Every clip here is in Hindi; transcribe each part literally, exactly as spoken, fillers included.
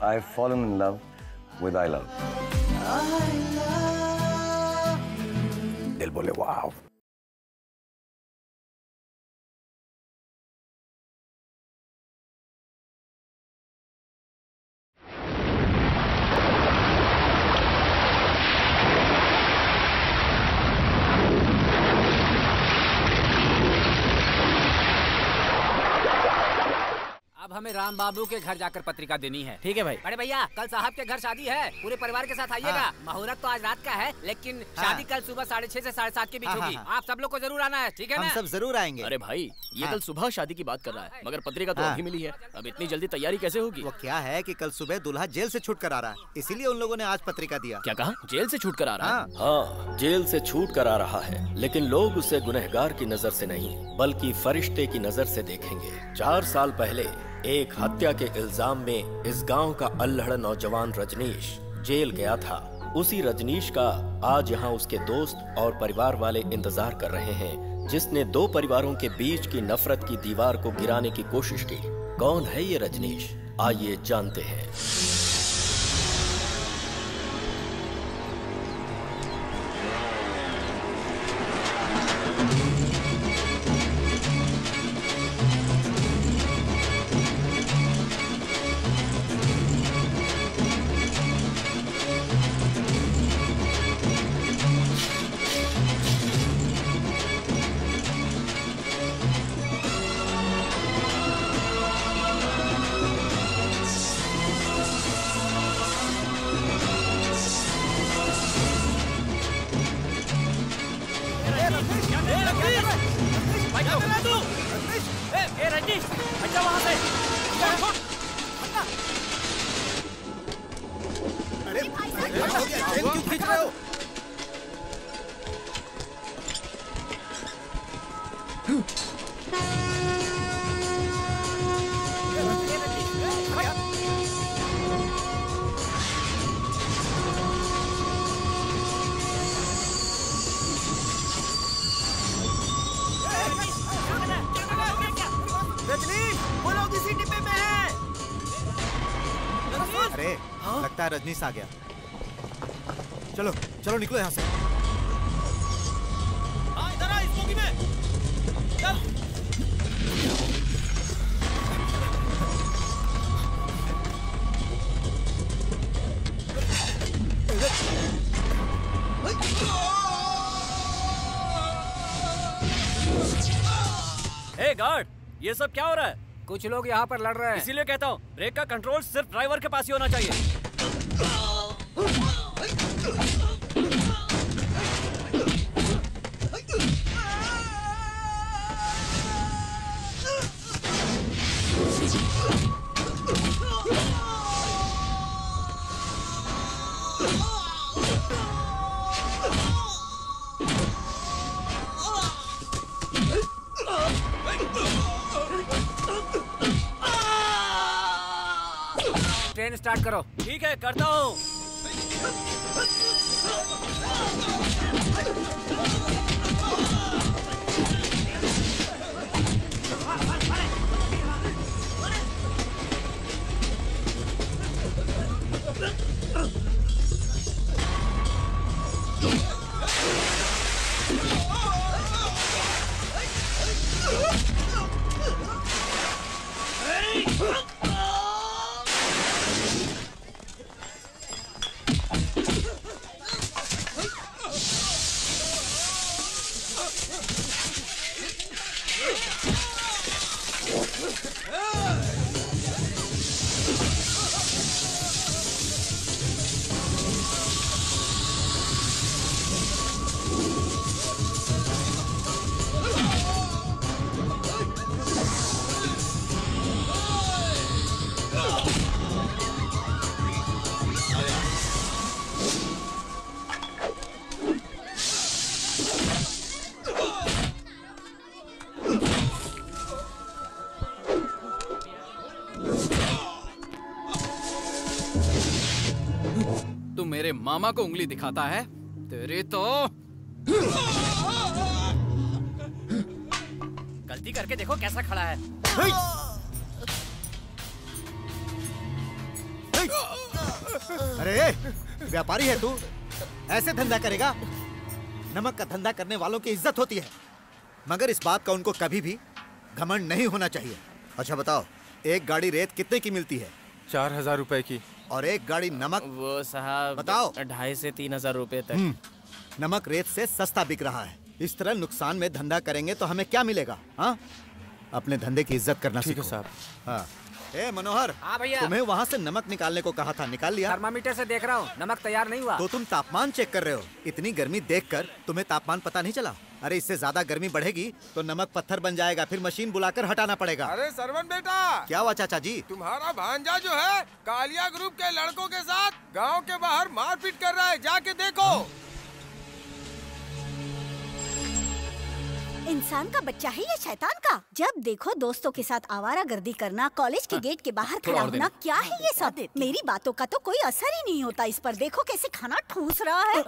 I've fallen in love with I love. दिल बोले वाव। अब हमें राम बाबू के घर जाकर पत्रिका देनी है। ठीक है भाई। अरे भैया, कल साहब के घर शादी है, पूरे परिवार के साथ आइएगा। हाँ। मुहूर्त तो आज रात का है, लेकिन हाँ। शादी कल सुबह साढ़े छह से साढ़े सात के बीच हाँ, होगी। हाँ, आप सब लोग को जरूर आना है, ठीक है ना? हम सब जरूर आएंगे। अरे भाई, ये हाँ। कल सुबह शादी की बात कर रहा है, मगर पत्रिका तो हाँ। अभी मिली है। अब इतनी जल्दी तैयारी कैसे होगी? वो क्या है कि कल सुबह दूल्हा जेल से छूट कर आ रहा है, इसीलिए उन लोगों ने आज पत्रिका दिया। क्या कहा? जेल से छूट कर आ रहा है? हाँ, जेल से छूट कर आ रहा है, लेकिन लोग उसे गुनहगार की नजर से नहीं, बल्कि फरिश्ते की नजर से देखेंगे। चार साल पहले एक हत्या के इल्जाम में इस गांव का अल्हड़ नौजवान रजनीश जेल गया था। उसी रजनीश का आज यहाँ उसके दोस्त और परिवार वाले इंतजार कर रहे हैं, जिसने दो परिवारों के बीच की नफरत की दीवार को गिराने की कोशिश की। कौन है ये रजनीश? आइए जानते हैं। रजनीश आ गया। चलो चलो निकलो यहाँ से। हाँ, इधर आ, इस बोगी में। चल। हे गार्ड, ये सब क्या हो रहा है? कुछ लोग यहाँ पर लड़ रहे हैं। इसीलिए कहता हूँ, ब्रेक का कंट्रोल सिर्फ ड्राइवर के पास ही होना चाहिए। ट्रेन स्टार्ट करो। ठीक है, करता हूँ। मेरे मामा को उंगली दिखाता है तेरे तो। गलती करके देखो कैसा खड़ा है। अरे व्यापारी है तू, ऐसे धंधा करेगा? नमक का धंधा करने वालों की इज्जत होती है, मगर इस बात का उनको कभी भी घमंड नहीं होना चाहिए। अच्छा बताओ, एक गाड़ी रेत कितने की मिलती है? चार हजार रुपए की। और एक गाड़ी नमक? वो साहब बताओ। ढाई से तीन हजार रुपए तक। नमक रेत से सस्ता बिक रहा है। इस तरह नुकसान में धंधा करेंगे तो हमें क्या मिलेगा? हाँ, अपने धंधे की इज्जत करना सीखो साहब। हाँ। ए मनोहर, हाँ भैया, तुम्हें वहाँ से नमक निकालने को कहा था, निकाल लिया? थर्मामीटर से देख रहा हूँ, नमक तैयार नहीं हुआ। तो तुम तापमान चेक कर रहे हो? इतनी गर्मी देखकर तुम्हें तापमान पता नहीं चला? अरे इससे ज्यादा गर्मी बढ़ेगी तो नमक पत्थर बन जाएगा, फिर मशीन बुलाकर हटाना पड़ेगा। अरे सरवन बेटा, क्या हुआ चाचा जी? तुम्हारा भांजा जो है कालिया ग्रुप के लड़कों के साथ गांव के बाहर मारपीट कर रहा है, जाके देखो। इंसान का बच्चा है ये शैतान का? जब देखो दोस्तों के साथ आवारागर्दी करना, कॉलेज के गेट के बाहर खड़ा होना, क्या है ये सब? मेरी बातों का तो कोई असर ही नहीं होता इस पर। देखो कैसे खाना ठूस रहा है।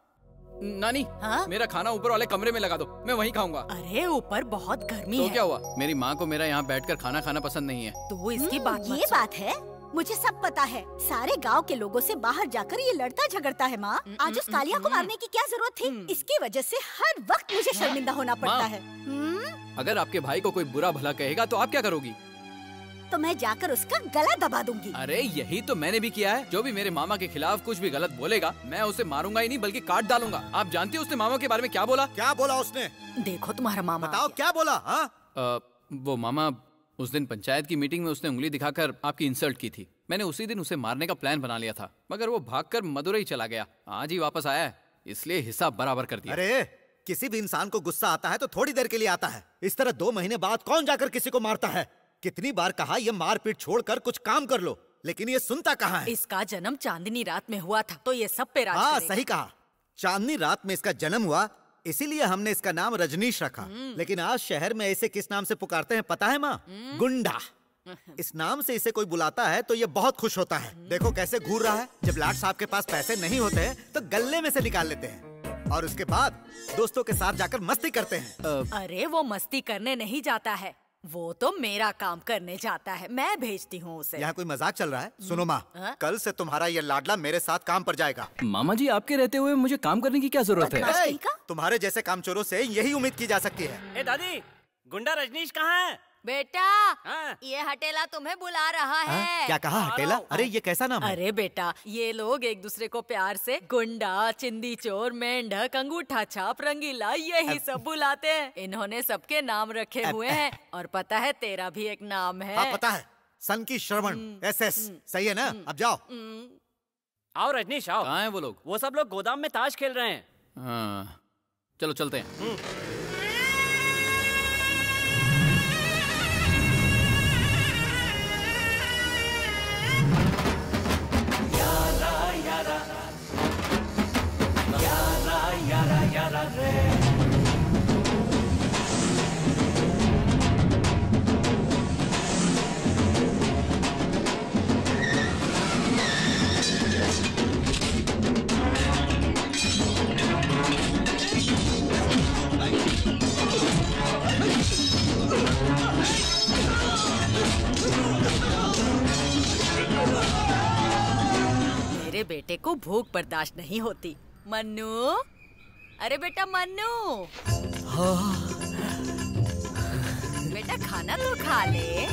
नानी, हाँ? मेरा खाना ऊपर वाले कमरे में लगा दो, मैं वहीं खाऊंगा। अरे ऊपर बहुत गर्मी तो है। क्या हुआ? मेरी माँ को मेरा यहाँ बैठकर खाना खाना पसंद नहीं है। तो इसकी बात ये बात है, मुझे सब पता है। सारे गांव के लोगों से बाहर जाकर ये लड़ता झगड़ता है। माँ, आज उस कालिया को मारने की क्या जरूरत थी? इसकी वजह से हर वक्त मुझे शर्मिंदा होना पड़ता है। अगर आपके भाई को कोई बुरा भला कहेगा तो आप क्या करोगी? तो मैं जाकर उसका गला दबा दूंगी। अरे यही तो मैंने भी किया है। जो भी मेरे मामा के खिलाफ कुछ भी गलत बोलेगा, मैं उसे मारूंगा ही नहीं बल्कि काट डालूंगा। आप जानती हो उसने मामा के बारे में क्या बोला? क्या बोला उसने? देखो तुम्हारा मामा। बताओ क्या बोला? हाँ? आ, वो मामा उस दिन पंचायत की मीटिंग में उसने उंगली दिखाकर आपकी इंसल्ट की थी। मैंने उसी दिन उसे मारने का प्लान बना लिया था, मगर वो भागकर मदुरई चला गया। आज ही वापस आया है, इसलिए हिसाब बराबर कर दिया। अरे किसी भी इंसान को गुस्सा आता है तो थोड़ी देर के लिए आता है। इस तरह दो महीने बाद कौन जाकर किसी को मारता है? कितनी बार कहा ये मारपीट छोड़कर कुछ काम कर लो, लेकिन ये सुनता कहाँ है? इसका जन्म चांदनी रात में हुआ था, तो ये सब पे राज हाँ करेगा। सही कहा, चांदनी रात में इसका जन्म हुआ, इसीलिए हमने इसका नाम रजनीश रखा। लेकिन आज शहर में इसे किस नाम से पुकारते हैं पता है माँ? गुंडा। इस नाम से इसे कोई बुलाता है तो ये बहुत खुश होता है। देखो कैसे घूर रहा है। जब लाट साहब के पास पैसे नहीं होते तो गल्ले में से निकाल लेते हैं और उसके बाद दोस्तों के साथ जाकर मस्ती करते हैं। अरे वो मस्ती करने नहीं जाता है, वो तो मेरा काम करने जाता है। मैं भेजती हूँ उसे। यहाँ कोई मजाक चल रहा है? सुनो माँ, कल से तुम्हारा ये लाडला मेरे साथ काम पर जाएगा। मामा जी, आपके रहते हुए मुझे काम करने की क्या जरूरत है? तुम्हारे जैसे कामचोरों से यही उम्मीद की जा सकती है। ए दादी, गुंडा रजनीश कहाँ है? बेटा, हाँ? ये हटेला तुम्हें बुला रहा है। हाँ? क्या कहा हटेला? अरे ये कैसा नाम है? अरे बेटा, ये लोग एक दूसरे को प्यार से गुंडा, चिंदी चोर, मेंढक, अंगूठा छाप, रंगीला यही सब बुलाते हैं। इन्होंने सबके नाम रखे हुए हैं और पता है तेरा भी एक नाम है। हाँ, पता है, सन की श्रवण एस एस। सही है ना? अब जाओ। आओ रजनीश आओ। कहाँ हैं वो लोग? वो सब लोग गोदाम में ताश खेल रहे हैं। हाँ, चलो चलते हैं। मेरे बेटे को भूख बर्दाश्त नहीं होती। मन्नू, अरे बेटा मन्नू, हाँ। बेटा खाना तो खा ले।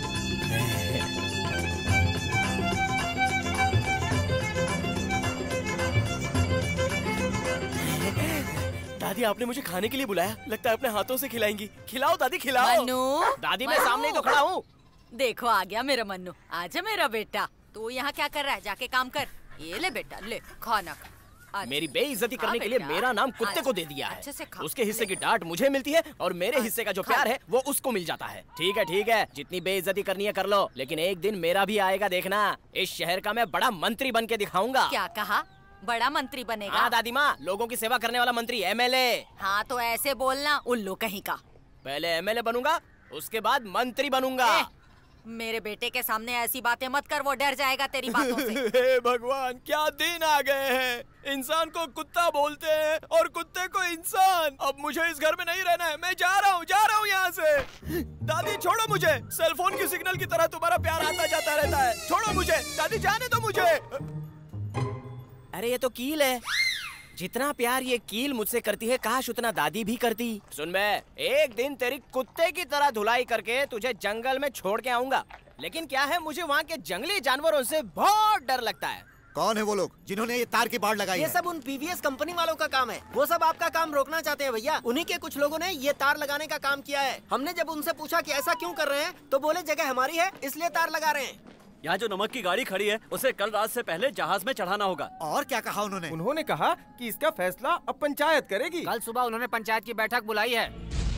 दादी आपने मुझे खाने के लिए बुलाया, लगता है अपने हाथों से खिलाएंगी। खिलाओ दादी खिलाओ। मन्नू, दादी मैं सामने ही तो खड़ा हूँ। देखो आ गया मेरा मन्नू। आजा मेरा बेटा, तू यहाँ क्या कर रहा है? जाके काम कर। ये ले बेटा, ले खाना खा। मेरी बेइज्जती करने के लिए मेरा नाम कुत्ते को दे दिया है। उसके हिस्से की डांट मुझे मिलती है और मेरे हिस्से का जो प्यार है वो उसको मिल जाता है। ठीक है ठीक है, जितनी बेइज्जती करनी है कर लो, लेकिन एक दिन मेरा भी आएगा देखना। इस शहर का मैं बड़ा मंत्री बन के दिखाऊंगा। क्या कहा? बड़ा मंत्री बनेगा? हाँ दादी माँ, लोगों की सेवा करने वाला मंत्री, एम एल ए। हाँ तो ऐसे बोलना, उल्लू कहीं का। पहले एम एल ए बनूंगा, उसके बाद मंत्री बनूंगा। मेरे बेटे के सामने ऐसी बातें मत कर, वो डर जाएगा तेरी बातों से। हे भगवान, क्या दिन आ गए हैं। इंसान को कुत्ता बोलते हैं और कुत्ते को इंसान। अब मुझे इस घर में नहीं रहना है, मैं जा रहा हूँ, जा रहा हूँ यहाँ से। दादी छोड़ो मुझे, सेल फोन की सिग्नल की तरह तुम्हारा प्यार आता जाता रहता है। छोड़ो मुझे दादी, जाने दो मुझे। अरे ये तो कील है। जितना प्यार ये कील मुझसे करती है, काश उतना दादी भी करती। सुन बे, एक दिन तेरी कुत्ते की तरह धुलाई करके तुझे जंगल में छोड़ के आऊंगा। लेकिन क्या है, मुझे वहाँ के जंगली जानवरों से बहुत डर लगता है। कौन है वो लोग जिन्होंने ये तार की बाड़ लगाई ये है? सब उन पीवीएस कंपनी वालों का काम है। वो सब आपका काम रोकना चाहते हैं भैया। उन्हीं के कुछ लोगों ने ये तार लगाने का काम किया है। हमने जब उनसे पूछा कि ऐसा क्यों कर रहे हैं, तो बोले जगह हमारी है इसलिए तार लगा रहे हैं। यहाँ जो नमक की गाड़ी खड़ी है उसे कल रात से पहले जहाज में चढ़ाना होगा। और क्या कहा उन्होंने? उन्होंने कहा कि इसका फैसला अब पंचायत करेगी। कल सुबह उन्होंने पंचायत की बैठक बुलाई है।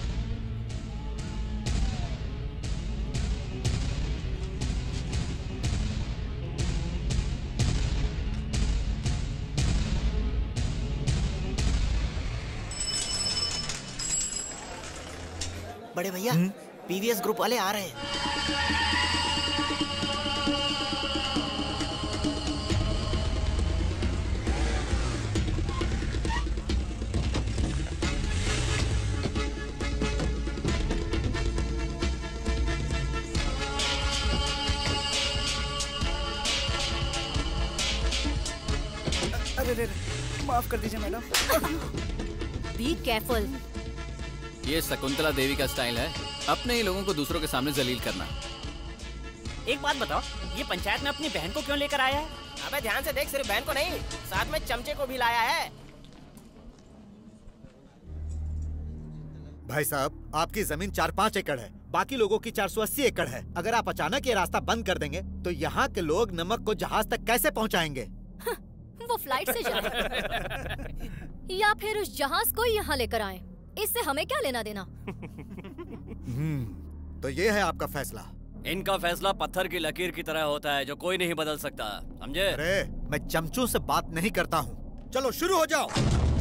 बड़े भैया, पीवीएस ग्रुप वाले आ रहे हैं। अरे माफ कर दीजिए मैडम। Be careful. ये शकुंतला देवी का स्टाइल है, अपने ही लोगों को दूसरों के सामने जलील करना। एक बात बताओ, ये पंचायत में अपनी बहन को क्यों लेकर आया है? अबे ध्यान से देख, सिर्फ बहन को नहीं, साथ में चमचे को भी लाया है। भाई साहब, आपकी जमीन चार पाँच एकड़ है, बाकी लोगों की चार सौ अस्सी एकड़ है। अगर आप अचानक ये रास्ता बंद कर देंगे तो यहाँ के लोग नमक को जहाज तक कैसे पहुँचाएंगे? वो फ्लाइट से जाए या फिर उस जहाज को यहाँ लेकर आए, इससे हमें क्या लेना देना? हम्म, तो ये है आपका फैसला। इनका फैसला पत्थर की लकीर की तरह होता है जो कोई नहीं बदल सकता, समझे? अरे मैं चमचों से बात नहीं करता हूँ। चलो शुरू हो जाओ।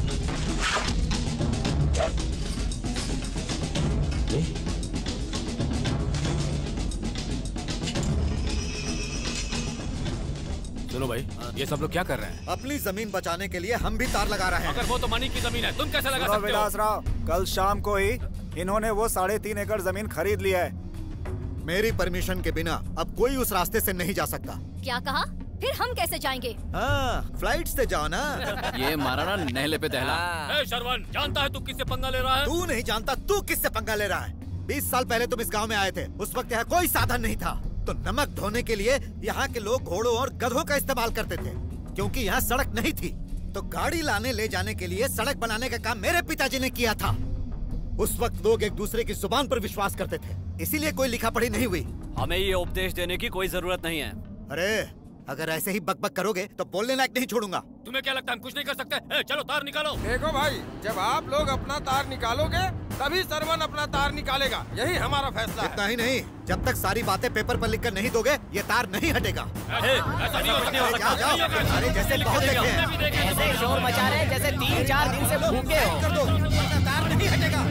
सुनो भाई, ये सब लोग क्या कर रहे हैं? अपनी जमीन बचाने के लिए हम भी तार लगा रहे हैं। अगर वो तो मनी की जमीन है, तुम कैसे लगा सकते हो? विलास राव, कल शाम को ही इन्होंने वो साढ़े तीन एकड़ जमीन खरीद लिया है। मेरी परमिशन के बिना अब कोई उस रास्ते से नहीं जा सकता। क्या कहा? फिर हम कैसे जाएंगे? हाँ, फ्लाइट से जाओ ना। ये मारा ना नहले पे दहला। ए शरवण, जानता है तू किससे पंगा ले रहा है? तू नहीं जानता तू किससे पंगा ले रहा है। बीस साल पहले तुम इस गांव में आए थे, उस वक्त यहाँ कोई साधन नहीं था, तो नमक ढोने के लिए यहाँ के लोग घोड़ों और गधों का इस्तेमाल करते थे, क्योंकि यहाँ सड़क नहीं थी। तो गाड़ी लाने ले जाने के लिए सड़क बनाने का काम मेरे पिताजी ने किया था। उस वक्त लोग एक दूसरे की जुबान पर विश्वास करते थे, इसीलिए कोई लिखा पढ़ी नहीं हुई। हमें ये उपदेश देने की कोई जरूरत नहीं है। अरे अगर ऐसे ही बकबक करोगे तो बोलने लायक नहीं छोड़ूंगा। तुम्हें क्या लगता है हम कुछ नहीं कर सकते? ए, चलो तार निकालो। देखो भाई, जब आप लोग अपना तार निकालोगे तभी सरवन अपना तार निकालेगा, यही हमारा फैसला है। इतना ही नहीं, जब तक सारी बातें पेपर पर लिखकर नहीं दोगे ये तार नहीं हटेगा। ऐसा नहीं हो सकता। अरे जैसे बहुत देखे हैं, ऐसे शोर मचा रहे हैं जैसे तीन चार दिन से भूखे हो। कर दो, तार नहीं हटेगा।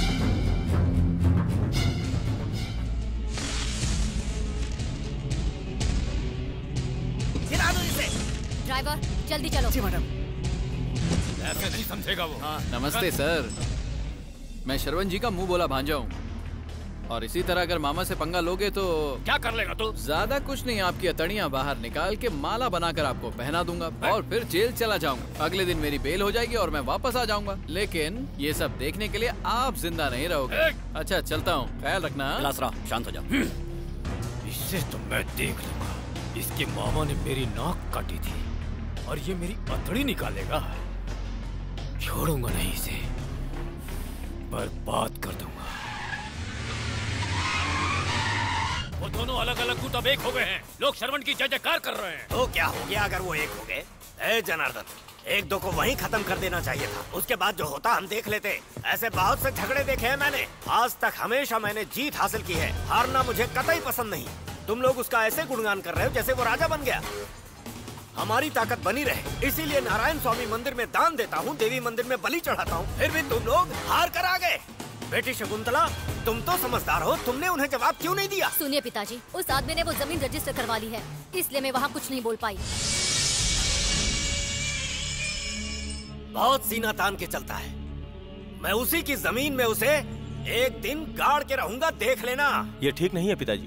गिरा दो इसे। ड्राइवर जल्दी चलो। जी मैडम। ऐसे नहीं समझेगा वो। हाँ, नमस्ते सर, मैं शरवण जी का मुंह बोला भांजा हूँ, और इसी तरह अगर मामा से पंगा लोगे तो क्या कर लेगा तू? ज्यादा कुछ नहीं, आपकी अतड़ियाँ बाहर निकाल के माला बनाकर आपको पहना दूंगा और फिर जेल चला जाऊंगा। अगले दिन मेरी बेल हो जाएगी और मैं वापस आ जाऊंगा, लेकिन ये सब देखने के लिए आप जिंदा नहीं रहोगे। अच्छा चलता हूँ, ख्याल रखना। लासरा, शांत हो जा। इससे तो मैं देख लूंगा। इसके मामा ने मेरी नाक काटी थी और ये मेरी अतड़ी निकालेगा। छोड़ूंगा नहीं इसे, बर्बाद कर दूंगा। वो दोनों अलग अलग गुट अब एक हो गए हैं। लोग शरवण की जय जयकार कर रहे हैं। तो क्या हो गया अगर वो एक हो गए? ए जनार्दन, एक दो को वहीं खत्म कर देना चाहिए था, उसके बाद जो होता हम देख लेते। ऐसे बहुत से झगड़े देखे हैं मैंने, आज तक हमेशा मैंने जीत हासिल की है। हारना मुझे कतई पसंद नहीं। तुम लोग उसका ऐसे गुणगान कर रहे हो जैसे वो राजा बन गया। हमारी ताकत बनी रहे इसीलिए नारायण स्वामी मंदिर में दान देता हूँ, देवी मंदिर में बलि चढ़ाता हूँ, फिर भी तुम लोग हार कर आ गए। बेटी शकुंतला, तुम तो समझदार हो, तुमने उन्हें जवाब क्यों नहीं दिया? सुनिए पिताजी, उस आदमी ने वो जमीन रजिस्टर करवा ली है, इसलिए मैं वहाँ कुछ नहीं बोल पाई। बहुत सीना तान के चलता है। मैं उसी की जमीन में उसे एक दिन गाड़ के रहूंगा, देख लेना। ये ठीक नहीं है पिताजी।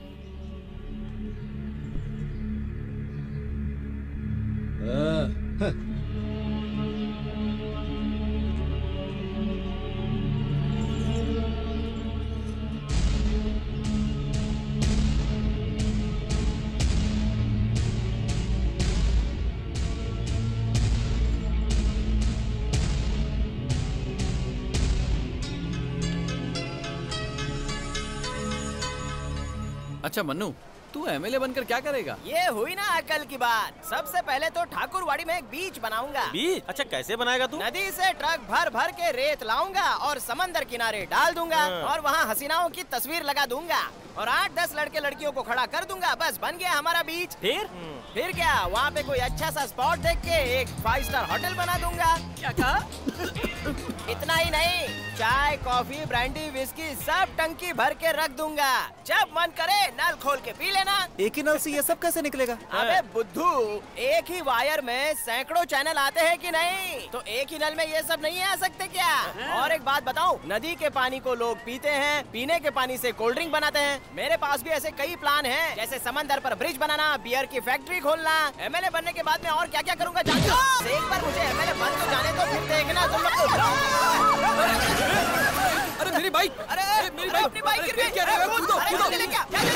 अच्छा मन्नू, तू एमएलए बनकर क्या करेगा? ये हुई ना अकल की बात। सबसे पहले तो ठाकुरवाड़ी में एक बीच बनाऊंगा। बीच? अच्छा कैसे बनाएगा तू? नदी से ट्रक भर भर के रेत लाऊंगा और समंदर किनारे डाल दूंगा और वहाँ हसीनाओं की तस्वीर लगा दूंगा और आठ दस लड़के लड़कियों को खड़ा कर दूंगा। बस बन गया हमारा बीच। फिर फिर क्या, वहाँ पे कोई अच्छा सा स्पॉट देख के एक फाइव स्टार होटल बना दूंगा। क्या कहा? इतना ही नहीं, चाय कॉफी ब्रांडी विस्की सब टंकी भर के रख दूंगा। जब मन करे नल खोल के पी लेना। एक ही नल से ये सब कैसे निकलेगा? अबे बुद्धू, एक ही वायर में सैकड़ों चैनल आते हैं कि नहीं? तो एक ही नल में ये सब नहीं आ सकते क्या? और एक बात बताऊं, नदी के पानी को लोग पीते हैं, पीने के पानी से कोल्ड ड्रिंक बनाते हैं। मेरे पास भी ऐसे कई प्लान हैं, जैसे समंदर पर ब्रिज बनाना, बियर की फैक्ट्री खोलना। एमएलए बनने के बाद मैं और क्या क्या करूंगा जानते हो? एक बार मुझे एमएलए बन तो जाने तो फिर देखना तुम लोग। अरे मेरी बाइक! अरे मेरी बाइक! अपनी बाइक गिर गई। क्या क्या कूदो, कूदो।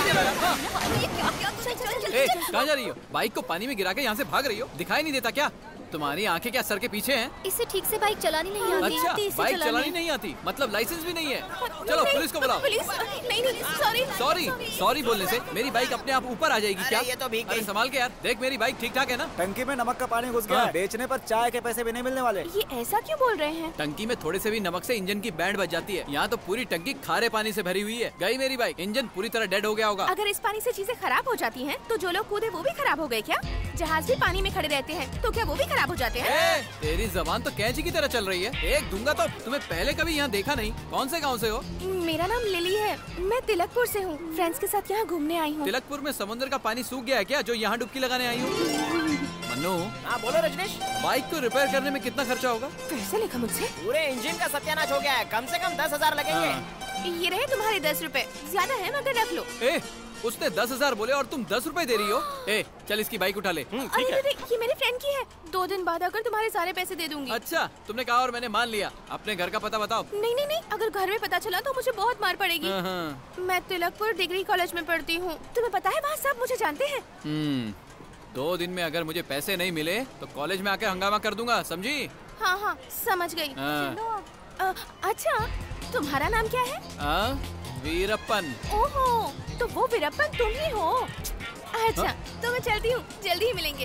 ए, कहाँ जा रही हो? बाइक को पानी में गिरा के यहाँ से भाग रही हो? दिखाई नहीं देता क्या? तुम्हारी आंखें क्या सर के पीछे हैं? इसे ठीक से बाइक चलानी नहीं आती। अच्छा, बाइक चलानी नहीं आती, मतलब लाइसेंस भी नहीं है। चलो पुलिस को बुलाओ। पुलिस? नहीं नहीं, सॉरी सॉरी सॉरी बोलने से मेरी बाइक अपने आप ऊपर आ जाएगी क्या? ये तो भीग अरे संभाल के यार, देख मेरी बाइक ठीक ठाक है ना? टंकी में नमक का पानी घुस गया, बेचने पर चाय के पैसे भी नहीं मिलने वाले। ये ऐसा क्यों बोल रहे हैं? टंकी में थोड़े से भी नमक से इंजन की बैंड बज जाती है। यहाँ तो पूरी टंकी खारे पानी से भरी हुई है। गई मेरी बाइक, इंजन पूरी तरह डेड हो गया होगा। अगर इस पानी से चीजें खराब हो जाती हैं, तो जो लोग कूदे वो भी खराब हो गए क्या? जहाज भी पानी में खड़े रहते हैं, तो क्या वो भी खराब हो जाते हैं? तेरी जबान तो कैंची की तरह चल रही है। एक दूंगा तो। तुम्हें पहले कभी यहाँ देखा नहीं। कौन से गांव से हो? मेरा नाम लिली है, मैं तिलकपुर से हूँ। फ्रेंड्स के साथ यहाँ घूमने आई हूँ। तिलकपुर में समुद्र का पानी सूख गया है क्या, जो यहाँ डुबकी लगाने आई हूँ? मन्नू। हाँ बोलो रजनीश। बाइक को रिपेयर करने में कितना खर्चा होगा? कैसे लिखा मुझसे? पूरे इंजन का सत्यानाश हो गया है, कम से कम दस हजार लगेंगे। ये रहे तुम्हारे दस रुपए, ज्यादा है मगर रख लो। ए, उसने दस हजार बोले और तुम दस रुपए दे रही हो। ए, चल इसकी बाइक उठा ले। अरे अरे, ये मेरे फ्रेंड की है। दो दिन बाद आकर तुम्हारे सारे पैसे दे दूंगी। अच्छा, तुमने कहा और मैंने मान लिया। अपने घर का पता बताओ। नहीं नहीं नहीं, अगर घर में पता चला तो मुझे बहुत मार पड़ेगी। मैं तिलकपुर डिग्री कॉलेज में पढ़ती हूँ। तुम्हें पता है वहाँ सब मुझे जानते हैं। हम्म, दो दिन में अगर मुझे पैसे नहीं मिले तो कॉलेज में आके हंगामा कर दूंगा, समझी? हाँ हाँ समझ गई। आ, अच्छा, तुम्हारा नाम क्या है? आ, वीरप्पन। ओहो, तो वो वीरप्पन तुम ही हो। अच्छा, तो मैं चलती हूँ, जल्दी ही मिलेंगे।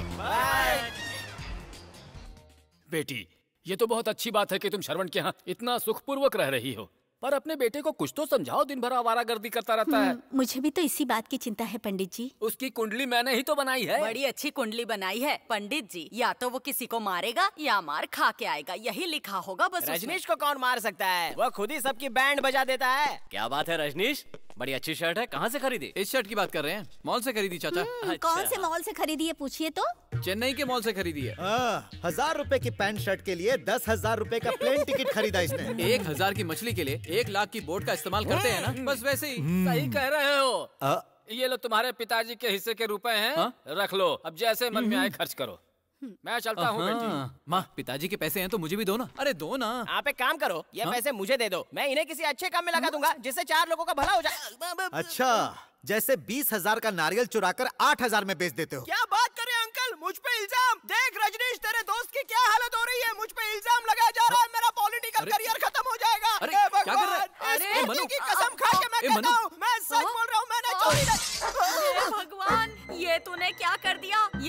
बेटी, ये तो बहुत अच्छी बात है कि तुम श्रवण के यहाँ इतना सुखपूर्वक रह रही हो, पर अपने बेटे को कुछ तो समझाओ, दिन भर आवारागर्दी करता रहता है। मुझे भी तो इसी बात की चिंता है पंडित जी। उसकी कुंडली मैंने ही तो बनाई है। बड़ी अच्छी कुंडली बनाई है पंडित जी। या तो वो किसी को मारेगा या मार खा के आएगा, यही लिखा होगा बस। रजनीश को कौन मार सकता है? वो खुद ही सबकी बैंड बजा देता है। क्या बात है रजनीश, बड़ी अच्छी शर्ट है, कहाँ से खरीदी? इस शर्ट की बात कर रहे हैं? मॉल से खरीदी चाचा। अच्छा। कौन से मॉल से खरीदी है पूछिए तो? चेन्नई के मॉल से खरीदी है। हजार रुपए की पैंट शर्ट के लिए दस हजार रुपए का प्लेन टिकट खरीदा इसने। एक हजार की मछली के लिए एक लाख की बोट का इस्तेमाल करते हैं ना, बस वैसे ही। सही कह रहे हो। आ? ये लो तुम्हारे पिताजी के हिस्से के रुपए हैं। हा? रख लो, अब जैसे मन में आए खर्च करो। मैं चलता हूँ बेटी। माँ, पिताजी के पैसे हैं तो मुझे भी दो ना। अरे दो ना। आप एक काम करो, ये हाँ? पैसे मुझे दे दो, मैं इन्हें किसी अच्छे काम में लगा दूंगा जिससे चार लोगों का भला हो जाए। अच्छा, जैसे बीस हजार का नारियल चुराकर आठ हजार में बेच देते हो। क्या बात कर रहे हैं अंकल, मुझ पे इल्जाम। देख रजनीश, तेरे दोस्त की क्या हालत हो रही है, मुझ पे इल्जाम लगाया जा रहा है, मेरा पॉलिटिकल करियर खत्म हो जाएगा। अरे, ए क्या कर रहे हैं? अरे मनु की कसम खा के मैं कहता हूँ, मैं सच बोल रहा हूँ, मैंने चोरी नहीं। भगवान, ये तूने क्या कर दिया?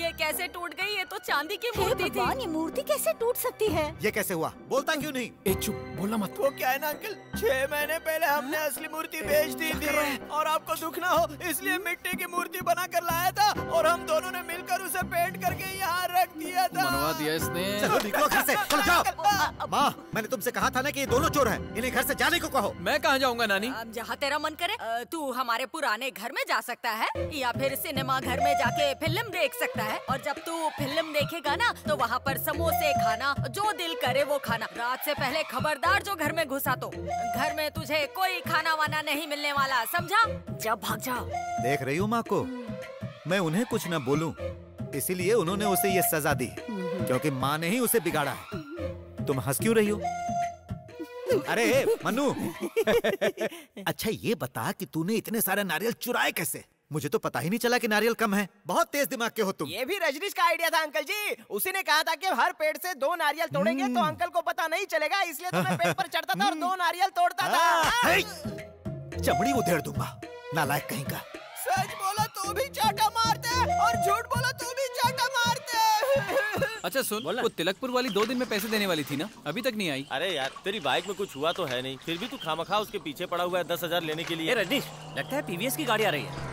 ये कैसे टूट गई? ये तो चांदी की मूर्ति थी। ये मूर्ति कैसे टूट सकती है? ये कैसे हुआ? बोलता क्यों नहीं? ए चुप, बोलना मत। वो क्या है ना अंकल, छह महीने पहले हमने असली मूर्ति बेच दी थी और आपको दुख ना हो इसलिए मिट्टी की मूर्ति बना कर लाया था और हम दोनों ने मिलकर उसे पेंट करके यहाँ रख दिया था। मनवा दिया इसने। चलो निकलो घर से, चलो जाओ। माँ, मैंने तुमसे कहा था ना कि ये दोनों चोर हैं, इन्हें घर से जाने को कहो। मैं कहाँ जाऊँगा नानी? जहाँ तेरा मन करे। तू हमारे पुराने घर में जा सकता है या फिर सिनेमा घर में जाके फिल्म देख सकता है। और जब तू फिल्म देखेगा ना तो वहाँ पर समोसे खाना, जो दिल करे वो खाना। रात से पहले खबरदार जो घर में घुसा तो घर में तुझे कोई खाना वाना नहीं मिलने वाला, समझा? जब भाग जाओ। देख रही हूँ माँ को, मैं उन्हें कुछ न बोलूं, इसीलिए उन्होंने उसे ये सजा दी क्योंकि माँ ने ही उसे बिगाड़ा है। तुम हंस क्यों रही हो? अरे मनु, अच्छा ये बता कि तूने इतने सारे नारियल चुराए कैसे? मुझे तो पता ही नहीं चला कि नारियल कम है। बहुत तेज दिमाग के हो तुम। ये भी रजनीश का आइडिया था अंकल जी। उसी ने कहा था कि हर पेड़ से दो नारियल तोड़ेंगे तो अंकल को पता नहीं चलेगा, इसलिए तो मैं पेड़ पर चढ़ता था और दो नारियल तोड़ता था। चमड़ी उधेड़ दूंगा, नालायक कहीं का। सच बोला तो भी चाटा मारते और झूठ बोला तो भी चाटा मारते। अच्छा सुन, वो तिलकपुर वाली दो दिन में पैसे देने वाली थी ना, अभी तक नहीं आई। अरे यार तेरी बाइक में कुछ हुआ तो है नहीं, फिर भी तू खामखा उसके पीछे पड़ा हुआ है दस हजार लेने के लिए। रजनीश, लगता है पीवीएस की गाड़ी आ रही है।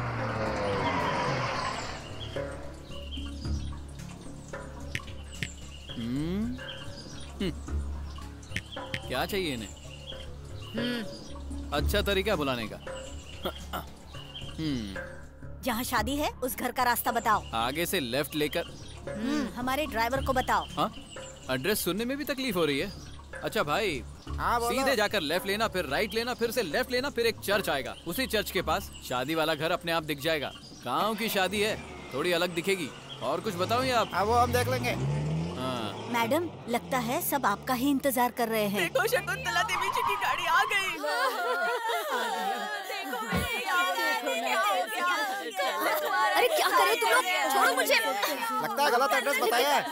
हम्म, क्या चाहिए इन्हें? अच्छा तरीका बुलाने का। जहाँ शादी है उस घर का रास्ता बताओ। आगे से लेफ्ट लेकर। हमारे ड्राइवर को बताओ। हाँ, एड्रेस सुनने में भी तकलीफ हो रही है। अच्छा भाई, हाँ, सीधे जाकर लेफ्ट लेना, फिर राइट लेना, फिर से लेफ्ट लेना, फिर एक चर्च आएगा। उसी चर्च के पास शादी वाला घर अपने आप दिख जाएगा। गांव की शादी है, थोड़ी अलग दिखेगी। और कुछ बताऊं या आप? हाँ, वो हम देख लेंगे। हाँ। मैडम, लगता है सब आपका ही इंतजार कर रहे हैं। देखो शकुंतला देवी जी की गाड़ी आ गई। अरे क्या करे तुम लोग, छोड़ो मुझे। लगता है गलत एड्रेस बताया है।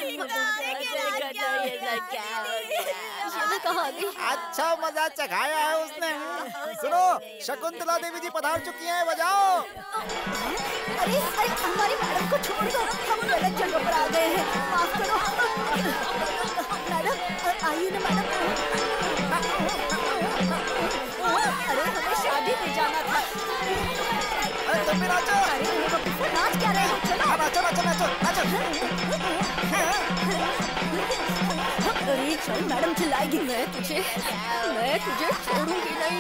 अच्छा मजा चखाया है उसने। सुनो, शकुंतला देवी जी पधार चुकी हैं, बजाओ। अरे अरे हमारी मैडम को छोड़ दो, हम गलत जगह पर आ गए हैं, माफ करो। मैडम आइए ना मैडम। अरे हमें शादी में जाना था। अरे तुम भी नाचो। अरे नाच क्या रहे हो? चलो नाचो नाचो नाचो नाचो। अरे चल, मैडम चिल्लाएगी। मैं तुझे मैं तुझे छोड़ूंगी नहीं।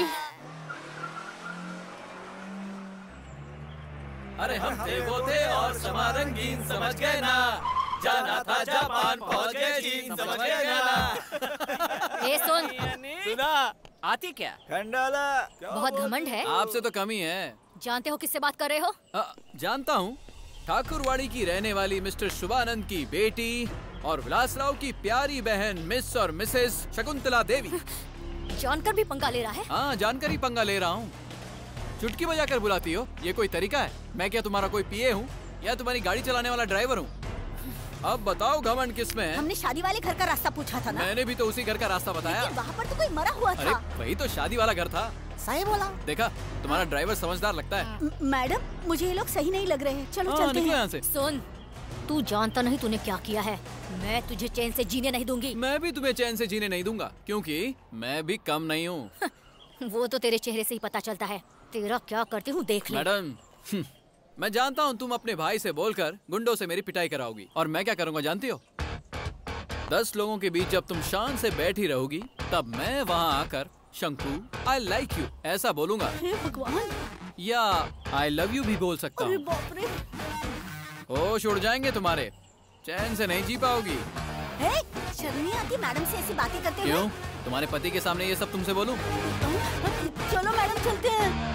अरे हम थे वो थे और समा रंगीन, समझ गए ना, जाना था जापान पहुंच गए चीन, समझ गए ना। ए सुन, सुना आती क्या? खंडाला बहुत घमंड है। आपसे तो कमी है। जानते हो किससे बात कर रहे हो? आ, जानता हूँ, ठाकुरवाड़ी की रहने वाली मिस्टर शुभानंद की बेटी और विलासराव की प्यारी बहन मिस और मिसेस शकुंतला देवी। जानकर भी पंगा ले रहा है? हाँ, जानकर ही पंगा ले रहा हूँ। चुटकी बजाकर बुलाती हो, ये कोई तरीका है? मैं क्या तुम्हारा कोई पीए हूँ या तुम्हारी गाड़ी चलाने वाला ड्राइवर हूँ? अब बताओ घमंड किसमें है? हमने शादी वाले घर का रास्ता पूछा था ना। मैंने भी तो उसी घर का रास्ता बताया। लेकिन वहाँ पर तो कोई मरा हुआ था। अरे वही तो शादी वाला घर था। सही बोला। देखा, तुम्हारा ड्राइवर समझदार लगता है। मैडम, मुझे ये लोग सही नहीं लग रहे हैं, चलो चलते हैं। यहाँ से। सुन, तू जानता नहीं तूने क्या किया है। मैं तुझे चैन से जीने नहीं दूंगी। मैं भी तुम्हें चैन से जीने नहीं दूंगा, क्योंकि मैं भी कम नहीं हूँ। वो तो तेरे चेहरे से ही पता चलता है। तेरा क्या करती हूँ देख ले। मैडम, मैं जानता हूँ तुम अपने भाई से बोलकर गुंडों से मेरी पिटाई कराओगी, और मैं क्या करूँगा जानती हो? दस लोगों के बीच जब तुम शान से बैठी रहोगी, तब मैं वहाँ आकर शंकु आई लाइक यू ऐसा बोलूंगा। भगवान। या आई लव यू भी बोल सकता हूँ। होश उड़ जाएंगे तुम्हारे, चैन से नहीं जी पाओगी। शर्म नहीं आती मैडम से ऐसी बातें करते हुए? क्यों? तुम्हारे पति के सामने ये सब तुमसे बोलूं? चलो मैडम चलते हैं।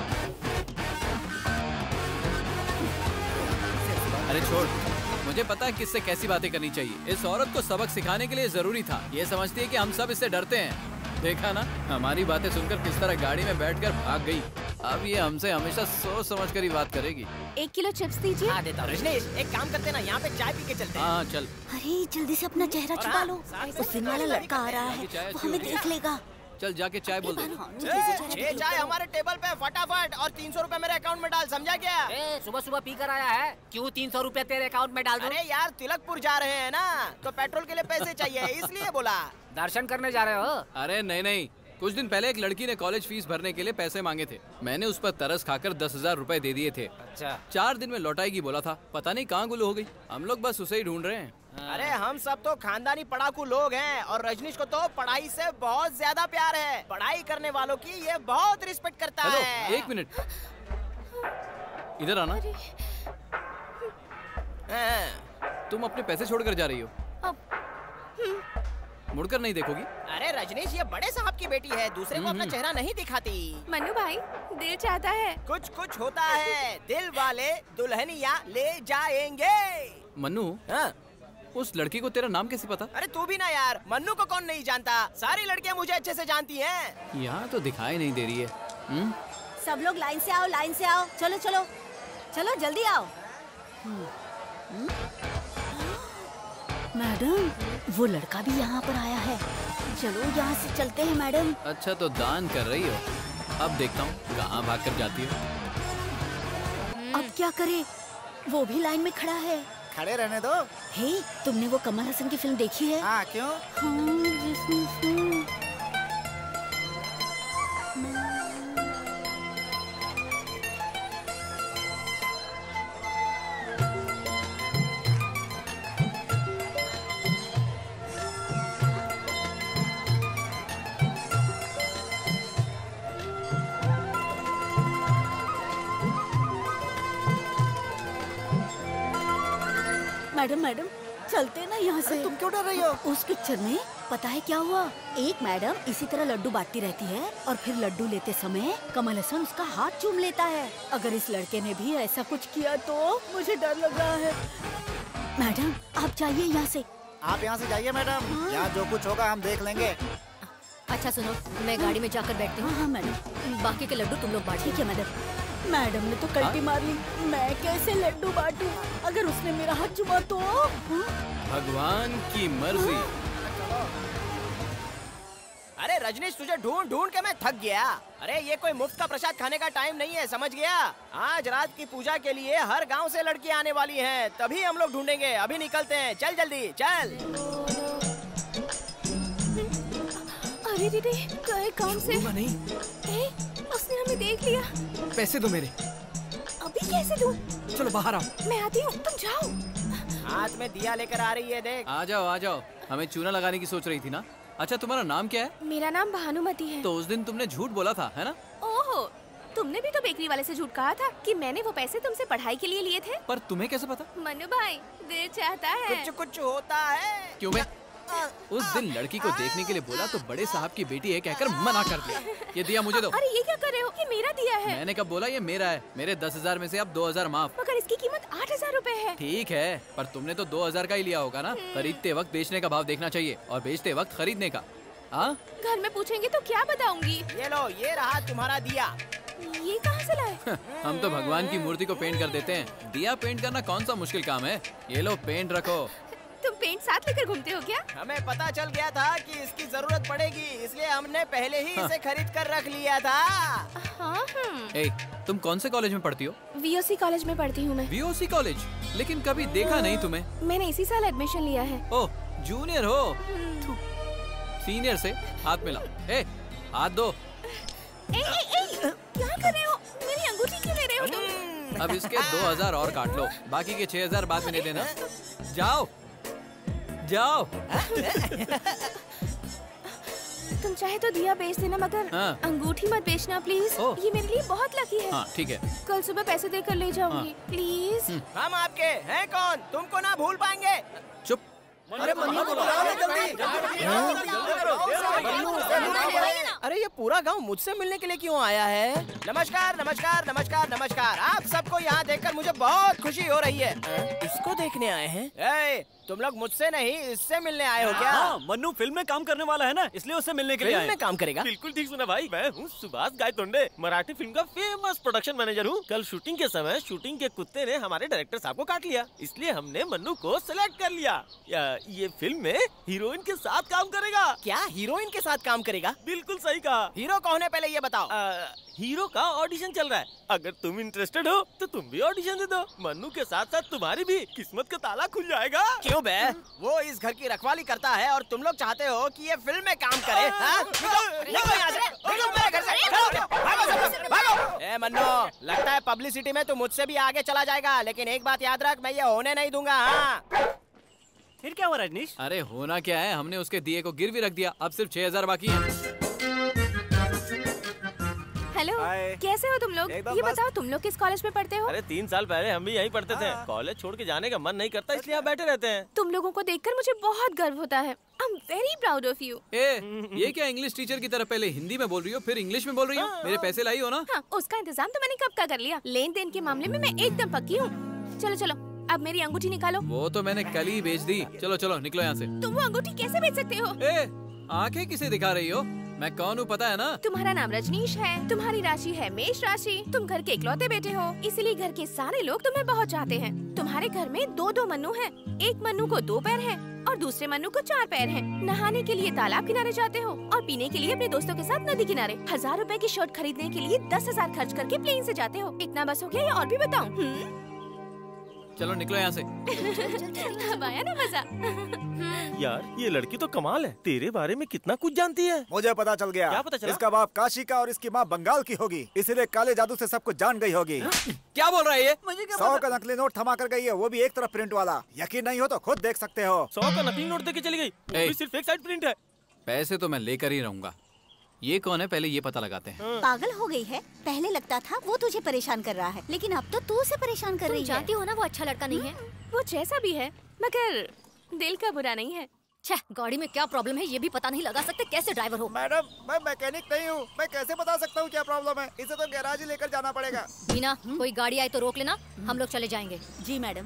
अरे छोड़, मुझे पता है किससे कैसी बातें करनी चाहिए। इस औरत को सबक सिखाने के लिए जरूरी था। ये समझती है कि हम सब इससे डरते हैं। देखा ना, हमारी बातें सुनकर किस तरह गाड़ी में बैठकर भाग गई। अब ये हमसे हमेशा सोच समझ कर ही बात करेगी। एक किलो चिप्स दीजिए। हाँ देता हूँ। रजनीश, एक काम करते ना, यहाँ पे चाय पी के चलते हैं। हाँ चल। अरे जल्दी से अपना चेहरा छुपा लो, उस दिन वाला लड़का आ रहा है, वो हमें देख लेगा। चल जाके चाय बोल दे। छह चाय हमारे टेबल पे फटाफट, और तीन सौ रूपए मेरे अकाउंट में डाल, समझा क्या? ए, सुबह सुबह पी कर आया है, क्यों तीन सौ रूपए तेरे अकाउंट में डाल दूं? अरे यार तिलकपुर जा रहे हैं ना, तो पेट्रोल के लिए पैसे चाहिए, इसलिए बोला। दर्शन करने जा रहे हो? अरे नहीं नहीं, कुछ दिन पहले एक लड़की ने कॉलेज फीस भरने के लिए पैसे मांगे थे। मैंने उस पर तरस खाकर दस हजार रूपए दे दिए थे। अच्छा। चार दिन में लौटाएगी बोला था, पता नहीं कहाँ गुल हो गई। हम लोग बस उसे ही ढूंढ रहे हैं। अरे हम सब तो खानदानी पढ़ाकू लोग हैं, और रजनीश को तो पढ़ाई से बहुत ज्यादा प्यार है। पढ़ाई करने वालों की ये बहुत रिस्पेक्ट करता हेलो, है। एक मिनट, इधर आना। तुम अपने पैसे छोड़कर जा रही हो? मुड़कर नहीं देखोगी? अरे रजनीश, ये बड़े साहब की बेटी है, दूसरे को अपना चेहरा नहीं दिखाती। मन्नू भाई, दिल चाहता है। कुछ कुछ होता है, दिल वाले दुल्हनिया ले जाएंगे। मन्नू, हाँ? उस लड़की को तेरा नाम कैसे पता? अरे तू भी ना यार, मन्नू को कौन नहीं जानता, सारी लड़कियां मुझे अच्छे से जानती हैं। यहाँ तो दिखाई नहीं दे रही है। हुँ? सब लोग लाइन से आओ, लाइन से आओ, चलो चलो चलो जल्दी आओ। मैडम, वो लड़का भी यहाँ पर आया है, चलो यहाँ से चलते हैं मैडम। अच्छा तो दान कर रही हो, अब देखता हूँ कहाँ भाग कर जाती हो। अब क्या करे, वो भी लाइन में खड़ा है। खड़े रहने दो। हे, तुमने वो कमल हसन की फिल्म देखी है? हाँ, क्यों? हाँ, जिसमें मैडम मैडम चलते ना यहाँ से। तुम क्यों डर रही हो? उस पिक्चर में पता है क्या हुआ? एक मैडम इसी तरह लड्डू बांटती रहती है और फिर लड्डू लेते समय कमल हसन उसका हाथ चूम लेता है। अगर इस लड़के ने भी ऐसा कुछ किया तो मुझे डर लग रहा है। मैडम आप जाइए यहाँ से। आप यहाँ से जाइए मैडम, यहाँ जो कुछ होगा हम देख लेंगे। अच्छा सुनो, मैं गाड़ी में जाकर बैठती हूँ। हाँ मैडम, बाकी के लड्डू तुम लोग बांट। ठीक है मैडम। मैडम ने तो कल्टी मार ली, मैं कैसे लड्डू बांटूं? अगर उसने मेरा हाथ चुमा तो? भगवान की मर्जी। अरे रजनीश, तुझे ढूंढ ढूंढ के मैं थक गया। अरे ये कोई मुफ्त का प्रसाद खाने का टाइम नहीं है, समझ गया? आज रात की पूजा के लिए हर गांव से लड़कियां आने वाली हैं, तभी हम लोग ढूंढेंगे। अभी निकलते हैं, चल जल्दी चल। अरे दीदी, गए काम से। नहीं, ए, उसने हमें देख लिया। पैसे दो मेरे। अभी कैसे दूं? चलो बाहर आओ। मैं आती हूँ, तुम जाओ। हाथ में दिया लेकर आ रही है, देख। आ जाओ आ जाओ, हमें चूना लगाने की सोच रही थी ना। अच्छा तुम्हारा नाम क्या है? मेरा नाम भानुमति है। तो उस दिन तुमने झूठ बोला था, है ना? ओहो, तुमने भी तो बेकरी वाले से झूठ कहा था कि मैंने वो पैसे तुमसे पढ़ाई के लिए लिए थे। पर तुम्हें कैसे पता? मनु भाई, दिल चाहता है। कुछ कुछ होता है। क्यों? मैं उस दिन लड़की को देखने के लिए बोला तो बड़े साहब की बेटी है कहकर मना कर दिया। ये दिया मुझे दो। अरे ये क्या कर रहे हो? ये मेरा दिया है। मैंने कब बोला ये मेरा है? मेरे दस हजार में से अब दो हजार माफ। मगर इसकी कीमत आठ हजार रूपए है। ठीक है, पर तुमने तो दो हजार का ही लिया होगा ना। खरीदते वक्त बेचने का भाव देखना चाहिए और बेचते वक्त खरीदने का। हाँ, घर में पूछेंगे तो क्या बताऊंगी? ये लो, ये रहा तुम्हारा दिया। ये कहाँ से लाए? हम तो भगवान की मूर्ति को पेंट कर देते हैं, दिया पेंट करना कौन सा मुश्किल काम है। ये लो पेंट रखो। तुम पेंट साथ लेकर घूमते हो क्या? हमें पता चल गया था कि इसकी जरूरत पड़ेगी, इसलिए हमने पहले ही हाँ। इसे खरीद कर रख लिया था। हाँ, ए, तुम कौन से कॉलेज में पढ़ती हो? वीओसी कॉलेज में पढ़ती हूँ मैं। VOC college? लेकिन कभी देखा नहीं तुम्हें। मैंने इसी साल एडमिशन लिया है। ओह, जूनियर हो। सीनियर से हाथ मिला। ए, हाथ दो। ए, ए, ए, क्या कर रहे हो? मेरी अंगूठी क्यों ले रहे हो तुम? अब इसके दो हजार और काट लो, बाकी के छह हजार बाद में दे देना। जाओ जाओ। तुम चाहे तो दिया बेच देना, मगर हाँ। अंगूठी मत बेचना प्लीज। ये मेरे लिए बहुत लकी है। हाँ, ठीक है। कल सुबह पैसे देकर ले जाऊंगी। हाँ। प्लीज। हम आपके हैं कौन? तुमको ना भूल पाएंगे। चुप। अरे अरे ये पूरा गांव मुझसे मिलने के लिए क्यों आया है? नमस्कार नमस्कार नमस्कार नमस्कार। आप सबको यहाँ देखकर मुझे बहुत खुशी हो रही है। इसको देखने आए हैं? ए, तुम लोग मुझसे नहीं इससे मिलने आए हो क्या? हाँ, मन्नू फिल्म में काम करने वाला है ना, इसलिए उससे मिलने के लिए आए। फिल्म में काम करेगा? बिल्कुल ठीक सुना भाई। मैं हूँ सुभाष गायतोंडे, मराठी फिल्म का फेमस प्रोडक्शन मैनेजर हूँ। कल शूटिंग के समय शूटिंग के कुत्ते ने हमारे डायरेक्टर साहब को काट लिया, इसलिए हमने मन्नू को सिलेक्ट कर लिया। या, ये फिल्म में हीरोइन के साथ काम करेगा। क्या हीरोइन के साथ काम करेगा? बिल्कुल सही सही कहा। हीरो कौन है पहले ये बताओ। आ, हीरो का ऑडिशन चल रहा है, अगर तुम इंटरेस्टेड हो तो तुम भी ऑडिशन दे दो। मन्नू के साथ साथ तुम्हारी भी किस्मत का ताला खुल जाएगा। क्यों बे? वो इस घर की रखवाली करता है और तुम लोग चाहते हो कि ये फिल्म में काम करे। हाँ? निकलो, निकलो यहाँ से, निकलो मेरे घर से, निकलो, भागो सब लोग, भागो। ए मन्नू, लगता है पब्लिसिटी में तू मुझसे भी आगे चला जाएगा, लेकिन एक बात याद रख, मैं ये होने नहीं दूंगा। हाँ? फिर क्या हुआ रजनीश? अरे होना क्या है, हमने उसके दिए को गिरवी रख दिया, अब सिर्फ छह हजार बाकी है। हेलो, कैसे हो तुम लोग? ये बताओ तुम लोग किस कॉलेज में पढ़ते हो? अरे तीन साल पहले हम भी यहीं पढ़ते थे। कॉलेज छोड़ के जाने का मन नहीं करता, इसलिए यहाँ बैठे रहते हैं। तुम लोगों को देखकर मुझे बहुत गर्व होता है। I am very proud of you. ए, ये क्या इंग्लिश टीचर की तरह पहले हिंदी में बोल रही हो फिर इंग्लिश में बोल रही हो? मेरे पैसे लाई हो ना? हाँ, उसका इंतजाम तो मैंने कब का कर लिया। लेन देन के मामले में मैं एकदम पक्की हूँ। चलो चलो, अब मेरी अंगूठी निकालो। वो तो मैंने कल ही बेच दी। चलो चलो निकलो यहाँ से। तुम वो अंगूठी कैसे बेच सकते हो? ए, आंखें किसे दिखा रही हो? मैं कौन हूँ पता है ना? तुम्हारा नाम रजनीश है, तुम्हारी राशि है मेष राशि, तुम घर के इकलौते बेटे हो, इसीलिए घर के सारे लोग तुम्हें बहुत चाहते हैं। तुम्हारे घर में दो दो मन्नू हैं, एक मन्नू को दो पैर हैं और दूसरे मन्नू को चार पैर हैं। नहाने के लिए तालाब किनारे जाते हो और पीने के लिए अपने दोस्तों के साथ नदी किनारे। हजार रुपए की शर्ट खरीदने के लिए दस हजार खर्च करके प्लेन से जाते हो। इतना बस हो गया या और भी बताऊं? चलो निकलो यहाँ से। अब आया ना मजा? यार ये लड़की तो कमाल है, तेरे बारे में कितना कुछ जानती है। मुझे पता चल गया। क्या पता चला? इसका बाप काशी का और इसकी माँ बंगाल की होगी, इसीलिए काले जादू से सब कुछ जान गई होगी। क्या बोल रहा है ये? मुझे क्या सौ का नकली नोट थमा कर गई है, वो भी एक तरफ प्रिंट वाला। यकीन नहीं हो तो खुद देख सकते हो। सौ का नकली नोट देके चली गई, वो भी सिर्फ एक साइड प्रिंट है। पैसे तो मैं लेकर ही रहूंगा। ये कौन है पहले ये पता लगाते हैं। पागल हो गई है? पहले लगता था वो तुझे परेशान कर रहा है, लेकिन अब तो तू उसे परेशान कर रही है। जानती हो ना वो अच्छा लड़का नहीं है। वो जैसा भी है मगर दिल का बुरा नहीं है। छह, गाड़ी में क्या प्रॉब्लम है ये भी पता नहीं लगा सकते, कैसे ड्राइवर हो? मैडम, मैं मैकेनिक नहीं हूँ, मैं कैसे बता सकता हूँ क्या प्रॉब्लम है? इसे तो गैराज ही लेकर जाना पड़ेगा। मीना, कोई गाड़ी आई तो रोक लेना, हम लोग चले जाएंगे। जी मैडम।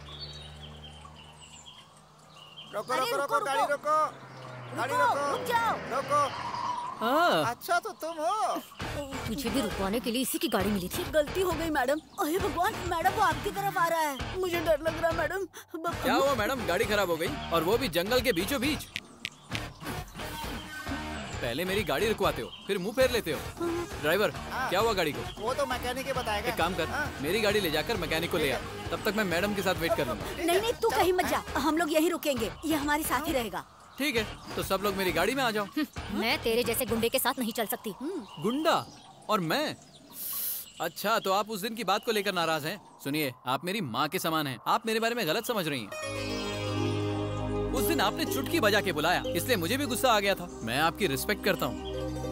रोको रोको रोको, गाड़ी रोको, गाड़ी रोको, रुक जाओ, रोको। अच्छा तो तुम हो। तुझे भी रुकवाने के लिए इसी की गाड़ी मिली थी। गलती हो गई मैडम। अरे भगवान, मैडम वो आपकी तरफ आ रहा है, मुझे डर लग रहा है मैडम। क्या हुआ मैडम? गाड़ी खराब हो गई और वो भी जंगल के बीचों बीच। पहले मेरी गाड़ी रुकवाते हो फिर मुंह फेर लेते हो। ड्राइवर, क्या हुआ गाड़ी को? वो तो मैकेनिक ही बताएगा। एक काम कर, मेरी गाड़ी ले जाकर मैकेनिक को ले आ, तब तक मैं मैडम के साथ वेट कर लूंगा। नहीं नहीं, तू कहीं मत जा, हम लोग यहीं रुकेंगे, ये हमारे साथ ही रहेगा। ठीक है, तो सब लोग मेरी गाड़ी में आ जाओ। मैं तेरे जैसे गुंडे के साथ नहीं चल सकती। गुंडा? और मैं? अच्छा, तो आप उस दिन की बात को लेकर नाराज हैं? सुनिए, आप मेरी माँ के समान हैं, आप मेरे बारे में गलत समझ रही हैं। उस दिन आपने चुटकी बजा के बुलाया, इसलिए मुझे भी गुस्सा आ गया था। मैं आपकी रिस्पेक्ट करता हूँ।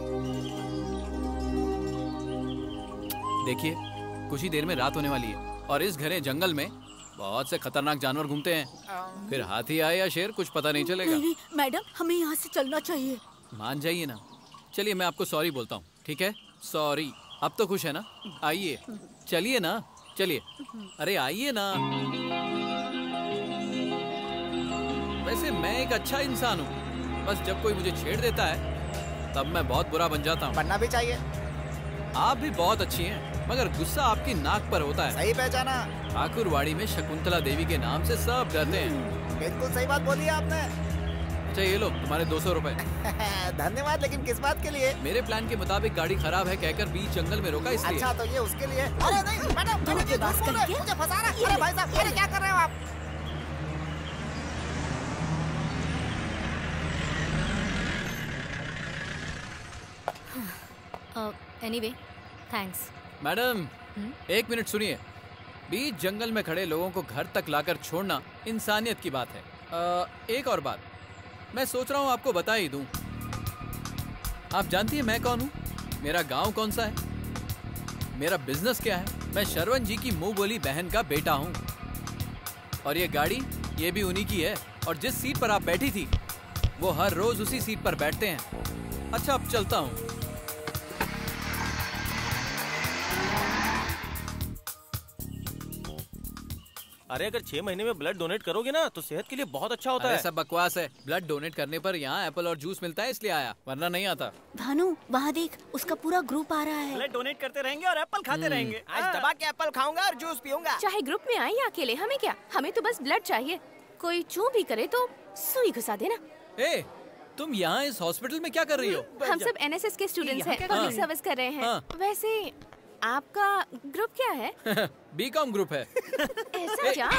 देखिए, कुछ ही देर में रात होने वाली है और इस घने जंगल में बहुत से खतरनाक जानवर घूमते हैं। फिर हाथी आए या शेर कुछ पता नहीं चलेगा। नहीं, मैडम हमें यहाँ से चलना चाहिए। मान जाइए ना। चलिए मैं आपको सॉरी बोलता हूँ, ठीक है? सॉरी। अब तो खुश है ना? आइए, चलिए ना, चलिए। अरे आइए ना। वैसे मैं एक अच्छा इंसान हूँ, बस जब कोई मुझे छेड़ देता है तब मैं बहुत बुरा बन जाता हूँ। बनना भी चाहिए। आप भी बहुत अच्छी हैं, मगर गुस्सा आपकी नाक पर होता है। सही पहचाना। ठाकुरवाड़ी में शकुंतला देवी के नाम से सब डरते हैं। बिल्कुल सही बात बोली आपने। अच्छा ये लो तुम्हारे दो सौ रुपए। धन्यवाद, लेकिन किस बात के लिए? मेरे प्लान के मुताबिक गाड़ी खराब है कहकर बीच जंगल में रोका इसलिए। अच्छा तो ये उसके लिए। अरे नहीं मैडम, मैंने ये बात करके मुझे फंसा रहा है। अरे भाई साहब, अरे क्या कर रहे हो आप? Anyway, thanks. मैडम, एक मिनट सुनिए। बीच जंगल में खड़े लोगों को घर तक लाकर छोड़ना इंसानियत की बात है। आ, एक और बात मैं सोच रहा हूँ आपको बता ही दूं। आप जानती हैं मैं कौन हूँ? मेरा गांव कौन सा है? मेरा बिजनेस क्या है? मैं शरवण जी की मुंह बोली बहन का बेटा हूँ। और ये गाड़ी, ये भी उन्हीं की है। और जिस सीट पर आप बैठी थी वो हर रोज उसी सीट पर बैठते हैं। अच्छा अब चलता हूँ। अरे अगर छह महीने में ब्लड डोनेट करोगे ना तो सेहत के लिए बहुत अच्छा होता है। सब बकवास है। ब्लड डोनेट करने पर यहाँ एप्पल और जूस मिलता है इसलिए आया, वरना नहीं आता। भानु वहाँ देख, उसका पूरा ग्रुप आ रहा है। ब्लड डोनेट करते रहेंगे और एप्पल खाते रहेंगे। आज दबा के एप्पल खाऊंगा और जूस पीऊंगा। चाहे ग्रुप में आए या अकेले, हमें क्या, हमें तो बस ब्लड चाहिए। कोई चू भी करे तो सुई घुसा देना। ए, तुम यहाँ इस हॉस्पिटल में क्या कर रही हो? हम सब एन एस एस के स्टूडेंट्स हैं, पब्लिक सर्विस कर रहे हैं। हाँ। वैसे आपका ग्रुप क्या है? बी कॉम ग्रुप है। ऐसा क्या?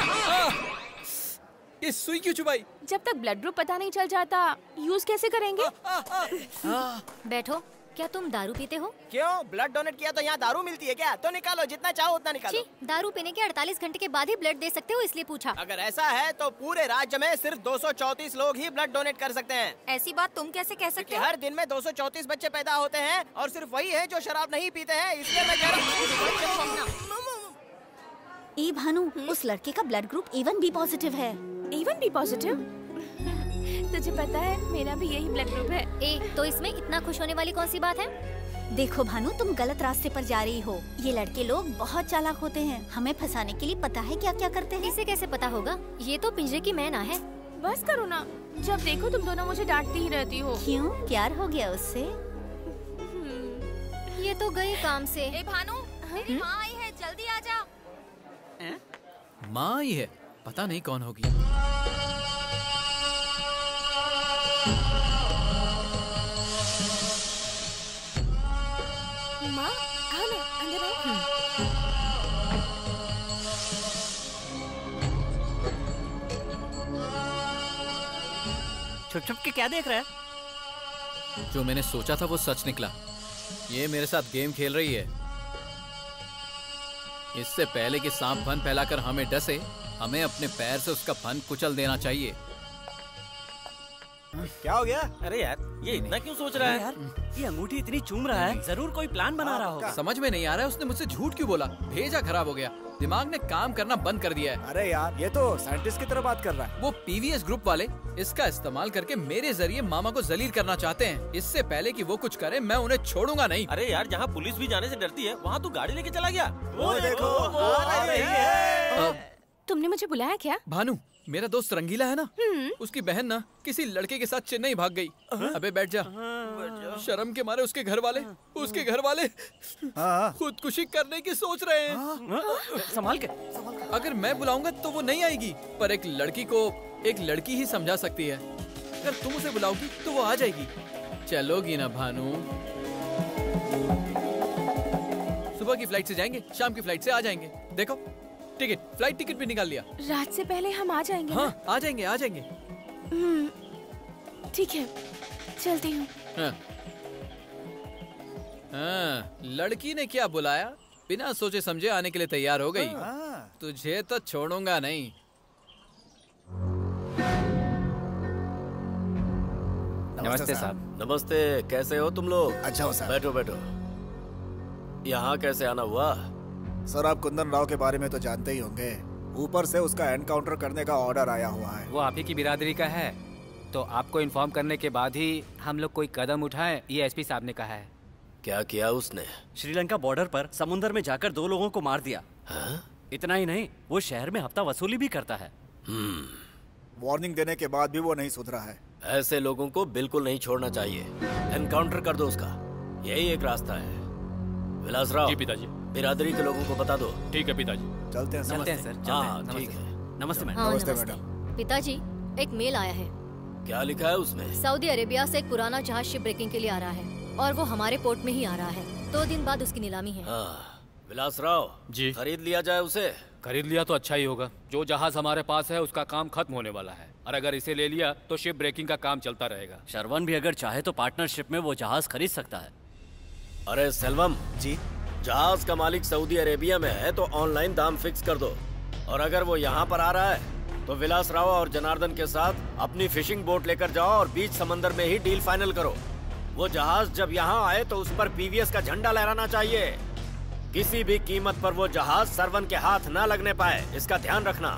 ये सुई क्यों चुभाई? जब तक ब्लड ग्रुप पता नहीं चल जाता यूज कैसे करेंगे? बैठो। क्या तुम दारू पीते हो? क्यों? ब्लड डोनेट किया तो यहाँ दारू मिलती है क्या? तो निकालो, जितना चाहो उतना निकालो। दारू पीने के अड़तालीस घंटे के बाद ही ब्लड दे सकते हो, इसलिए पूछा। अगर ऐसा है तो पूरे राज्य में सिर्फ दो सौ चौंतीस लोग ही ब्लड डोनेट कर सकते हैं। ऐसी बात तुम कैसे कह सकते हो? हर दिन में दो सौ चौंतीस बच्चे पैदा होते हैं और सिर्फ वही है जो शराब नहीं पीते हैं, इसलिए मैं कह रहा हूँ। ए भानु, उस लड़के का blood group A one B positive है। A one B positive? तुझे पता है मेरा भी यही ब्लड ग्रुप है। ए, तो इसमें इतना खुश होने वाली कौन सी बात है? देखो भानु, तुम गलत रास्ते पर जा रही हो। ये लड़के लोग बहुत चालाक होते हैं, हमें फंसाने के लिए पता है क्या क्या करते हैं। इसे कैसे पता होगा? ये तो पिंजरे की मैना है। बस करो ना, जब देखो तुम दोनों मुझे डांटती ही रहती हो। क्यों, प्यार हो गया उससे? ये तो गई काम से। ए भानु, मेरी माँ आई है, जल्दी आ जा। माँ आई है, पता नहीं कौन होगी। माँ, आओ ना, अंदर आओ। छुप छुप के क्या देख रहा है? जो मैंने सोचा था वो सच निकला। ये मेरे साथ गेम खेल रही है। इससे पहले कि सांप फन फैलाकर हमें डसे, हमें अपने पैर से उसका फन कुचल देना चाहिए। क्या हो गया? अरे यार, ये इतना क्यों सोच रहा है? यार, ये अंगूठी इतनी चूम रहा है, जरूर कोई प्लान बना रहा होगा। समझ में नहीं आ रहा है उसने मुझसे झूठ क्यों बोला। भेजा खराब हो गया, दिमाग ने काम करना बंद कर दिया है। अरे यार, ये तो साइंटिस्ट की तरह बात कर रहा है। वो पी वी एस ग्रुप वाले इसका इस्तेमाल करके मेरे जरिए मामा को जलील करना चाहते हैं। इससे पहले कि वो कुछ करे, मैं उन्हें छोड़ूंगा नहीं। अरे यार, जहाँ पुलिस भी जाने से डरती है, वहाँ तू गाड़ी लेके चला गया। वो देखो, आ रही है। तुमने मुझे बुलाया क्या? भानु, मेरा दोस्त रंगीला है ना, उसकी बहन ना किसी लड़के के साथ चेन्नई भाग गई। अबे बैठ जा। शर्म के मारे उसके घर वाले उसके घर वाले खुदकुशी करने की सोच रहे हैं। संभाल के। अगर मैं बुलाऊंगा तो वो नहीं आएगी, पर एक लड़की को एक लड़की ही समझा सकती है। अगर तुम उसे बुलाओगी तो वो आ जाएगी। चलोगी ना भानु? सुबह की फ्लाइट से जाएंगे, शाम की फ्लाइट से आ जाएंगे। देखो, टिकट फ्लाइट टिकट भी निकाल लिया। रात से पहले हम आ जाएंगे। हाँ, आ जाएंगे आ जाएंगे। ठीक है, चलती हूँ। हाँ। हाँ, लड़की ने क्या बुलाया, बिना सोचे समझे आने के लिए तैयार हो गई। तुझे तो छोड़ूंगा नहीं। नमस्ते साहब। नमस्ते, कैसे हो तुम लोग? अच्छा हो साहब। बैठो बैठो। यहाँ कैसे आना हुआ? सर, आप कुंदन राव के बारे में तो जानते ही होंगे। ऊपर से उसका एनकाउंटर करने का ऑर्डर आया हुआ है। वो आप ही की बिरादरी का है, तो आपको इन्फॉर्म करने के बाद ही हम लोग कोई कदम उठाएं, ये एस पी साहब ने कहा है। क्या किया उसने? श्रीलंका बॉर्डर पर समुद्र में जाकर दो लोगों को मार दिया। हाँ? इतना ही नहीं, वो शहर में हफ्ता वसूली भी करता है। वार्निंग देने के बाद भी वो नहीं सुधरा है। ऐसे लोगों को बिल्कुल नहीं छोड़ना चाहिए। एनकाउंटर कर दो उसका, यही एक रास्ता है। विलास राव। जी पिताजी। बिरादरी के लोगों को बता दो। ठीक है पिताजी। चलते हैं चलते हैं सर। हाँ ठीक है। नमस्ते मैडम। हाँ, नमस्ते नमस्ते। मैडम। पिताजी, एक मेल आया है। क्या लिखा है उसमें? सऊदी अरेबिया से एक पुराना जहाज शिप ब्रेकिंग के लिए आ रहा है और वो हमारे पोर्ट में ही आ रहा है। दो दिन बाद उसकी नीलामी है। हाँ, विलास राव जी। खरीद लिया जाए उसे। खरीद लिया तो अच्छा ही होगा। जो जहाज हमारे पास है उसका काम खत्म होने वाला है, और अगर इसे ले लिया तो शिप ब्रेकिंग का काम चलता रहेगा। शरवण भी अगर चाहे तो पार्टनरशिप में वो जहाज खरीद सकता है। अरे सेल्वम जी, जहाज का मालिक सऊदी अरेबिया में है तो ऑनलाइन दाम फिक्स कर दो, और अगर वो यहाँ पर आ रहा है तो विलास राव और जनार्दन के साथ अपनी फिशिंग बोट लेकर जाओ और बीच समंदर में ही डील फाइनल करो। वो जहाज जब यहाँ आए तो उस पर पी वी एस का झंडा लहराना चाहिए। किसी भी कीमत पर वो जहाज सरवन के हाथ ना लगने पाए, इसका ध्यान रखना।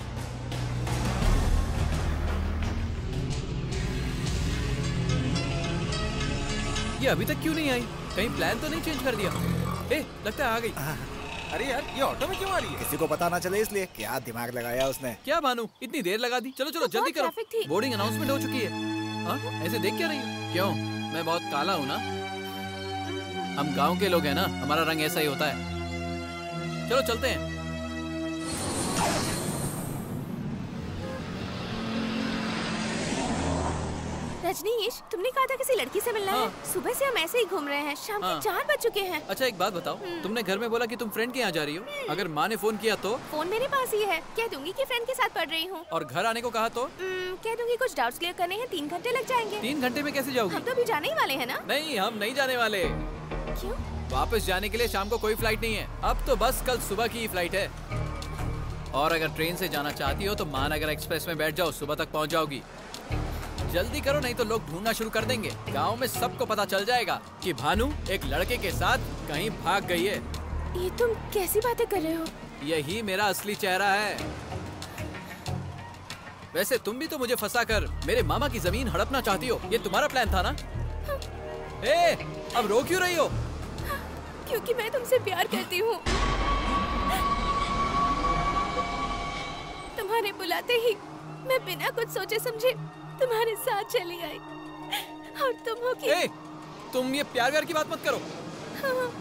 ये अभी तक क्यों नहीं आई? कहीं प्लान तो नहीं चेंज कर दिया? ए, लगता है आ गई। अरे यार, ये ऑटो में क्यों आ रही है? किसी को पता ना चले इसलिए। क्या दिमाग लगाया उसने। क्या भानु, इतनी देर लगा दी? चलो चलो जल्दी करो, बोर्डिंग अनाउंसमेंट हो चुकी है। हाँ, ऐसे देख क्या रही हो? क्यों, मैं बहुत काला हूँ ना? हम गांव के लोग हैं ना, हमारा रंग ऐसा ही होता है। चलो चलते हैं। रजनीश, तुमने कहा था किसी लड़की से मिलना हाँ। है। सुबह से हम ऐसे ही घूम रहे हैं, शाम हाँ। के चार बज चुके हैं। अच्छा एक बात बताओ, तुमने घर में बोला कि तुम फ्रेंड के यहाँ जा रही हो, अगर माँ ने फोन किया तो? फोन मेरे पास ही है, कह दूंगी कि फ्रेंड के साथ पढ़ रही हूँ। और घर आने को कहा तो? हम्म, कह दूंगी कुछ डाउट्स क्लियर करने हैं, तीन घंटे लग जाएंगे। तीन घंटे में कैसे जाओगी? हम तो अभी जाने ही वाले हैं ना। नहीं, हम नहीं जाने वाले। क्यों? वापस जाने के लिए शाम को कोई फ्लाइट नहीं है, अब तो बस कल सुबह की ही फ्लाइट है। और अगर ट्रेन से जाना चाहती हो तो महानगर एक्सप्रेस में बैठ जाओ, सुबह तक पहुंच जाओगी। जल्दी करो नहीं तो लोग ढूंढना शुरू कर देंगे। गांव में सबको पता चल जाएगा कि भानु एक लड़के के साथ कहीं भाग गई है। ये तुम कैसी बातें कर रहे हो? यही मेरा असली चेहरा है। वैसे तुम भी तो मुझे फंसा कर मेरे मामा की जमीन हड़पना चाहती हो, ये तुम्हारा प्लान था ना? ए, अब रो क्यों रही हो? क्योंकि मैं तुमसे प्यार करती हूँ। तुम्हारे बुलाते ही मैं बिना कुछ सोचे समझे तुम्हारे साथ चली आई। और तुम हो कि... ए, तुम ये प्यार व्यार की बात मत करो। हाँ।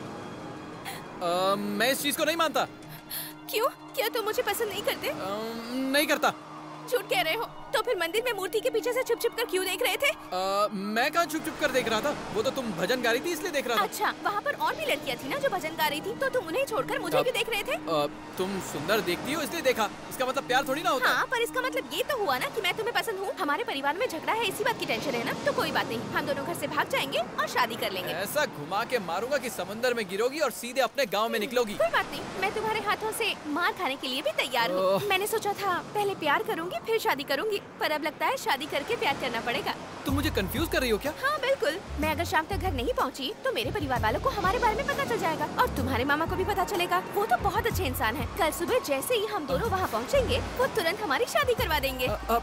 आ, मैं इस चीज को नहीं मानता। क्यों? क्या तुम मुझे पसंद नहीं करते? आ, नहीं करता। झूठ कह रहे हो। तो फिर मंदिर में मूर्ति के पीछे से छुप छुप कर क्यों देख रहे थे? आ, मैं कहाँ छुप छुप कर देख रहा था, वो तो तुम भजन गा रही थी इसलिए देख रहा था। अच्छा, वहाँ पर और भी लड़कियाँ थी ना जो भजन गा रही थी, तो तुम उन्हें छोड़कर मुझे क्यों देख रहे थे? आ, तुम सुंदर देखती हो इसलिए देखा, इसका मतलब प्यार थोड़ी ना होता। हाँ, पर इसका मतलब ये तो हुआ ना कि मैं तुम्हें पसंद हूँ। हमारे परिवार में झगड़ा है, इसी बात की टेंशन है ना? तो कोई बात नहीं, हम दोनों घर से भाग जाएंगे और शादी कर लेंगे। ऐसा घुमा के मारूंगा कि समंदर में गिरोगी और सीधे अपने गाँव में निकलोगी। कोई बात नहीं, मैं तुम्हारे हाथों से मार खाने के लिए भी तैयार हूँ। मैंने सोचा था पहले प्यार करूंगी फिर शादी करूंगी, पर अब लगता है शादी करके प्यार करना पड़ेगा। तुम मुझे कंफ्यूज कर रही हो क्या? हाँ बिल्कुल, मैं अगर शाम तक घर नहीं पहुँची तो मेरे परिवार वालों को हमारे बारे में पता चल जाएगा और तुम्हारे मामा को भी पता चलेगा। वो तो बहुत अच्छे इंसान हैं। कल सुबह जैसे ही हम दोनों वहाँ पहुँचेंगे वो तुरंत हमारी शादी करवा देंगे। अ, अ,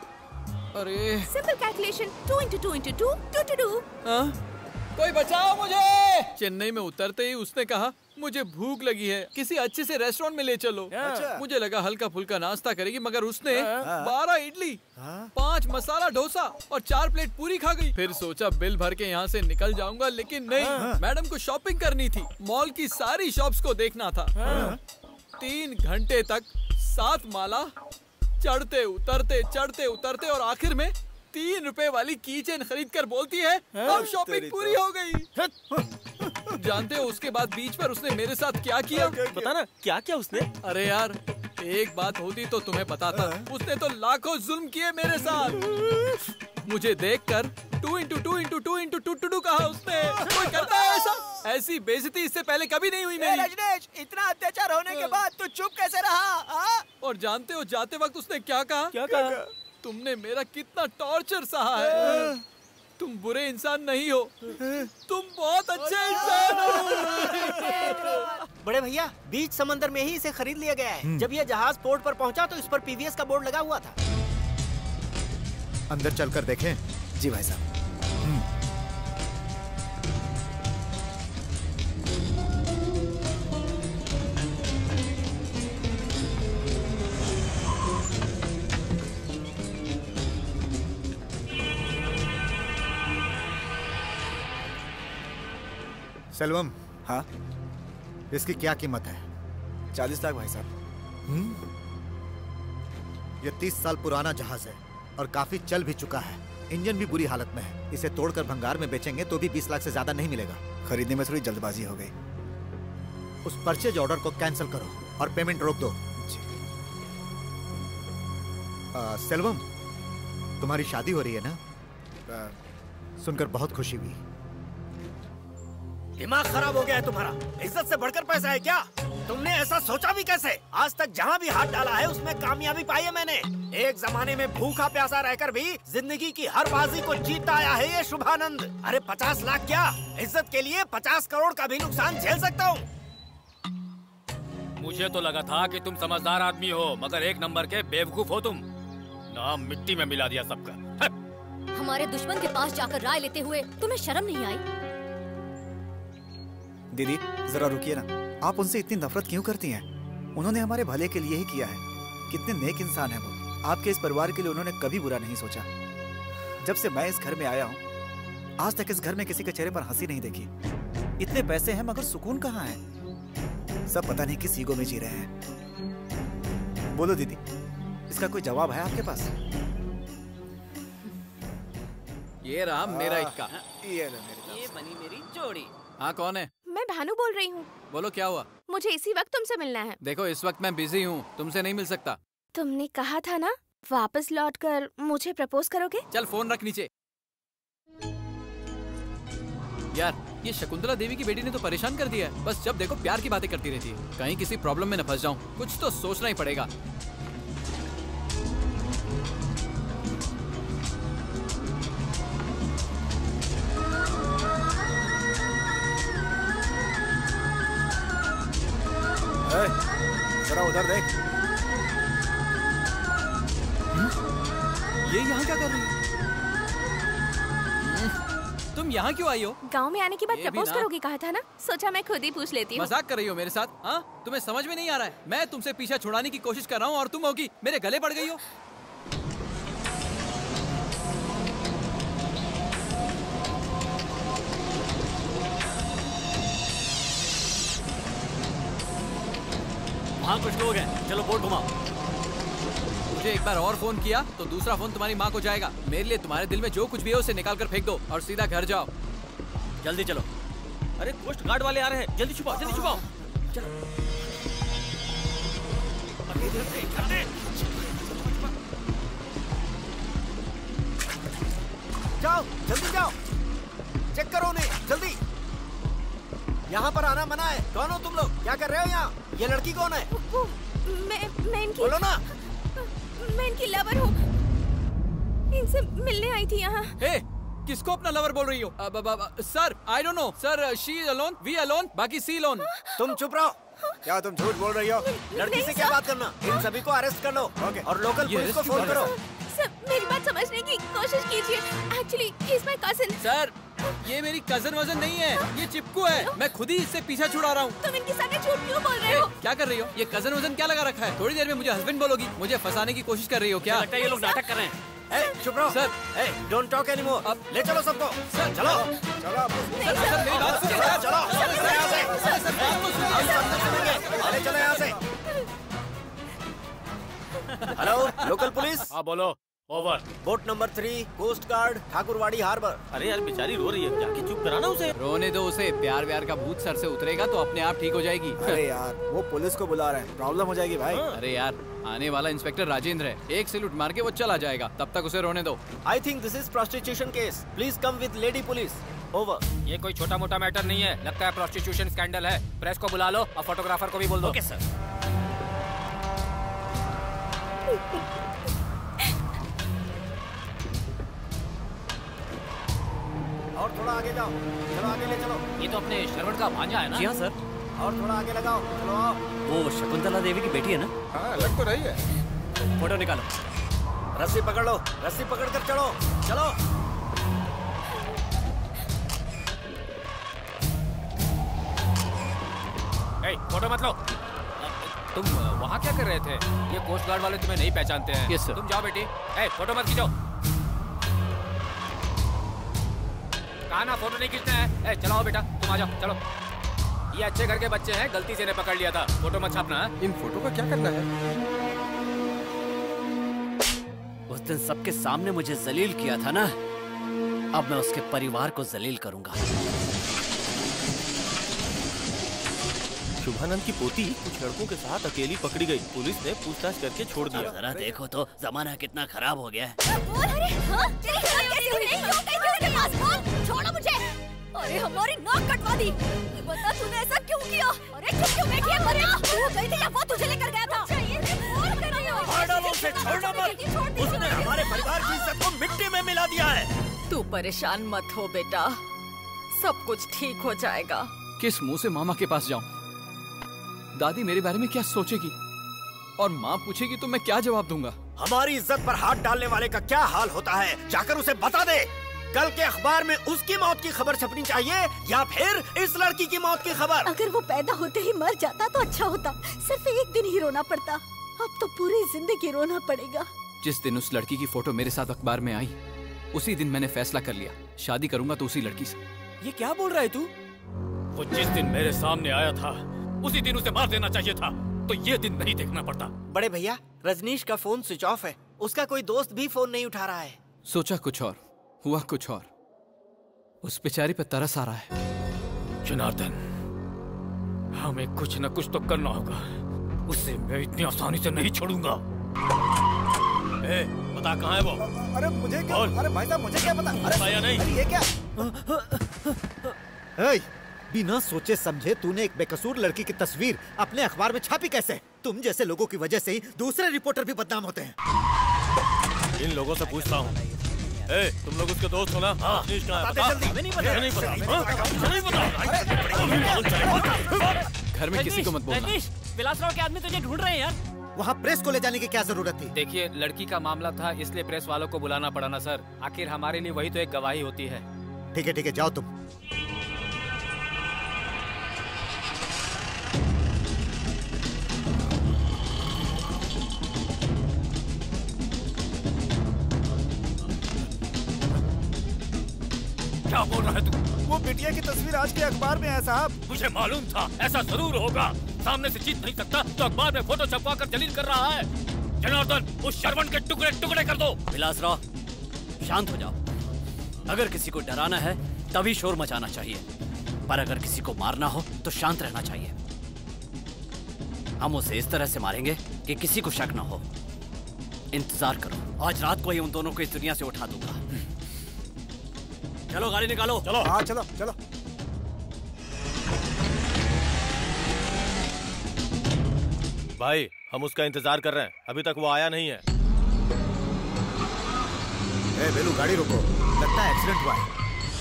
अरे simple calculation, two into two into two two two two. कोई बचाओ मुझे। चेन्नई में उतरते ही उसने कहा मुझे भूख लगी है, किसी अच्छे से रेस्टोरेंट में ले चलो। अच्छा। मुझे लगा हल्का फुल्का नाश्ता करेगी, मगर उसने बारह इडली, पाँच मसाला डोसा और चार प्लेट पूरी खा गई। फिर सोचा बिल भर के यहाँ से निकल जाऊंगा, लेकिन नहीं, मैडम को शॉपिंग करनी थी, मॉल की सारी शॉप्स को देखना था। तीन घंटे तक सात माला चढ़ते उतरते चढ़ते उतरते और आखिर में तीन रुपए वाली कीचेन खरीद कर बोलती है अब शॉपिंग पूरी हो गई। जानते हो उसके बाद बीच पर उसने मेरे साथ क्या किया? बता ना, क्या क्या उसने? अरे यार, एक बात होती तो तुम्हें पता था। उसने तो लाखों जुल्म किए मेरे साथ। मुझे देखकर two into two into two into two two two कहा उसने। कोई करता है ऐसा? ऐसी बेइज्जती इससे पहले कभी नहीं हुई मेरी। रजनीश, इतना अत्याचार होने के बाद तू चुप कैसे रहा? और जानते हो जाते वक्त उसने क्या कहा? क्या कहा? तुमने मेरा कितना टॉर्चर सहा है। तुम बुरे इंसान नहीं हो, तुम बहुत अच्छे इंसान हो। बड़े भैया, बीच समंदर में ही इसे खरीद लिया गया है। जब यह जहाज पोर्ट पर पहुंचा तो इस पर पीवीएस का बोर्ड लगा हुआ था। अंदर चलकर देखें। जी भाई साहब। सेल्वम। हाँ? इसकी क्या कीमत है? चालीस लाख भाई साहब। हम्म? ये तीस साल पुराना जहाज है और काफी चल भी चुका है। इंजन भी बुरी हालत में है। इसे तोड़कर भंगार में बेचेंगे तो भी बीस लाख से ज्यादा नहीं मिलेगा। खरीदने में थोड़ी जल्दबाजी हो गई। उस परचेज ऑर्डर को कैंसिल करो और पेमेंट रोक दो। आ, सेल्वम, तुम्हारी शादी हो रही है ना? आ, सुनकर बहुत खुशी हुई। दिमाग खराब हो गया है तुम्हारा? इज्जत से बढ़कर पैसा है क्या? तुमने ऐसा सोचा भी कैसे? आज तक जहाँ भी हाथ डाला है उसमें कामयाबी पाई है मैंने। एक जमाने में भूखा प्यासा रहकर भी जिंदगी की हर बाजी को जीतता आया है ये शुभानंद। अरे पचास लाख क्या, इज्जत के लिए पचास करोड़ का भी नुकसान झेल सकता हूँ। मुझे तो लगा था कि तुम समझदार आदमी हो, मगर एक नंबर के बेवकूफ हो तुम। नाम मिट्टी में मिला दिया सबका। हमारे दुश्मन के पास जाकर राय लेते हुए तुम्हें शर्म नहीं आई? दीदी जरा रुकिए ना, आप उनसे इतनी नफरत क्यों करती हैं? उन्होंने हमारे भले के लिए ही किया है। कितने नेक इंसान हैं वो। आपके इस परिवार के लिए उन्होंने कभी बुरा नहीं सोचा। जब से मैं इस घर में आया हूँ आज तक इस घर में किसी के चेहरे पर हंसी नहीं देखी। इतने पैसे हैं मगर सुकून कहाँ है? सब पता नहीं किस ईगो में जी रहे हैं। बोलो दीदी, इसका कोई जवाब है आपके पास? ये रहा मेरा इक्का। ये लो मेरी ये बनी मेरी जोड़ी। हाँ कौन है? मैं भानु बोल रही हूँ। बोलो क्या हुआ? मुझे इसी वक्त तुमसे मिलना है। देखो इस वक्त मैं बिजी हूँ, तुमसे नहीं मिल सकता। तुमने कहा था ना वापस लौटकर मुझे प्रपोज करोगे। चल फोन रख नीचे। यार ये शकुंतला देवी की बेटी ने तो परेशान कर दिया है। बस जब देखो प्यार की बातें करती रहती है। कहीं किसी प्रॉब्लम में न फंस जाऊं। कुछ तो सोचना ही पड़ेगा। जरा उधर देख। ये यहाँ क्या कर रही है? तुम यहाँ क्यों आई हो? गांव में आने के बाद प्रपोज करोगी कहा था ना, सोचा मैं खुद ही पूछ लेती हूँ। मजाक कर रही हो मेरे साथ? हाँ तुम्हें समझ में नहीं आ रहा है। मैं तुमसे पीछा छुड़ाने की कोशिश कर रहा हूँ और तुम होगी मेरे गले पड़ गई हो। वहाँ कुछ लोग हैं, चलो बोट घुमाओ। मुझे एक बार और फोन किया तो दूसरा फोन तुम्हारी माँ को जाएगा। मेरे लिए तुम्हारे दिल में जो कुछ भी है उसे निकाल कर फेंक दो और सीधा घर जाओ। जल्दी चलो। अरे कोस्ट गार्ड वाले आ रहे हैं, जल्दी छुपाओ, जल्दी छुपाओ। चलो। जाओ जल्दी जाओ, चेक करो उन्हें जल्दी। यहाँ पर आना मना है। कौन हो तुम लोग? क्या कर रहे हो यहाँ? ये लड़की कौन है? वो, मैं मैं इनकी बोलो ना। मैं इनकी लवर हूँ, इनसे मिलने आई थी यहाँ। hey, किसको अपना लवर बोल रही हो? अब, अब, अब, sir I don't know sir. She alone, we alone, बाकी सी अलोन। तुम चुप रहो। क्या तुम झूठ बोल रही हो? लड़की से क्या बात करना? इन सभी को अरेस्ट कर लो और लोकल पुलिस को फोन करो। सर मेरी बात समझने की कोशिश कीजिए। Actually he is my cousin. Sir ये मेरी कजन वजन नहीं है, ये चिपकू है। मैं खुद ही इससे पीछा छुड़ा रहा हूँ। तुम इनके सामने झूठ क्यों बोल रहे हो? क्या कर रही हो? ये कजन वजन क्या लगा रखा है? थोड़ी देर में मुझे हस्बैंड बोलोगी। मुझे फंसाने की कोशिश कर रही हो क्या? लगता है ये लोग नाटक कर रहे हैं। ए, चुप रहो सर। ए, डोंट टॉक एनीमोर। अब ले चलो सबको। सर चलो चलो सर, सर, मेरी बात सुनिए। चलो चलो यहाँ से। Hello local police. हाँ बोलो। Over. Boat number three, coast guard, Thakurwadi harbour. अरे यार बेचारी रो रही है, जाके चुप कराना उसे। रोने दो उसे। प्यार व्यार का भूत सर से उतरेगा तो अपने आप ठीक हो जाएगी। अरे यार वो पुलिस को बुला रहे हैं, प्रॉब्लम हो जाएगी भाई। अरे यार आने वाला इंस्पेक्टर राजेंद्र है, एक सैल्यूट मार के वो चला जाएगा, तब तक उसे रोने दो। I think this is prostitution case, please come with lady police. Over. ये कोई छोटा मोटा मैटर नहीं है, लगता है प्रोस्टिट्यूशन स्कैंडल है। प्रेस को बुला लो और फोटोग्राफर को भी बोल दो। Okay sir. और थोड़ा आगे जाओ, चलो आगे ले चलो। ये तो अपने श्रवण का भांजा है ना? जी हाँ सर। और थोड़ा आगे लगाओ, चलो आओ। वो शकुंतला देवी की बेटी है ना? हाँ लग तो रही है। फोटो निकालो। रस्सी पकड़ लो, रस्सी पकड़ कर चलो चलो। ए, फोटो मत लो। तुम वहाँ क्या कर रहे थे? ये कोस्ट गार्ड वाले तुम्हें नहीं पहचानते हैं। Yes sir. तुम जाओ बेटी। ए, फोटो मत खींचो। कहा ना फोटो नहीं खींचना है। ए, चलो बेटा तुम आ जाओ, चलो। ये अच्छे घर के बच्चे हैं, गलती से इन्हें पकड़ लिया था। फोटो मत छापना है। इन फोटो का क्या करना है? उस दिन सबके सामने मुझे जलील किया था ना, अब मैं उसके परिवार को जलील करूंगा। शुभानंद की पोती कुछ लड़कों के साथ अकेली पकड़ी गई, पुलिस ने पूछताछ करके छोड़ दिया। जरा देखो तो जमाना कितना खराब हो गया है। अरे हाँ? तेरी हिम्मत कैसे हुई? क्यों गई थी उसके पास? बोल, छोड़ो मुझे। अरे हमारी नाक कटवा दी। ये बता तूने ऐसा क्यों किया? अरे चुप क्यों बैठी है परिया? तू गई थी या वो तुझे लेकर गया था? मार डालो उसे, छोड़ना मत। उसने हमारे परिवार की इज्जत को मिट्टी में मिला दिया है। तू परेशान मत हो बेटा, सब कुछ ठीक हो जाएगा। किस मुंह से मामा के पास जाऊं? दादी मेरे बारे में क्या सोचेगी और माँ पूछेगी तो मैं क्या जवाब दूंगा? हमारी इज्जत पर हाथ डालने वाले का क्या हाल होता है, जाकर उसे बता दे। कल के अखबार में उसकी मौत की खबर छपनी चाहिए या फिर इस लड़की की मौत की खबर। अगर वो पैदा होते ही मर जाता तो अच्छा होता, सिर्फ एक दिन ही रोना पड़ता। अब तो पूरी जिंदगी रोना पड़ेगा। जिस दिन उस लड़की की फोटो मेरे साथ अखबार में आई, उसी दिन मैंने फैसला कर लिया, शादी करूंगा तो उसी लड़की से। ये क्या बोल रहा है तू? वो जिस दिन मेरे सामने आया था उसी दिन उसे मार देना चाहिए था, तो ये दिन नहीं देखना पड़ता। बड़े भैया, रजनीश का फोन स्विच ऑफ है, उसका कोई दोस्त भी फोन नहीं उठा रहा है। सोचा कुछ और, हुआ कुछ और। उस बेचारी पे तरस आ रहा है। जनार्दन, हमें कुछ न कुछ तो करना होगा। उसे मैं इतनी आसानी से नहीं छोड़ूंगा। ए, बता कहाँ है वो? अरे मुझे क्या? अरे भाई साहब मुझे क्या पता? अरे या नहीं? अरे ये क्या? ए, बिना सोचे समझे तूने एक बेकसूर लड़की की तस्वीर अपने अखबार में छापी कैसे? तुम जैसे लोगों की वजह से ही दूसरे रिपोर्टर भी बदनाम होते हैं। इन लोगों से पूछता हूँ। ए, तुम लोग उसके दोस्त हो ना? हाँ। रजनीश कहाँ है? बता। नहीं पता। नहीं पता। नहीं पता। घर में किसी को मत बोलना। विलासराव के आदमी तुझे ढूंढ रहे हैं यार। वहाँ प्रेस को ले जाने की क्या जरूरत थी? देखिए, लड़की का मामला था, इसलिए प्रेस वालों को बुलाना पड़ा ना सर। आखिर हमारे लिए वही तो एक गवाही होती है। ठीक है ठीक है, जाओ तुम। क्या बोल रहा है तू? वो बिटिया की तस्वीर आज के अखबार में है साहब। मुझे मालूम था ऐसा जरूर होगा। सामने से जीत नहीं सकता तो अखबार में फोटो छपवा कर जलील कर रहा है। जनार्दन, उस शरवण के टुकड़े टुकड़े कर दो। विलासराव, शांत हो जाओ। अगर किसी को डराना है तभी शोर मचाना चाहिए, पर अगर किसी को मारना हो तो शांत रहना चाहिए। हम उसे इस तरह से मारेंगे कि किसी को शक न हो। इंतजार करो, आज रात को ही उन दोनों को इस दुनिया से उठा दूंगा। चलो गाड़ी निकालो। चलो। हाँ चलो चलो। भाई, हम उसका इंतजार कर रहे हैं, अभी तक वो आया नहीं है। ए बेलू, गाड़ी रोको, लगता है एक्सीडेंट हुआ है।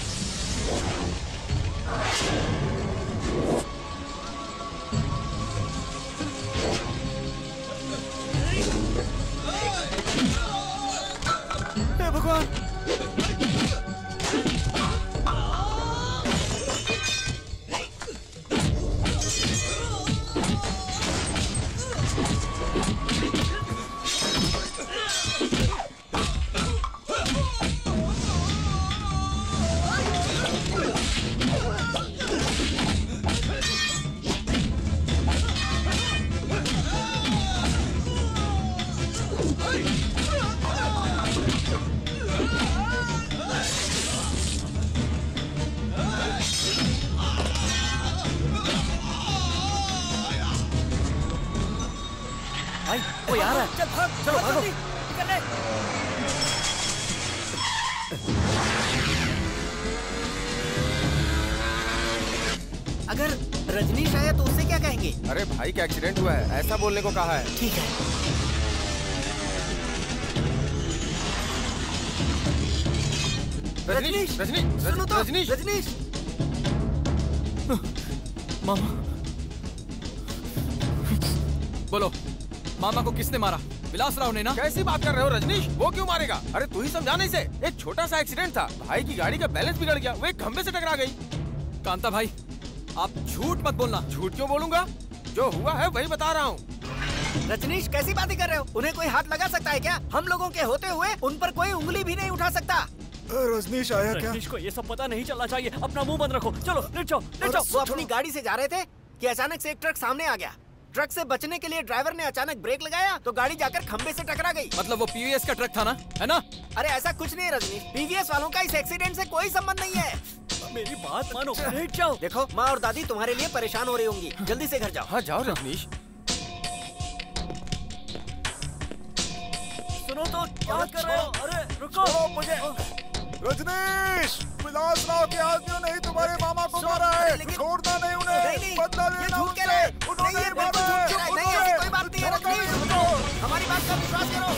हे भगवान! वो यार है। चल भाग, चलो भागो। निकल ले। अगर रजनीश आया तो उससे क्या कहेंगे? अरे भाई का एक्सीडेंट हुआ है, ऐसा बोलने को कहा है। ठीक है। रजनीश, रजनीश, सुनो तो, रजनीश, रजनीश। मामा, बोलो, मामा को किसने मारा? विलासराव ने ना? कैसी बात कर रहे हो रजनीश? वो क्यों मारेगा? अरे तू ही समझा नहीं से। एक छोटा सा एक्सीडेंट था, भाई की गाड़ी का बैलेंस बिगड़ गया, वो एक खंबे से टकरा गई। कांता भाई, आप झूठ मत बोलना। झूठ क्यों बोलूंगा? जो हुआ है वही बता रहा हूँ। रजनीश, कैसी बातें कर रहे हो? उन्हें कोई हाथ लगा सकता है क्या? हम लोगों के होते हुए उन पर कोई उंगली भी नहीं उठा सकता। रजनीश आया क्या? रजनीश को ये सब पता नहीं चलना चाहिए। अपना मुंह बंद रखो। चलो लेट जाओ, लेट जाओ। वो अपनी गाड़ी से जा रहे थे कि अचानक से एक ट्रक सामने आ गया। ट्रक से बचने के लिए ड्राइवर ने अचानक ब्रेक लगाया तो गाड़ी जाकर खंबे से टकरा गई। मतलब वो पीवीएस का ट्रक था ना, है ना? अरे ऐसा कुछ नहीं है रजनीश, पीवीएस वालों का इस एक्सीडेंट से कोई संबंध नहीं है। मेरी बात मानो, लेट जाओ। देखो, माँ और दादी तुम्हारे लिए परेशान हो रही होंगी, जल्दी से घर जाओ। हाँ जाओ रजनीश। सुनो तो, क्या कर रहे हो? अरे रुको मुझे। रजनीश, विलासराव के आदमियों ने ही तुम्हारे मामा को मारा है। छोड़ना नहीं उन्हें। बदला लेना उनसे। उन्होंने ही मारा है। नहीं, ऐसी कोई बात नहीं है रजनीश। हमारी बात का विश्वास करो।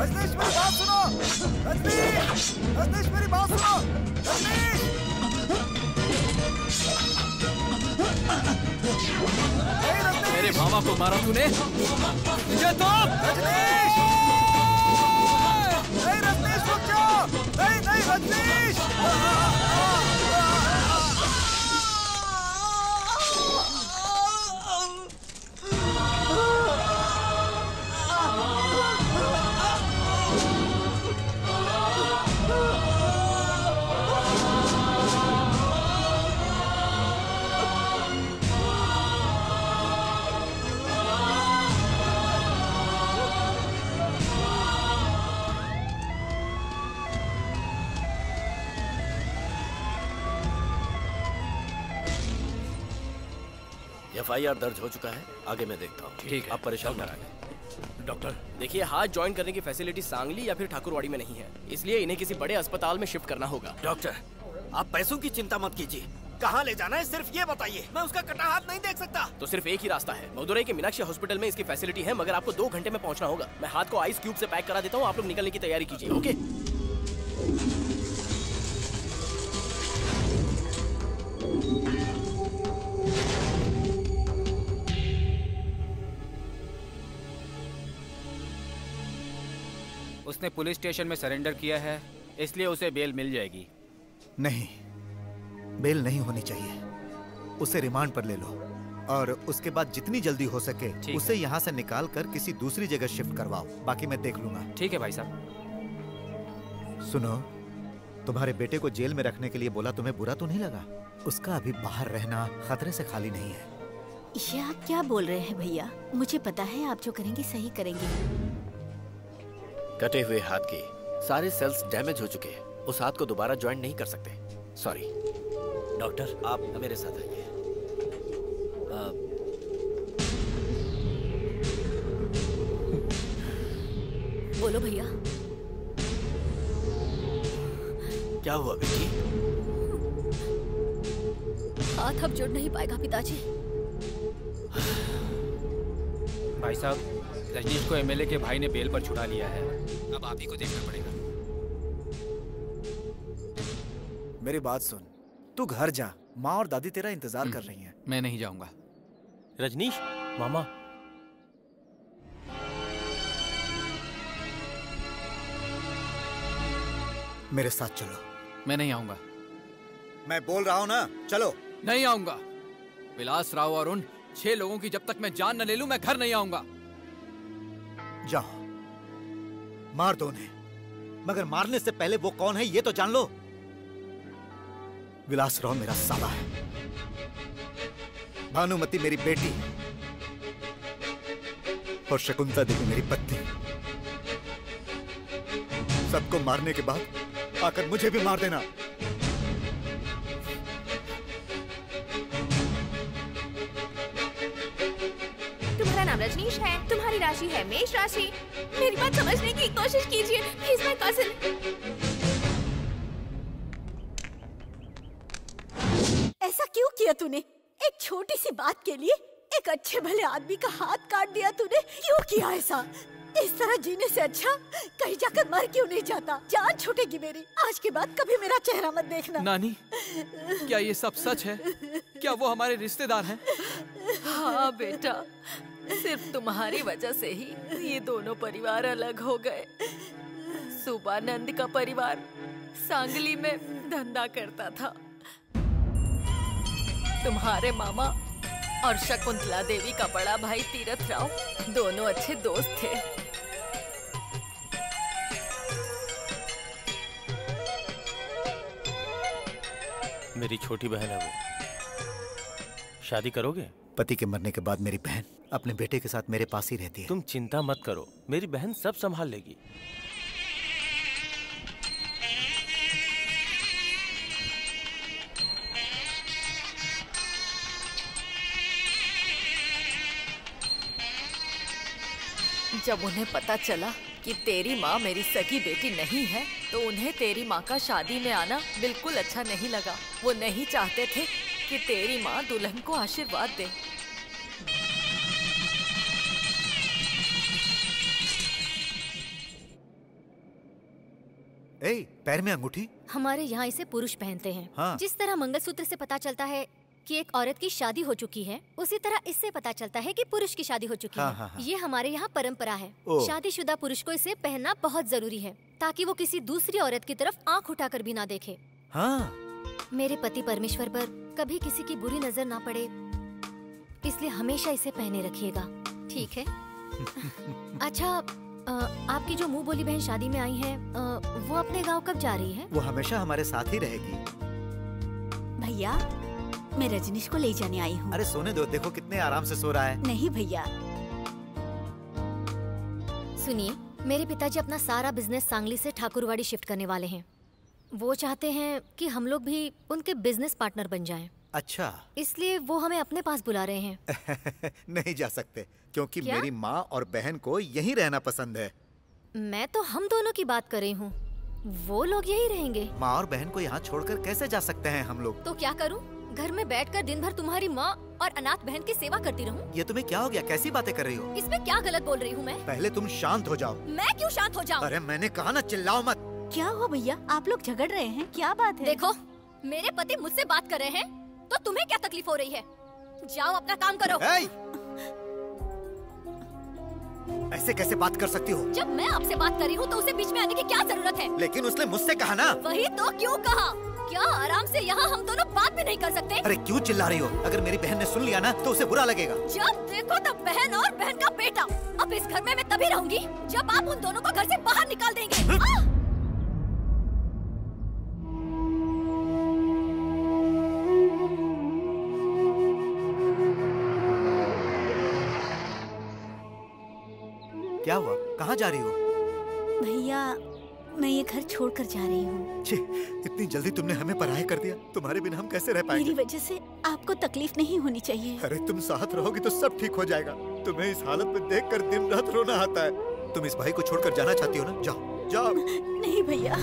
रजनीश मेरी बात सुनो। रजनीश, रजनीश मेरी बात सुनो। रजनीश। मेरे मामा को मारा तूने? मुझे तो रजनीश! नहीं रजनीश रुक जाओ! नहीं नहीं रजनीश! एफ आई आर दर्ज हो चुका है, आगे मैं देखता हूँ। ठीक है, आप परेशान ना रहे। डॉक्टर देखिए, हाथ ज्वाइन करने की फैसिलिटी सांगली या फिर ठाकुरवाड़ी में नहीं है, इसलिए इन्हें किसी बड़े अस्पताल में शिफ्ट करना होगा। डॉक्टर, आप पैसों की चिंता मत कीजिए। कहाँ ले जाना है सिर्फ ये बताइए, मैं उसका कटा हाथ नहीं देख सकता। तो सिर्फ एक ही रास्ता है, मदुरई के मीनाक्षी हॉस्पिटल में इसकी फैसिलिटी है, मगर आपको दो घंटे में पहुंचना होगा। मैं हाथ को आइस क्यूब से पैक करा देता हूँ, आप लोग निकलने की तैयारी कीजिए। ओके? उसने पुलिस स्टेशन में सरेंडर किया है, इसलिए उसे बेल मिल जाएगी। नहीं, बेल नहीं होनी चाहिए। उसे रिमांड पर ले लो और उसके बाद जितनी जल्दी हो सके उसे यहाँ से निकाल कर किसी दूसरी जगह शिफ्ट करवाओ। बाकी मैं देख लूंगा। ठीक है भाई साहब। सुनो, तुम्हारे बेटे को जेल में रखने के लिए बोला, तुम्हें बुरा तो नहीं लगा? उसका अभी बाहर रहना खतरे से खाली नहीं है। ये आप क्या बोल रहे हैं भैया? मुझे पता है आप जो करेंगे सही करेंगे। कटे हुए हाथ के सारे सेल्स डैमेज हो चुके हैं, उस हाथ को दोबारा ज्वाइन नहीं कर सकते। सॉरी। डॉक्टर, आप मेरे साथ आइए। बोलो भैया। क्या हुआ बेटी? हाथ अब जुड़ नहीं पाएगा पिताजी। भाई साहब, रजनीश को एम एल ए के भाई ने बेल पर छुड़ा लिया है, अब आप ही को देखना पड़ेगा। मेरी बात सुन, तू घर जा, माँ और दादी तेरा इंतजार कर रही हैं। मैं नहीं जाऊंगा। रजनीश, मामा। मेरे साथ चलो। मैं नहीं आऊंगा। मैं बोल रहा हूँ ना, चलो। नहीं आऊंगा। विलास राव और उन छह लोगों की जब तक मैं जान न ले लूं, मैं घर नहीं आऊंगा। जाओ, मार दो उन्हें, मगर मारने से पहले वो कौन है ये तो जान लो। विलास राव मेरा साला है, भानुमति मेरी बेटी और शकुंतला देवी मेरी पत्नी। सबको मारने के बाद आकर मुझे भी मार देना। तुम्हारा नाम रजनीश है, तुम्हारी राशि है मेष राशि। मेरी बात समझने की कोशिश कीजिए। He is my cousin. ऐसा क्यों किया तूने? एक छोटी सी बात के लिए एक अच्छे भले आदमी का हाथ काट दिया तूने। क्यों किया ऐसा? इस तरह जीने से अच्छा कहीं जाकर मर क्यों नहीं जाता? जान छूटेगी मेरी। आज के बाद कभी मेरा चेहरा मत देखना। नानी, क्या ये सब सच है? क्या वो हमारे रिश्तेदार हैं? हाँ बेटा, सिर्फ तुम्हारी वजह से ही ये दोनों परिवार अलग हो गए। सुबानंद का परिवार सांगली में धंधा करता था। तुम्हारे मामा और शकुंतला देवी का बड़ा भाई तीरथ राव दोनों अच्छे दोस्त थे। मेरी छोटी बहन है वो। शादी करोगे? पति के मरने के बाद मेरी बहन अपने बेटे के साथ मेरे पास ही रहती है। तुम चिंता मत करो, मेरी बहन सब संभाल लेगी। जब उन्हें पता चला कि तेरी माँ मेरी सगी बेटी नहीं है, तो उन्हें तेरी माँ का शादी में आना बिल्कुल अच्छा नहीं लगा। वो नहीं चाहते थे कि तेरी माँ दुल्हन को आशीर्वाद दे। ए, पैर में अंगूठी? हमारे यहाँ इसे पुरुष पहनते हैं। हाँ। जिस तरह मंगलसूत्र से पता चलता है कि एक औरत की शादी हो चुकी है, उसी तरह इससे पता चलता है कि पुरुष की शादी हो चुकी हाँ, है। हाँ, हाँ। ये हमारे यहाँ परंपरा है। शादीशुदा पुरुष को इसे पहनना बहुत जरूरी है, ताकि वो किसी दूसरी औरत की तरफ आँख उठाकर भी ना देखे। हाँ। मेरे पति परमेश्वर पर कभी किसी की बुरी नजर ना पड़े, इसलिए हमेशा इसे पहने रखिएगा, ठीक है? अच्छा, आ, आपकी जो मुंह बोली बहन शादी में आई है, आ, वो अपने गांव कब जा रही है? वो हमेशा हमारे साथ ही रहेगी। भैया, मैं रजनीश को ले जाने आई हूँ। अरे सोने दो, देखो कितने आराम से सो रहा है। नहीं भैया। सुनिए, मेरे पिताजी अपना सारा बिजनेस सांगली से ठाकुरवाड़ी शिफ्ट करने वाले हैं। वो चाहते हैं कि हम लोग भी उनके बिजनेस पार्टनर बन जाएं। अच्छा। इसलिए वो हमें अपने पास बुला रहे हैं। नहीं जा सकते, क्योंकि क्या? मेरी माँ और बहन को यहीं रहना पसंद है। मैं तो हम दोनों की बात कर रही हूँ, वो लोग यही रहेंगे। माँ और बहन को यहाँ छोड़कर कैसे जा सकते हैं हम लोग? तो क्या करूँ? घर में बैठकर दिन भर तुम्हारी माँ और अनाथ बहन की सेवा करती रहूँ? ये तुम्हें क्या हो गया? कैसी बातें कर रही हो? इसमें क्या गलत बोल रही हूँ मैं? पहले तुम शांत हो जाओ। मैं क्यों शांत हो जाऊँ? अरे मैंने कहा ना, चिल्लाओ मत। क्या हुआ भैया, आप लोग झगड़ रहे हैं? क्या बात है? देखो, मेरे पति मुझसे बात कर रहे हैं, तो तुम्हें क्या तकलीफ हो रही है? जाओ अपना काम करो। ऐसे कैसे बात कर सकती हो? जब मैं आपसे बात कर रही हूँ तो उसे बीच में आने की क्या जरूरत है? लेकिन उसने मुझसे कहा ना। वही तो, क्यों कहा? क्या आराम से यहाँ हम दोनों बात भी नहीं कर सकते? अरे क्यों चिल्ला रही हो? अगर मेरी बहन ने सुन लिया ना तो उसे बुरा लगेगा। जब देखो तब बहन और बहन का बेटा। अब इस घर में मैं तभी रहूंगी जब आप उन दोनों को घर से बाहर निकाल देंगे। क्या हुआ? कहाँ जा रही हो? भैया, मैं ये घर छोड़कर जा रही हूँ। छे, इतनी जल्दी तुमने हमें पराया कर दिया। तुम्हारे बिना हम कैसे रह पाएंगे? मेरी वजह से आपको तकलीफ नहीं होनी चाहिए। अरे तुम साथ रहोगी तो सब ठीक हो जाएगा। तुम्हें इस हालत में देखकर दिन रात रोना आता है। तुम इस भाई को छोड़कर जाना चाहती हो ना? जाओ जाओ। नहीं भैया।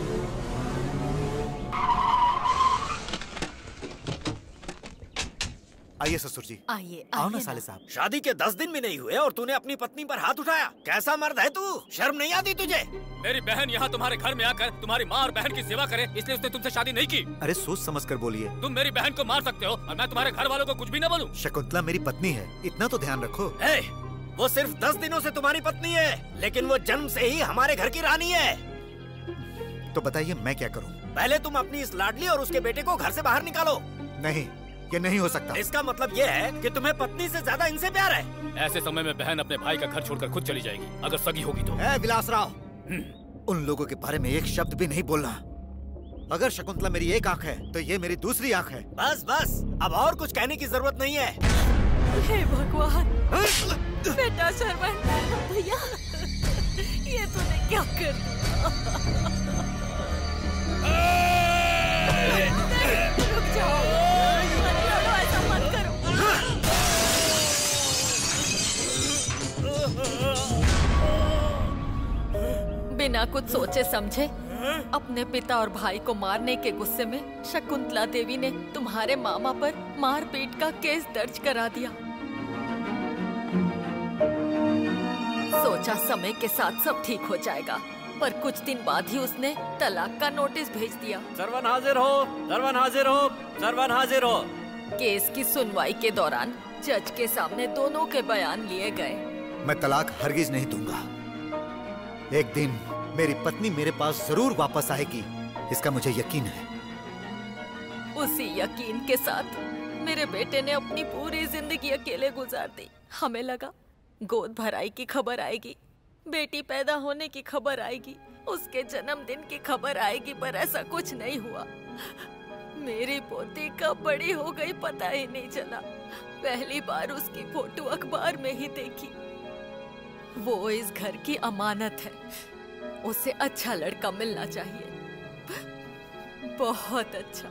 आइए ससुर जी। आइए आओ ना साले साहब। शादी के दस दिन भी नहीं हुए और तूने अपनी पत्नी पर हाथ उठाया। कैसा मर्द है तू? शर्म नहीं आती तुझे? मेरी बहन यहाँ तुम्हारे घर में आकर तुम्हारी माँ और बहन की सेवा करे, इसलिए उसने तुमसे शादी नहीं की। अरे सोच समझ कर बोलिए। तुम मेरी बहन को मार सकते हो और मैं तुम्हारे घर वालों को कुछ भी न बोलूं। शकुंतला मेरी पत्नी है, इतना तो ध्यान रखो। ए, वो सिर्फ दस दिनों से तुम्हारी पत्नी है, लेकिन वो जन्म से ही हमारे घर की रानी है। तो बताइए मैं क्या करूँ? पहले तुम अपनी इस लाडली और उसके बेटे को घर से बाहर निकालो। नहीं, ये नहीं हो सकता। इसका मतलब ये है कि तुम्हें पत्नी से ज्यादा इनसे प्यार है। ऐसे समय में बहन अपने भाई का घर छोड़कर खुद चली जाएगी, अगर सगी होगी तो। ए विलासराव, उन लोगों के बारे में एक शब्द भी नहीं बोलना। अगर शकुंतला मेरी एक आंख है तो ये मेरी दूसरी आंख है। बस बस, अब और कुछ कहने की जरूरत नहीं है। हे भगवान, बेटा शर्मन, भैया ये तूने क्या कर दिया? रुक जाओ, ऐसा मत करो। बिना कुछ सोचे समझे अपने पिता और भाई को मारने के गुस्से में शकुंतला देवी ने तुम्हारे मामा पर मारपीट का केस दर्ज करा दिया। सोचा समय के साथ सब ठीक हो जाएगा, पर कुछ दिन बाद ही उसने तलाक का नोटिस भेज दिया। सरवन हाजिर हो, सरवन हाजिर हो, सरवन हाजिर हो। केस की सुनवाई के दौरान जज के सामने दोनों के बयान लिए गए। मैं तलाक हरगिज नहीं दूंगा। एक दिन मेरी पत्नी मेरे पास जरूर वापस आएगी, इसका मुझे यकीन है। उसी यकीन के साथ मेरे बेटे ने अपनी पूरी जिंदगी अकेले गुजार दी। हमें लगा गोद भराई की खबर आएगी, बेटी पैदा होने की खबर आएगी, उसके जन्मदिन की खबर आएगी, पर ऐसा कुछ नहीं हुआ। मेरी पोती कब बड़ी हो गई पता ही नहीं चला। पहली बार उसकी फोटो अखबार में ही देखी। वो इस घर की अमानत है, उसे अच्छा लड़का मिलना चाहिए, बहुत अच्छा।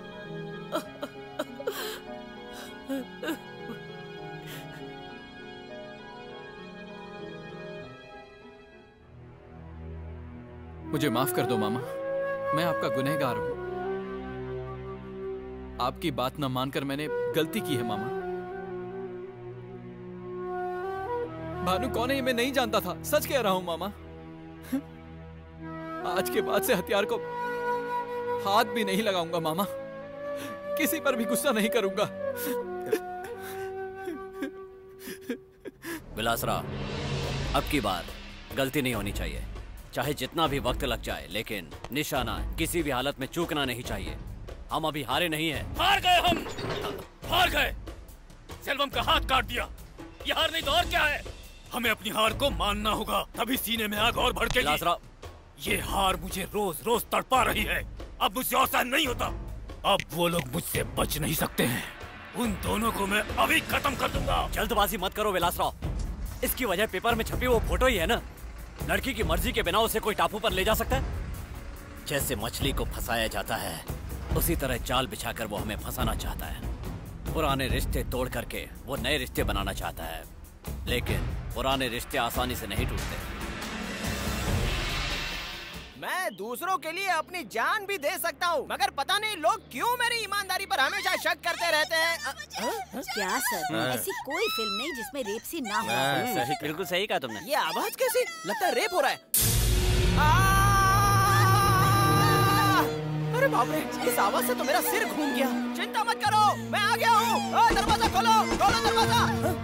मुझे माफ कर दो मामा, मैं आपका गुनहगार हूं। आपकी बात न मानकर मैंने गलती की है मामा। भानु कौन है ये मैं नहीं जानता था, सच कह रहा हूं मामा। आज के बाद से हथियार को हाथ भी नहीं लगाऊंगा मामा, किसी पर भी गुस्सा नहीं करूंगा। विलासराव, अब की बार गलती नहीं होनी चाहिए, चाहे जितना भी वक्त लग जाए, लेकिन निशाना किसी भी हालत में चूकना नहीं चाहिए। हम अभी हारे नहीं हैं। हार गए हम, हार गए। सेल्वम का हाथ काट दिया, ये हार नहीं तो और क्या है? हमें अपनी हार को मानना होगा, तभी सीने में आग और भड़केगी। विलासराव, ये हार मुझे रोज रोज तड़पा रही है, अब मुझसे और सहन नहीं होता। अब वो लोग मुझसे बच नहीं सकते हैं, उन दोनों को मैं अभी खत्म कर दूंगा। जल्दबाजी मत करो विलासराव, इसकी वजह पेपर में छपी वो फोटो ही है ना। लड़की की मर्जी के बिना उसे कोई टापू पर ले जा सकता है? जैसे मछली को फंसाया जाता है, उसी तरह जाल बिछाकर वो हमें फंसाना चाहता है। पुराने रिश्ते तोड़ करके वो नए रिश्ते बनाना चाहता है, लेकिन पुराने रिश्ते आसानी से नहीं टूटते। मैं दूसरों के लिए अपनी जान भी दे सकता हूँ, मगर पता नहीं लोग क्यों मेरी ईमानदारी पर हमेशा शक करते रहते हैं। आ, आ, क्या सर, ऐसी कोई फिल्म नहीं जिसमें रेप सीन ना हो। सही, बिल्कुल सही कहा तुमने। ये आवाज कैसी? लगता है रेप हो रहा है। अरे बाप रे, इस आवाज से तो मेरा सिर घूम गया। चिंता मत करो, मैं आ गया हूँ। दरवाजा खोलो, खोलो दरवाजा।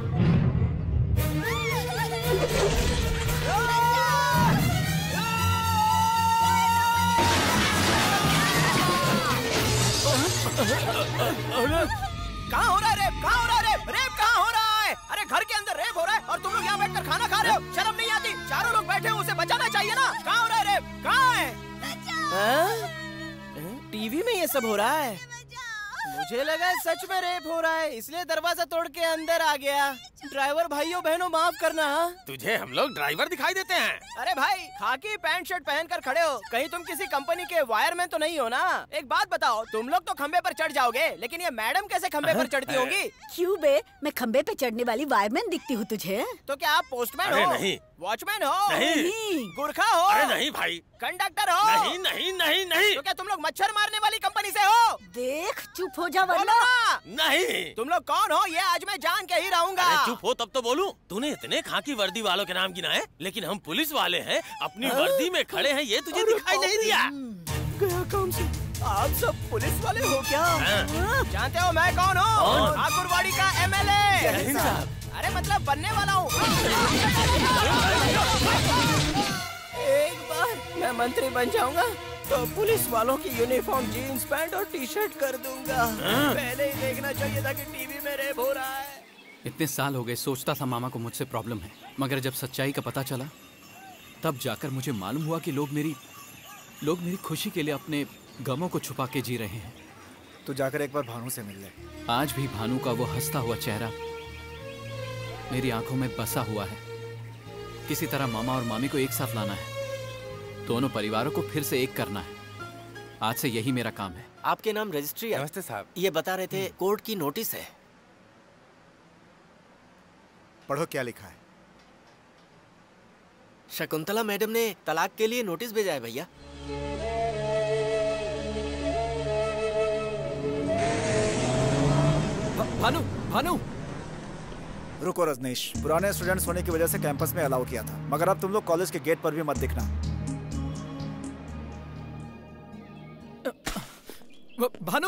कहाँ हो रहा है रेप? कहाँ हो रहा है रेप? रेप कहाँ हो रहा है? अरे घर के अंदर रेप हो रहा है और तुम लोग यहाँ बैठकर खाना खा रहे हो। शर्म नहीं आती? चारों लोग बैठे हो, उसे बचाना चाहिए ना। कहाँ हो रहा है रेप? कहाँ है? टीवी में ये सब हो रहा है? मुझे लगा है सच में रेप हो रहा है, इसलिए दरवाजा तोड़ के अंदर आ गया। ड्राइवर भाइयों बहनों माफ करना। तुझे हम लोग ड्राइवर दिखाई देते हैं? अरे भाई, खाकी पैंट शर्ट पहनकर खड़े हो, कहीं तुम किसी कंपनी के वायरमैन तो नहीं हो ना? एक बात बताओ, तुम लोग तो खंबे पर चढ़ जाओगे, लेकिन ये मैडम कैसे खंबे पर चढ़ती होंगी? क्यों बे, मैं खंबे पे चढ़ने वाली वायरमैन दिखती हूँ तुझे? तो क्या आप पोस्टमैन अरे हो? नहीं। वॉचमैन हो? नहीं। गुरखा हो? अरे नहीं भाई। कंडक्टर हो? नहीं नहीं नहीं नहीं। तो क्या तुम लोग मच्छर मारने वाली कंपनी से हो? देख, चुप हो जा वरना। नहीं। तुम लोग कौन हो, ये आज मैं जान के ही रहूंगा। अरे चुप हो तब तो बोलूं। तूने इतने खाकी वर्दी वालों के नाम गिनाए, लेकिन हम पुलिस वाले हैं, अपनी वर्दी में खड़े हैं, ये तुझे दिखाई नहीं दिया? गया काम से। आप सब पुलिस वाले हो क्या? जानते हो मैं कौन हूँ? ठाकुरवाड़ी का एमएलए। अरे मतलब बनने वाला हूँ। एक बार मैं मंत्री बन जाऊंगा तो पुलिस वालों की यूनिफॉर्म जीन्स पैंट और टी शर्ट कर दूंगा। पहले ही देखना चाहिए था कि टीवी में रेप हो रहा है। इतने साल हो गए सोचता था मामा को मुझसे प्रॉब्लम है, मगर जब सच्चाई का पता चला तब जाकर मुझे मालूम हुआ कि लोग मेरी लोग मेरी खुशी के लिए अपने गमों को छुपा के जी रहे हैं। तो जाकर एक बार भानु से मिल ले। आज भी भानु का वो हंसता हुआ चेहरा मेरी आंखों में बसा हुआ है। किसी तरह मामा और मामी को एक साथ लाना है, दोनों परिवारों को फिर से एक करना है। आज से यही मेरा काम है। आपके नाम रजिस्ट्री है? नमस्ते साहब। ये बता रहे थे कोर्ट की नोटिस है। पढ़ो क्या लिखा है। शकुंतला मैडम ने तलाक के लिए नोटिस भेजा है भैया। भानु, भानु। रुको रजनीश, पुराने स्टूडेंट्स होने की वजह से कैंपस में अलाउ किया था, मगर अब तुम लोग कॉलेज के गेट पर भी मत दिखना। भानु,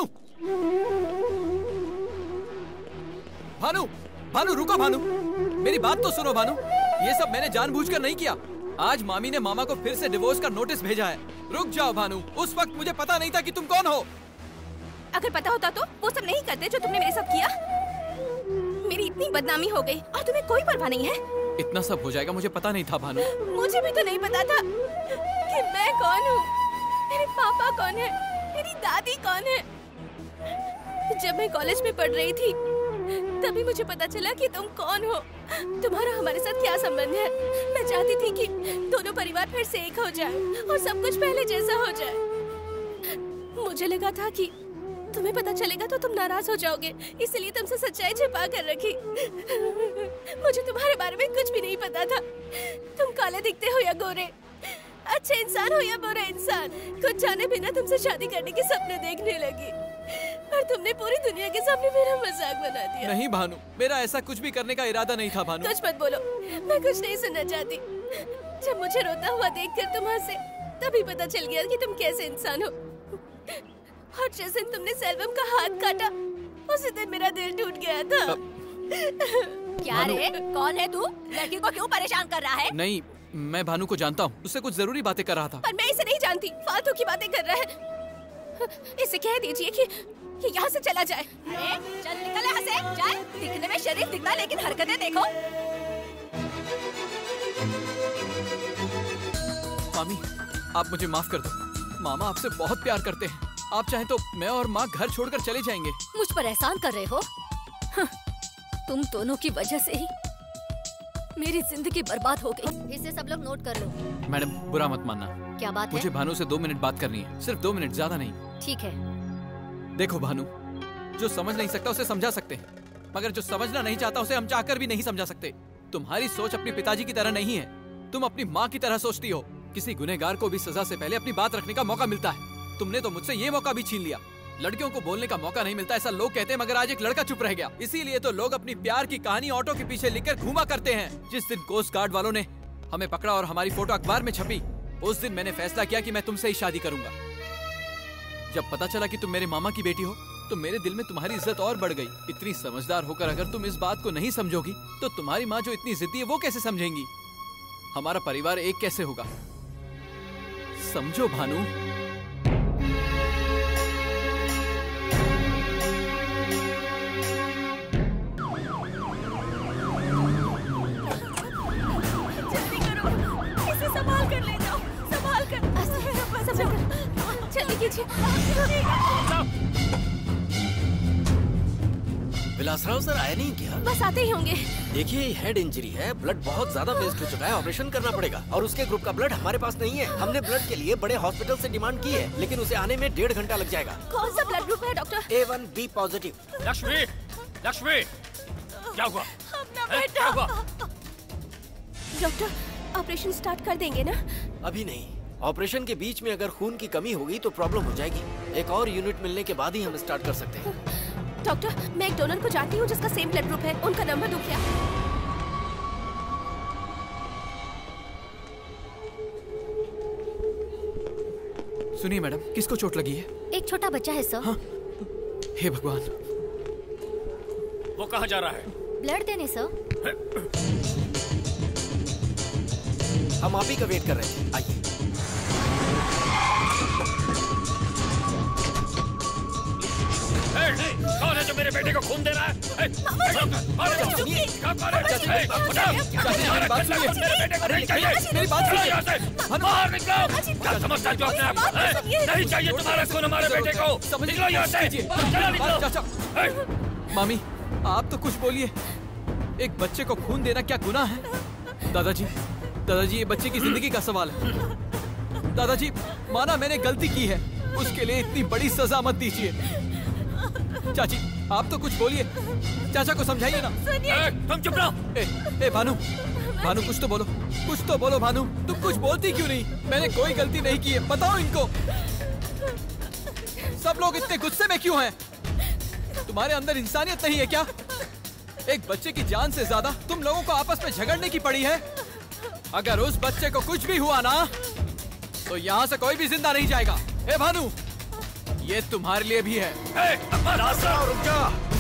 भानु, भानु रुको भानु, मेरी बात तो सुनो भानु। ये सब मैंने जानबूझकर नहीं किया। आज मामी ने मामा को फिर से डिवोर्स का नोटिस भेजा है। रुक जाओ भानु, उस वक्त मुझे पता नहीं था कि तुम कौन हो। अगर पता होता तो वो सब नहीं करते जो तुमने मेरे साथ किया। मेरी इतनी बदनामी हो गई और तुम्हें कोई परवाह नहीं है। इतना सब हो जाएगा मुझे पता नहीं था भानु। मुझे भी तो नहीं पता था कि मैं कौन हूँ, मेरे पापा कौन है, मेरी दादी कौन है। जब मैं कॉलेज में पढ़ रही थी तभी मुझे पता चला कि तुम कौन हो, तुम्हारा हमारे साथ क्या संबंध है। मैं चाहती थी कि दोनों परिवार फिर से एक हो जाए और सब कुछ पहले जैसा हो जाए। मुझे लगा था कि तुम्हें पता चलेगा तो तुम नाराज हो जाओगे, इसलिए तुमसे सच्चाई छिपा कर रखी। मुझे तुम्हारे बारे में कुछ भी नहीं पता था। तुम काले दिखते हो या गोरे, अच्छे इंसान हो या बुरे इंसान, कुछ जाने बिना तुमसे शादी करने के सपने देखने लगी और तुमने पूरी दुनिया के सामने मेरा मजाक बना दिया। नहीं भानु, मेरा ऐसा कुछ भी करने का इरादा नहीं था भानु। कुछ मत बोलो, मैं कुछ नहीं सुनना चाहती। जब मुझे रोता हुआ देखकर तुम हंसे तभी पता चल गया कि तुम कैसे इंसान हो। और जिस दिन तुमने सेल्वम का हाथ काटा, उसी दिन मेरा दिल टूट गया था। क्या रे, कौन है तू? लड़की को क्यों परेशान कर रहा है? नहीं, मैं भानु को जानता हूँ, उससे कुछ जरूरी बातें कर रहा था। पर मैं इसे नहीं जानती, फालतू की बातें कर रहा है। इसे कह दीजिए कि कि यहाँ से चला जाए। अरे चल निकल यहाँ से, जाए। दिखने में शरीफ दिखता है लेकिन हरकतें देखो। मामी, आप मुझे माफ कर दो। मामा आपसे बहुत प्यार करते हैं। आप चाहें तो मैं और माँ घर छोड़कर चले जाएंगे। मुझ पर एहसान कर रहे हो? हाँ, तुम दोनों की वजह से ही मेरी जिंदगी बर्बाद हो गई। इसे सब लोग नोट कर लो। मैडम, बुरा मत मानना। क्या बात है? मुझे भानु से दो मिनट बात करनी है, सिर्फ दो मिनट, ज्यादा नहीं। ठीक है। देखो भानु, जो समझ नहीं सकता उसे समझा सकते हैं, मगर जो समझना नहीं चाहता उसे हम चाहकर भी नहीं समझा सकते। तुम्हारी सोच अपने पिताजी की तरह नहीं है, तुम अपनी माँ की तरह सोचती हो। किसी गुनहगार को भी सजा से पहले अपनी बात रखने का मौका मिलता है। तुमने तो मुझसे ये मौका भी छीन लिया। लड़कियों को बोलने का मौका नहीं मिलता, ऐसा लोग कहते हैं, मगर आज एक लड़का चुप रह गया। इसीलिए तो लोग अपनी प्यार की कहानी ऑटो के पीछे लिखकर घूमा करते हैं। जिस दिन कोस्ट गार्ड वालों ने हमें पकड़ा और हमारी फोटो अखबार में छपी, उस दिन मैंने फैसला किया कि मैं तुमसे ही शादी करूंगा। जब पता चला कि तुम मेरे मामा की बेटी हो, तो मेरे दिल में तुम्हारी इज्जत और बढ़ गई। इतनी समझदार होकर अगर तुम इस बात को नहीं समझोगी, तो तुम्हारी माँ जो इतनी जिद्दी है वो कैसे समझेंगी? हमारा परिवार एक कैसे होगा? समझो भानु। जल्दी करो, इसे संभाल कर ले जाओ, संभाल कर, संभाल कर, जल्दी कीजिए। विलासराव सर आए नहीं क्या? बस आते ही होंगे। देखिए, हेड इंजरी है, ब्लड बहुत ज्यादा वेस्ट हो चुका है, ऑपरेशन करना पड़ेगा। और उसके ग्रुप का ब्लड हमारे पास नहीं है। हमने ब्लड के लिए बड़े हॉस्पिटल से डिमांड की है, लेकिन उसे आने में डेढ़ घंटा लग जाएगा। कौन सा ब्लड ग्रुप है doctor? A one B positive. Lakshmi, Lakshmi, क्या हुआ? अपना है? क्या हुआ? डॉक्टर, ऑपरेशन स्टार्ट कर देंगे ना? अभी नहीं, ऑपरेशन के बीच में अगर खून की कमी होगी तो प्रॉब्लम हो जाएगी। एक और यूनिट मिलने के बाद ही हम स्टार्ट कर सकते हैं। डॉक्टर, मैं एक डोनर को जानती हूँ जिसका सेम ब्लड ग्रुप है। उनका नंबर दो क्या? सुनिए मैडम, किसको चोट लगी है? एक छोटा बच्चा है सर। हाँ? हे भगवान। वो कहाँ जा रहा है? ब्लड देने सर। हम आप ही का वेट कर रहे हैं, आइए। कौन है जो मेरे बेटे को खून दे रहा है? मेरी बात सुनिए। मेरी बात सुनिए। बाहर निकलो। क्या समझता है जो अपने आप को? नहीं चाहिए तुम्हारा खून हमारे बेटे को। निकलो यहाँ से। चलो निकलो। मामी, आप तो कुछ बोलिए। एक बच्चे को खून देना क्या गुनाह है? दादाजी, दादाजी, ये बच्चे की जिंदगी का सवाल है। दादाजी, माना मैंने गलती की है, उसके लिए इतनी बड़ी सजा मत दीजिए। चाची, आप तो कुछ बोलिए, चाचा को समझाइए ना। ए, तुम चुप रहो। ए, ए भानु, भानु कुछ तो बोलो, कुछ तो बोलो भानु। तुम कुछ बोलती क्यों नहीं? मैंने कोई गलती नहीं की है, बताओ इनको। सब लोग इतने गुस्से में क्यों हैं? तुम्हारे अंदर इंसानियत नहीं है क्या? एक बच्चे की जान से ज्यादा तुम लोगों को आपस में झगड़ने की पड़ी है। अगर उस बच्चे को कुछ भी हुआ ना, तो यहाँ से कोई भी जिंदा नहीं जाएगा। ए भानु, ये तुम्हारे लिए भी है। ए, रुक जा।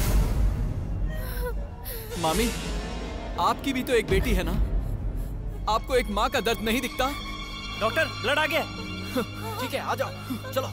मामी, आपकी भी तो एक बेटी है ना? आपको एक माँ का दर्द नहीं दिखता? डॉक्टर, ब्लड आ गया। ठीक है, आ जाओ, चलो।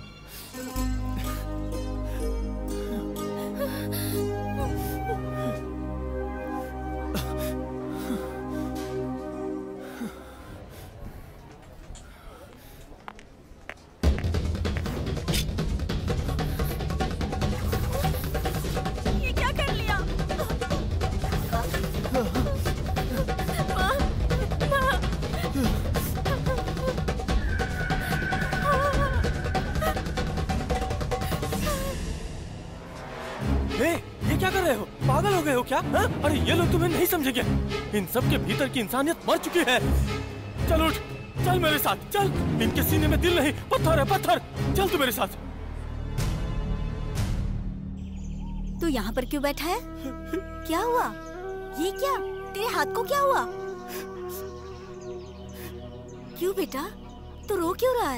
क्या? हा? अरे ये लोग तुम्हें नहीं समझेंगे। इन सब के भीतर की इंसानियत मर चुकी है। चल उठ, चल मेरे साथ, चल। इनके सीने में दिल नहीं, पत्थर है, पत्थर। चल तू मेरे साथ। तू यहाँ पर क्यों बैठा है? क्या हुआ? ये क्या? तेरे हाथ को क्या हुआ? क्यों बेटा? तू रो क्यों रहा है?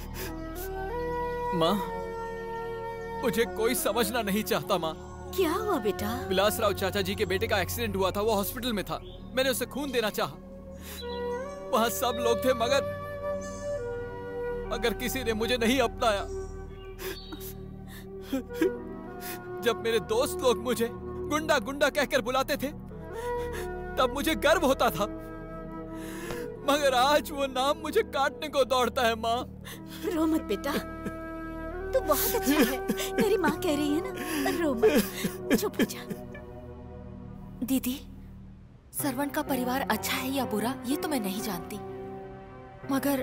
माँ, मुझे कोई समझना नहीं चाहता माँ। क्या हुआ बेटा? विलासराव चाचा जी के बेटे का एक्सीडेंट हुआ था, वो हॉस्पिटल में था। मैंने उसे खून देना चाहा। वहाँ सब लोग थे, मगर मगर किसी ने मुझे नहीं अपनाया। जब मेरे दोस्त लोग मुझे गुंडा गुंडा कहकर बुलाते थे, तब मुझे गर्व होता था, मगर आज वो नाम मुझे काटने को दौड़ता है। माँ, रो मत बेटा, तू बहुत अच्छा है। मेरी माँ कह रही है ना, रो मत, चुप हो जा। दीदी, सरवण का परिवार अच्छा है या बुरा ये तो मैं नहीं जानती, मगर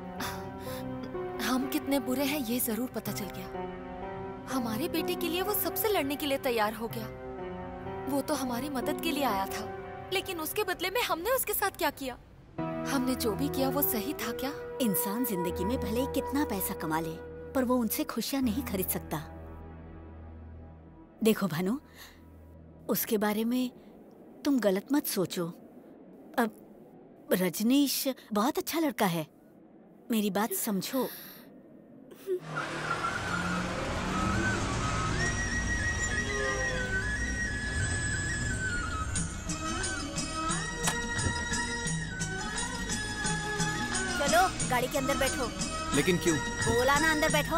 हम कितने बुरे हैं ये जरूर पता चल गया। हमारे बेटे के लिए वो सबसे लड़ने के लिए तैयार हो गया। वो तो हमारी मदद के लिए आया था, लेकिन उसके बदले में हमने उसके साथ क्या किया? हमने जो भी किया वो सही था क्या? इंसान जिंदगी में भले ही कितना पैसा कमा ले, पर वो उनसे खुशियां नहीं खरीद सकता। देखो भानु, उसके बारे में तुम गलत मत सोचो। अब रजनीश बहुत अच्छा लड़का है, मेरी बात समझो। चलो गाड़ी के अंदर बैठो। लेकिन क्यों? बोला ना अंदर बैठो।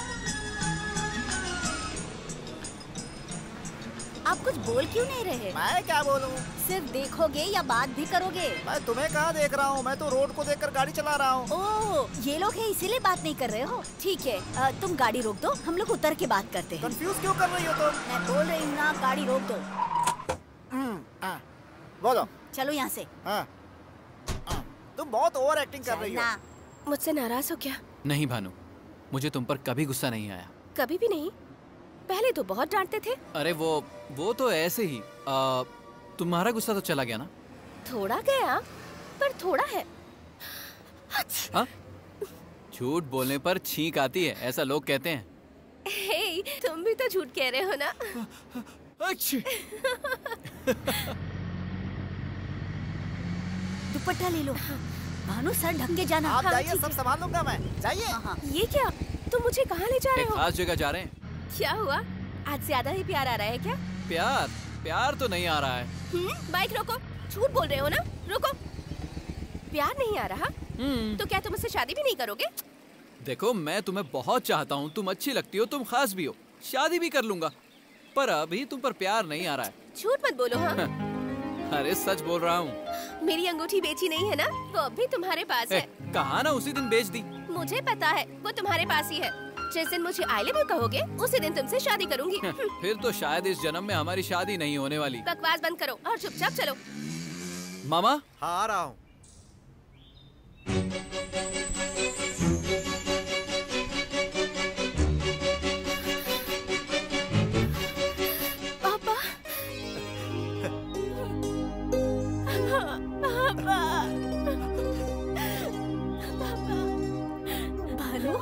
आप कुछ बोल क्यों नहीं रहे? मैं क्या बोलूं? सिर्फ देखोगे या बात भी करोगे? मैं तुम्हें कहाँ देख रहा हूँ, मैं तो रोड को देखकर गाड़ी चला रहा हूँ। ओह, ये लोग हैं इसीलिए बात नहीं कर रहे हो? ठीक है, आ, तुम गाड़ी रोक दो, हम लोग उतर के बात करते हैं। कंफ्यूज क्यों कर रही हो तुम? मैं बोल रही हूँ ना, गाड़ी रोक दो। हाँ, बोलो। चलो यहाँ से। हाँ, तुम बहुत ओवर एक्टिंग कर रही हो। मुझसे नाराज हो क्या? नहीं भानु, मुझे तुम पर कभी गुस्सा नहीं आया। कभी भी नहीं? पहले तो बहुत डांटते थे। अरे वो वो तो ऐसे ही। आ, तुम्हारा गुस्सा तो चला गया ना? थोड़ा गया, पर थोड़ा है। हाँ? झूठ बोलने पर छींक आती है, ऐसा लोग कहते हैं। हे, तुम भी तो झूठ कह रहे हो ना? दुपट्टा ले लो। भानु, सर ढंग के जाना। आप जाइए, सब संभाल लूंगा मैं। जाइए। ये क्या? तुम मुझे कहाँ ले जा रहे हो? एक खास जगह जा रहे हैं। क्या हुआ? आज ज्यादा ही प्यार आ रहा है क्या? प्यार? प्यार तो नहीं आ रहा है। हम्म, बाइक रोको। झूठ बोल रहे हो ना? रोको। प्यार नहीं आ रहा? तो क्या तुम मुझसे शादी भी नहीं करोगे? देखो, मैं तुम्हें बहुत चाहता हूँ, तुम अच्छी लगती हो, तुम खास भी हो, शादी भी कर लूंगा, पर अभी तुम पर प्यार नहीं आ रहा है। झूठ मत बोलो। हाँ? अरे सच बोल रहा हूँ। मेरी अंगूठी बेची नहीं है ना? वो अभी तुम्हारे पास है। कहा ना उसी दिन बेच दी। मुझे पता है, वो तुम्हारे पास ही है। जिस दिन मुझे आई लव यू कहोगे, उसी दिन तुमसे शादी करूंगी। फिर तो शायद इस जन्म में हमारी शादी नहीं होने वाली। बकवास बंद करो और चुपचाप चलो। मामा? हाँ, आ रहा हूँ। पापा, भानु,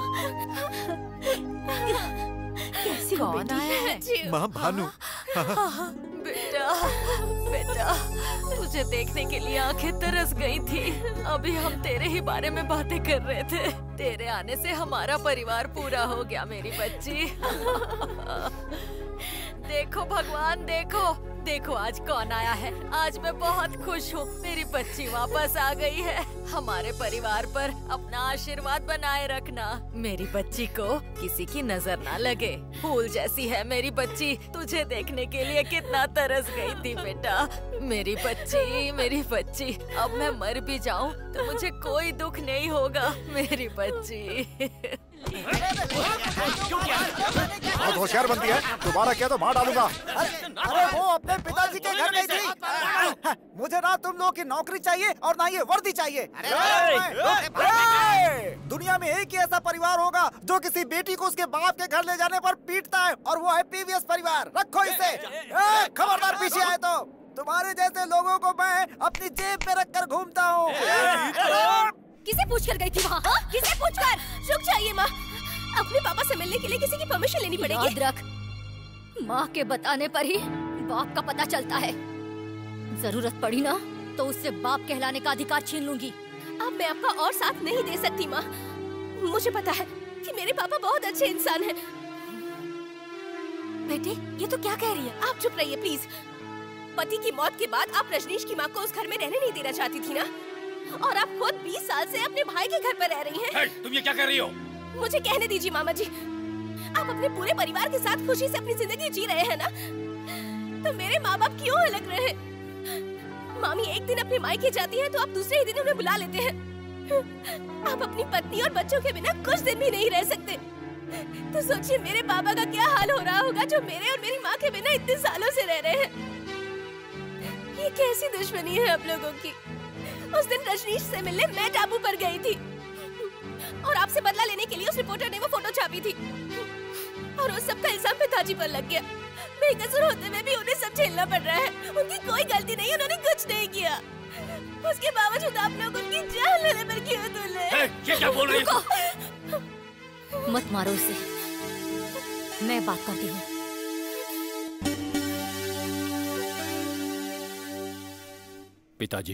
कैसी हो कौन आया है? माँ, भानु। बेटा, बेटा, तुझे देखने के लिए आंखें तरस गई थी। अभी हम तेरे ही बारे में बातें कर रहे थे। तेरे आने से हमारा परिवार पूरा हो गया मेरी बच्ची। देखो भगवान, देखो देखो आज कौन आया है। आज मैं बहुत खुश हूँ, मेरी बच्ची वापस आ गई है। हमारे परिवार पर अपना आशीर्वाद बनाए रखना। मेरी बच्ची को किसी की नजर ना लगे। फूल जैसी है मेरी बच्ची, तुझे देखने के लिए कितना तरस गई थी बेटा। मेरी बच्ची, मेरी बच्ची, अब मैं मर भी जाऊँ तो मुझे कोई दुख नहीं होगा मेरी बच्ची। बहुत होशियार बनती है, दोबारा किया तो मार डालूंगा। अरे वो अपने पिताजी के घर गई थी। मुझे ना तुम लोग की नौकरी चाहिए और ना ये वर्दी चाहिए। दुनिया में एक ही ऐसा परिवार होगा जो किसी बेटी को उसके बाप के घर ले जाने पर पीटता है, और वो है पीवीएस परिवार। रखो इसे। खबरदार पीछे आए तो तुम्हारे जैसे लोगों को मैं अपनी जेब में रख कर घूमता हूँ। किसे पूछ कर गई थी वहाँ? किसे पूछ कर? रुक जाइए माँ, अपने पापा से मिलने के लिए किसी की परमिशन लेनी पड़ेगी। याद रख, माँ के बताने पर ही बाप का पता चलता है। जरूरत पड़ी ना तो उससे बाप कहलाने का अधिकार छीन लूंगी। अब मैं आपका और साथ नहीं दे सकती माँ। मुझे पता है कि मेरे पापा बहुत अच्छे इंसान हैं। बेटे, ये तो क्या कह रही है? आप चुप रहिए प्लीज। पति की मौत के बाद आप रजनीश की माँ को उस घर में रहने नहीं देना चाहती थी ना? और आप खुद बीस साल से अपने भाई के घर पर रह रही हैं। hey, तुम ये क्या कर रही हो? मुझे कहने दीजिए मामा जी। आप अपने पूरे परिवार के साथ खुशी से अपनी जिंदगी जी रहे हैं ना? तो मेरे माँ बाप क्यों अलग रहे? मामी एक दिन अपने मायके जाती है तो आप दूसरे ही दिन उन्हें बुला लेते हैं। आप अपनी पत्नी और बच्चों के बिना कुछ दिन भी नहीं रह सकते। तो सोचिए मेरे पापा का क्या हाल हो रहा होगा जो मेरे और मेरी माँ के बिना इतने सालों से रह रहे हैं। ये कैसी दुश्मनी है आप लोगों की? उस दिन रजनीश से मिलने मैं टापू पर गई थी और आपसे बदला लेने के लिए उस रिपोर्टर ने वो फोटो छापी थी और उस सब का इल्जाम पिताजी पर लग गया। बेकसूर होते हुए भी उन्हें सब झेलना पड़ रहा है। उनकी कोई गलती नहीं, उन्होंने कुछ नहीं किया। उसके बावजूद आप लोग उनकी जान लेने पर क्यों तुले? ये क्या बोल रही हो? मत मारो इसे, मैं बात करती हूँ। पिताजी,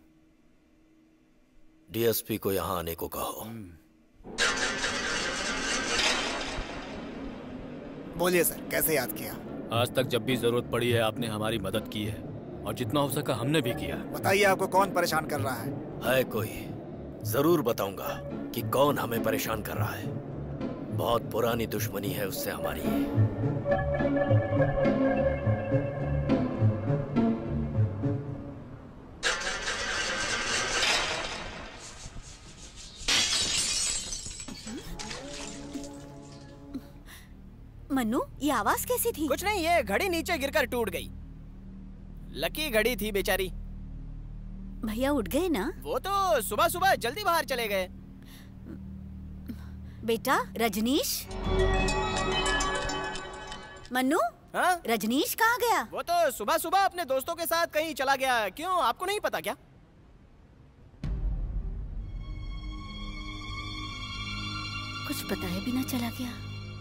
डीएसपी को यहाँ आने को कहो। बोलिए सर, कैसे याद किया? आज तक जब भी जरूरत पड़ी है आपने हमारी मदद की है और जितना हो सका हमने भी किया। बताइए आपको कौन परेशान कर रहा है? है कोई? जरूर बताऊंगा कि कौन हमें परेशान कर रहा है। बहुत पुरानी दुश्मनी है उससे हमारी। मन्नू, ये आवाज कैसी थी? कुछ नहीं, ये घड़ी नीचे गिरकर टूट गई। लकी घड़ी थी बेचारी। भैया उठ गए ना? वो तो सुबह सुबह जल्दी बाहर चले गए। बेटा रजनीश, मन्नू, हाँ? रजनीश कहाँ गया? वो तो सुबह सुबह अपने दोस्तों के साथ कहीं चला गया। क्यों, आपको नहीं पता क्या? कुछ बताए बिना चला गया।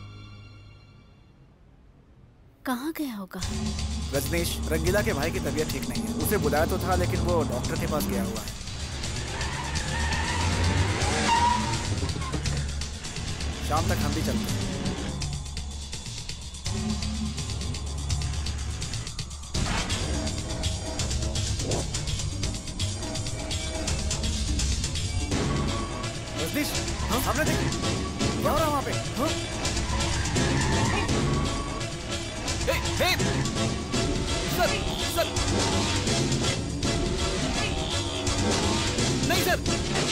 कहाँ गया होगा? रजनीश, रंगीला के भाई की तबीयत ठीक नहीं है। उसे बुलाया तो था लेकिन वो डॉक्टर के पास गया हुआ है। शाम तक हम भी चलते हैं। रजनीश, हाँ? हमने देखी क्या हो रहा है वहाँ पे? हाँ? Hey, hey! Sir, sir! नहीं सर!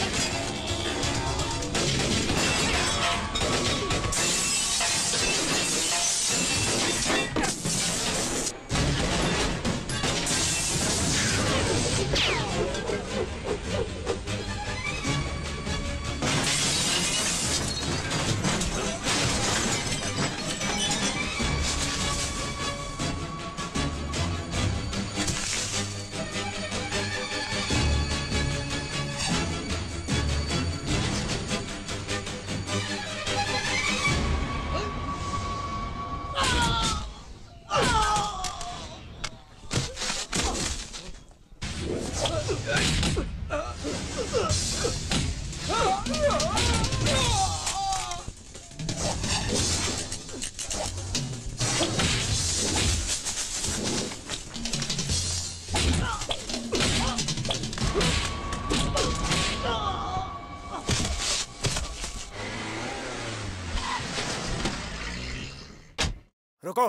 रुको।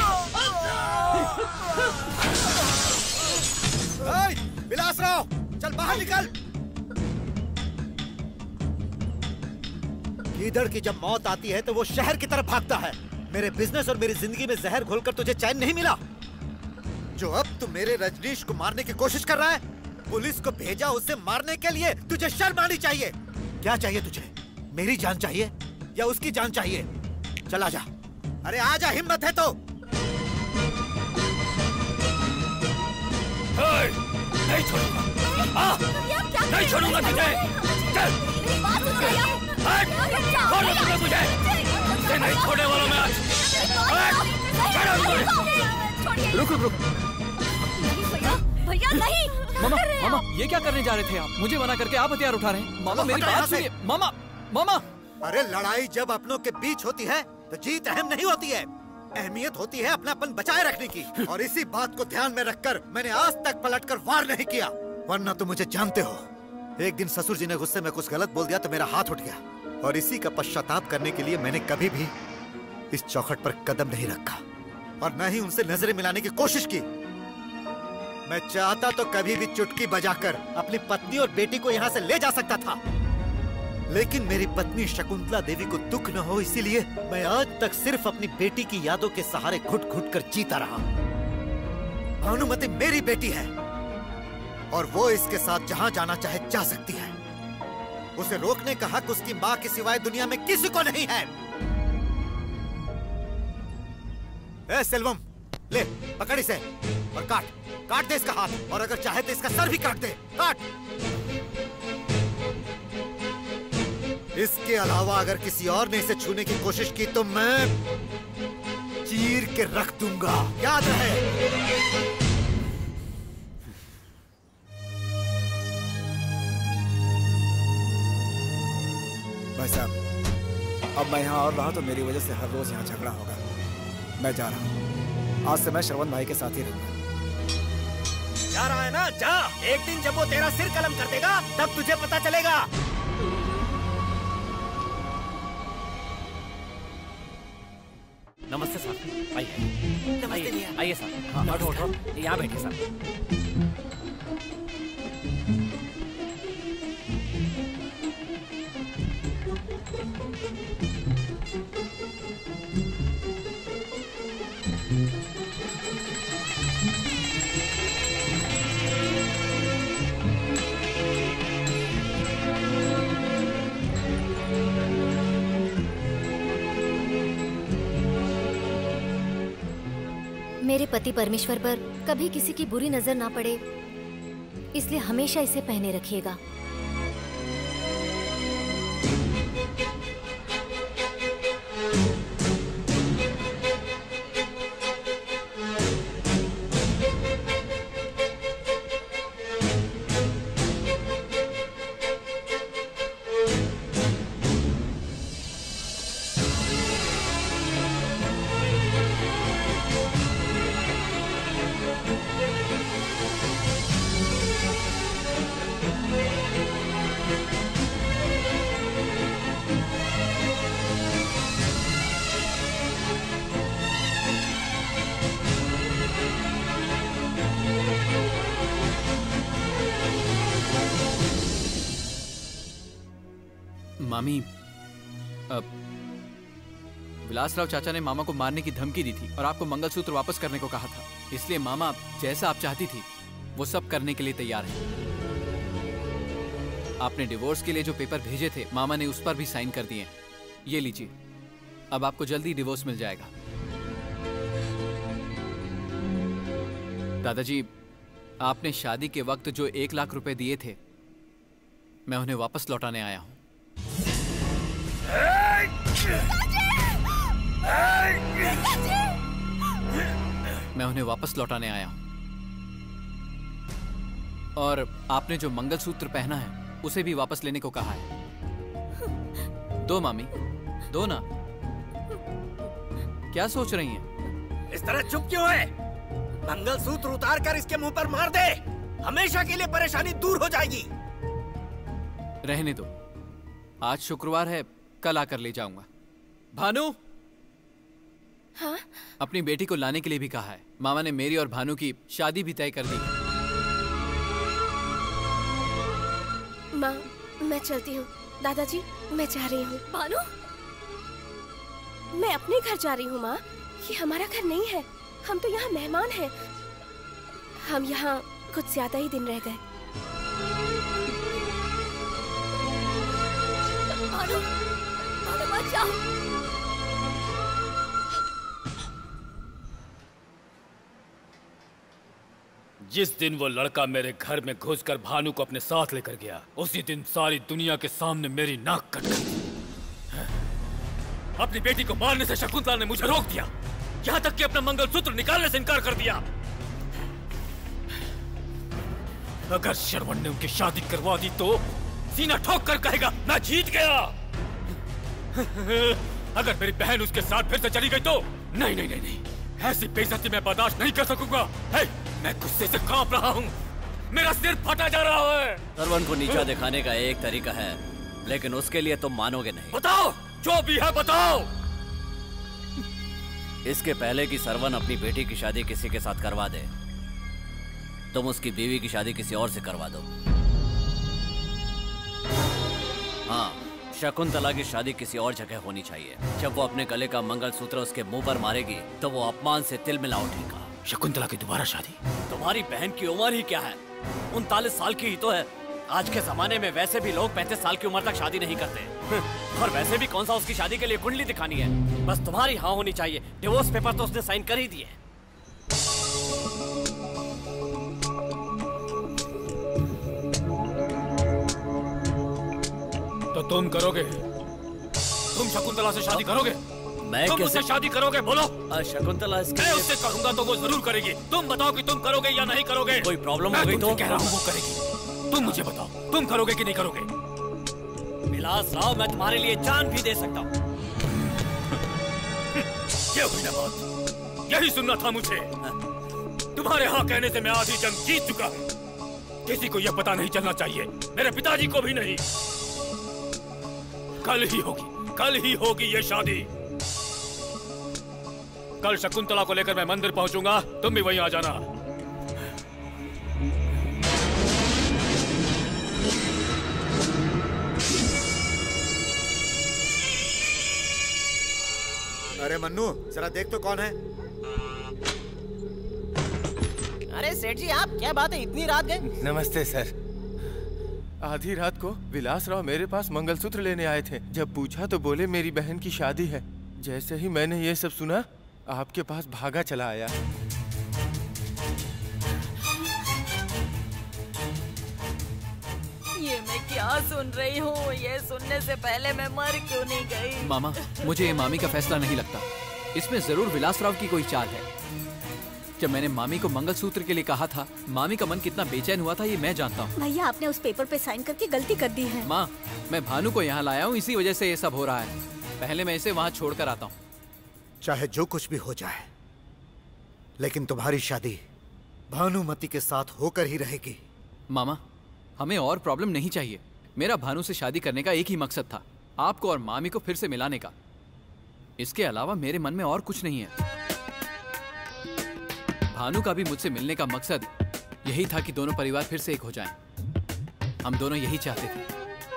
विलासराव, चल बाहर निकल। गीदड़ की जब मौत आती है तो वो शहर की तरफ भागता है। मेरे बिजनेस और मेरी जिंदगी में जहर घोलकर तुझे चैन नहीं मिला। जो अब तू मेरे रजनीश को मारने की कोशिश कर रहा है, पुलिस को भेजा उसे मारने के लिए। तुझे शर्म आनी चाहिए। क्या चाहिए तुझे? मेरी जान चाहिए या उसकी जान चाहिए? चला जा। अरे आजा, हिम्मत है तो। नहीं छोड़ूंगा, आ, नहीं छोड़ूंगा तुझे। चल, छोड़ो तुझे मुझे। तुझे नहीं छोड़ने वाला मैं आज। रुक रुक रुक। भैया, भैया नहीं। मामा, मामा, ये क्या करने जा रहे थे आप? मुझे मना करके आप हथियार उठा रहे हैं। मामा मेरी बात सुनिए। मामा, मामा। अरे लड़ाई जब अपनों के बीच होती है तो जीत अहम नहीं होती है, अहमियत होती है अपनापन बचाए रखने की। और इसी बात को ध्यान में रखकर मैंने आज तक पलटकर वार नहीं किया, वरना तो मुझे जानते हो। एक दिन ससुर जी ने गुस्से में कुछ गलत बोल दिया तो मेरा हाथ उठ गया, और इसी का पश्चाताप करने के लिए मैंने कभी भी इस चौखट पर कदम नहीं रखा और न ही उनसे नजरें मिलाने की कोशिश की। मैं चाहता तो कभी भी चुटकी बजाकर अपनी पत्नी और बेटी को यहाँ से ले जा सकता था, लेकिन मेरी पत्नी शकुंतला देवी को दुख न हो इसीलिए मैं आज तक सिर्फ अपनी बेटी की यादों के सहारे घुट घुट कर जीता रहा। भानुमति मेरी बेटी है और वो इसके साथ जहाँ जाना चाहे जा सकती है। उसे रोकने का हक उसकी माँ के सिवाय दुनिया में किसी को नहीं है। ए सेल्वम, ले पकड़ इसे और काट काट दे इसका हाथ, और अगर चाहे तो इसका सर भी काट दे। काट। इसके अलावा अगर किसी और ने इसे छूने की कोशिश की तो मैं चीर के रख दूंगा, याद रहे। भाई साहब, अब मैं यहाँ और रहा तो मेरी वजह से हर रोज यहाँ झगड़ा होगा। मैं जा रहा हूँ, आज से मैं श्रवण भाई के साथ ही रहूंगा। जा रहा है ना, जा। एक दिन जब वो तेरा सिर कलम कर देगा तब तुझे पता चलेगा। नमस्ते साहब, आइए। नमस्ते, आइए साहब। हाँ, उठो उठो, यहाँ बैठिए साहब। मेरे पति परमेश्वर पर कभी किसी की बुरी नजर ना पड़े, इसलिए हमेशा इसे पहने रखिएगा। मामी, अब विलासराव चाचा ने मामा को मारने की धमकी दी थी और आपको मंगलसूत्र वापस करने को कहा था, इसलिए मामा जैसा आप चाहती थी वो सब करने के लिए तैयार है। आपने डिवोर्स के लिए जो पेपर भेजे थे मामा ने उस पर भी साइन कर दिए। ये लीजिए, अब आपको जल्दी डिवोर्स मिल जाएगा। दादाजी, आपने शादी के वक्त जो एक लाख रुपए दिए थे मैं उन्हें वापस लौटाने आया हूं। मैं उन्हें वापस लौटाने आया हूं, और आपने जो मंगलसूत्र पहना है उसे भी वापस लेने को कहा है। दो मामी, दो ना। क्या सोच रही हैं? इस तरह चुप क्यों है? मंगलसूत्र उतार कर इसके मुंह पर मार दे, हमेशा के लिए परेशानी दूर हो जाएगी। रहने दो, आज शुक्रवार है, कल आकर ले जाऊंगा। भानु, हाँ? अपनी बेटी को लाने के लिए भी कहा है। मामा ने मेरी और भानु की शादी भी तय कर दी है। माँ, मैं चलती हूँ। दादाजी, मैं जा रही हूँ। भानु, मैं अपने घर जा रही हूँ माँ। ये हमारा घर नहीं है, हम तो यहाँ मेहमान हैं। हम यहाँ कुछ ज्यादा ही दिन रह गए। भानु, भानु मत जाओ। जिस दिन वो लड़का मेरे घर में घुसकर भानु को अपने साथ लेकर गया, उसी दिन सारी दुनिया के सामने मेरी नाक कट गई। अपनी बेटी को मारने से शकुंतला ने मुझे रोक दिया, यहाँ तक कि अपना मंगलसूत्र निकालने से इनकार कर दिया। अगर श्रवण ने उनकी शादी करवा दी तो सीना ठोक कर कहेगा मैं जीत गया। अगर मेरी बहन उसके साथ फिर से चली गई तो नहीं नहीं नहीं नहीं, ऐसी बेइज्जती मैं बर्दाश्त नहीं कर सकूंगा। हे, मैं गुस्से से कांप रहा हूँ, मेरा सिर फटा जा रहा है। सरवन को नीचा दिखाने का एक तरीका है, लेकिन उसके लिए तुम मानोगे नहीं। बताओ, जो भी है बताओ। इसके पहले कि सरवन अपनी बेटी की शादी किसी के साथ करवा दे, तुम उसकी बीवी की शादी किसी और से करवा दो। हाँ, शकुंतला की शादी किसी और जगह होनी चाहिए। जब वो अपने गले का मंगलसूत्र उसके मुंह पर मारेगी तो वो अपमान से तिलमिला उठेगा। शकुंतला की दोबारा शादी? तुम्हारी बहन की उम्र ही क्या है, उनतालीस साल की ही तो है। आज के जमाने में वैसे भी लोग पैंतीस साल की उम्र तक शादी नहीं करते। और वैसे भी कौन सा उसकी शादी के लिए कुंडली दिखानी है, बस तुम्हारी हाँ होनी चाहिए। डिवोर्स पेपर तो उसने साइन कर ही दिए। तो तुम करोगे? तुम शकुंतला से शादी करोगे? मैं तुम कैसे उससे शादी करोगे? बोलो। शकुंतला मैं उससे कहूंगा तो वो जरूर करेगी। तुम बताओ कि तुम करोगे या नहीं करोगे। कोई प्रॉब्लम हो गई तो कह रहा हूँ वो करेगी। तुम मुझे बताओ, तुम करोगे कि नहीं करोगे? विलास राव, मैं तुम्हारे लिए जान भी दे सकता हूँ। ये हुई ना बात, यही सुनना था मुझे। तुम्हारे हाँ कहने से मैं आधी जंग जीत चुका हूँ। किसी को यह पता नहीं चलना चाहिए, मेरे पिताजी को भी नहीं। कल ही होगी, कल ही होगी ये शादी। कल शकुंतला को लेकर मैं मंदिर पहुंचूंगा, तुम भी वहीं आ जाना। अरे मन्नू, जरा देख तो कौन है। अरे सेठ जी, आप क्या बात है, इतनी रात गए? नमस्ते सर। आधी रात को विलास राव मेरे पास मंगलसूत्र लेने आए थे। जब पूछा तो बोले मेरी बहन की शादी है। जैसे ही मैंने ये सब सुना, आपके पास भागा चला आया। ये मैं क्या सुन रही हूँ? ये सुनने से पहले मैं मर क्यों नहीं गई? मामा, मुझे ये मामी का फैसला नहीं लगता। इसमें जरूर विलास राव की कोई चाल है। जब मैंने मामी को मंगलसूत्र के लिए कहा था, मामी का मन कितना बेचैन हुआ था ये मैं जानता हूँ। भैया, आपने उस पेपर पे साइन करके गलती कर दी है। माँ, मैं भानु को यहाँ लाया हूँ, इसी वजह से ये सब हो रहा है। पहले मैं इसे वहाँ छोड़ कर आता हूँ। चाहे जो कुछ भी हो जाए, लेकिन तुम्हारी शादी भानुमति के साथ होकर ही रहेगी। मामा, हमें और प्रॉब्लम नहीं चाहिए। मेरा भानु से शादी करने का एक ही मकसद था, आपको और मामी को फिर से मिलाने का। इसके अलावा मेरे मन में और कुछ नहीं है। भानु का भी मुझसे मिलने का मकसद यही था कि दोनों परिवार फिर से एक हो जाएं। हम दोनों यही चाहते थे।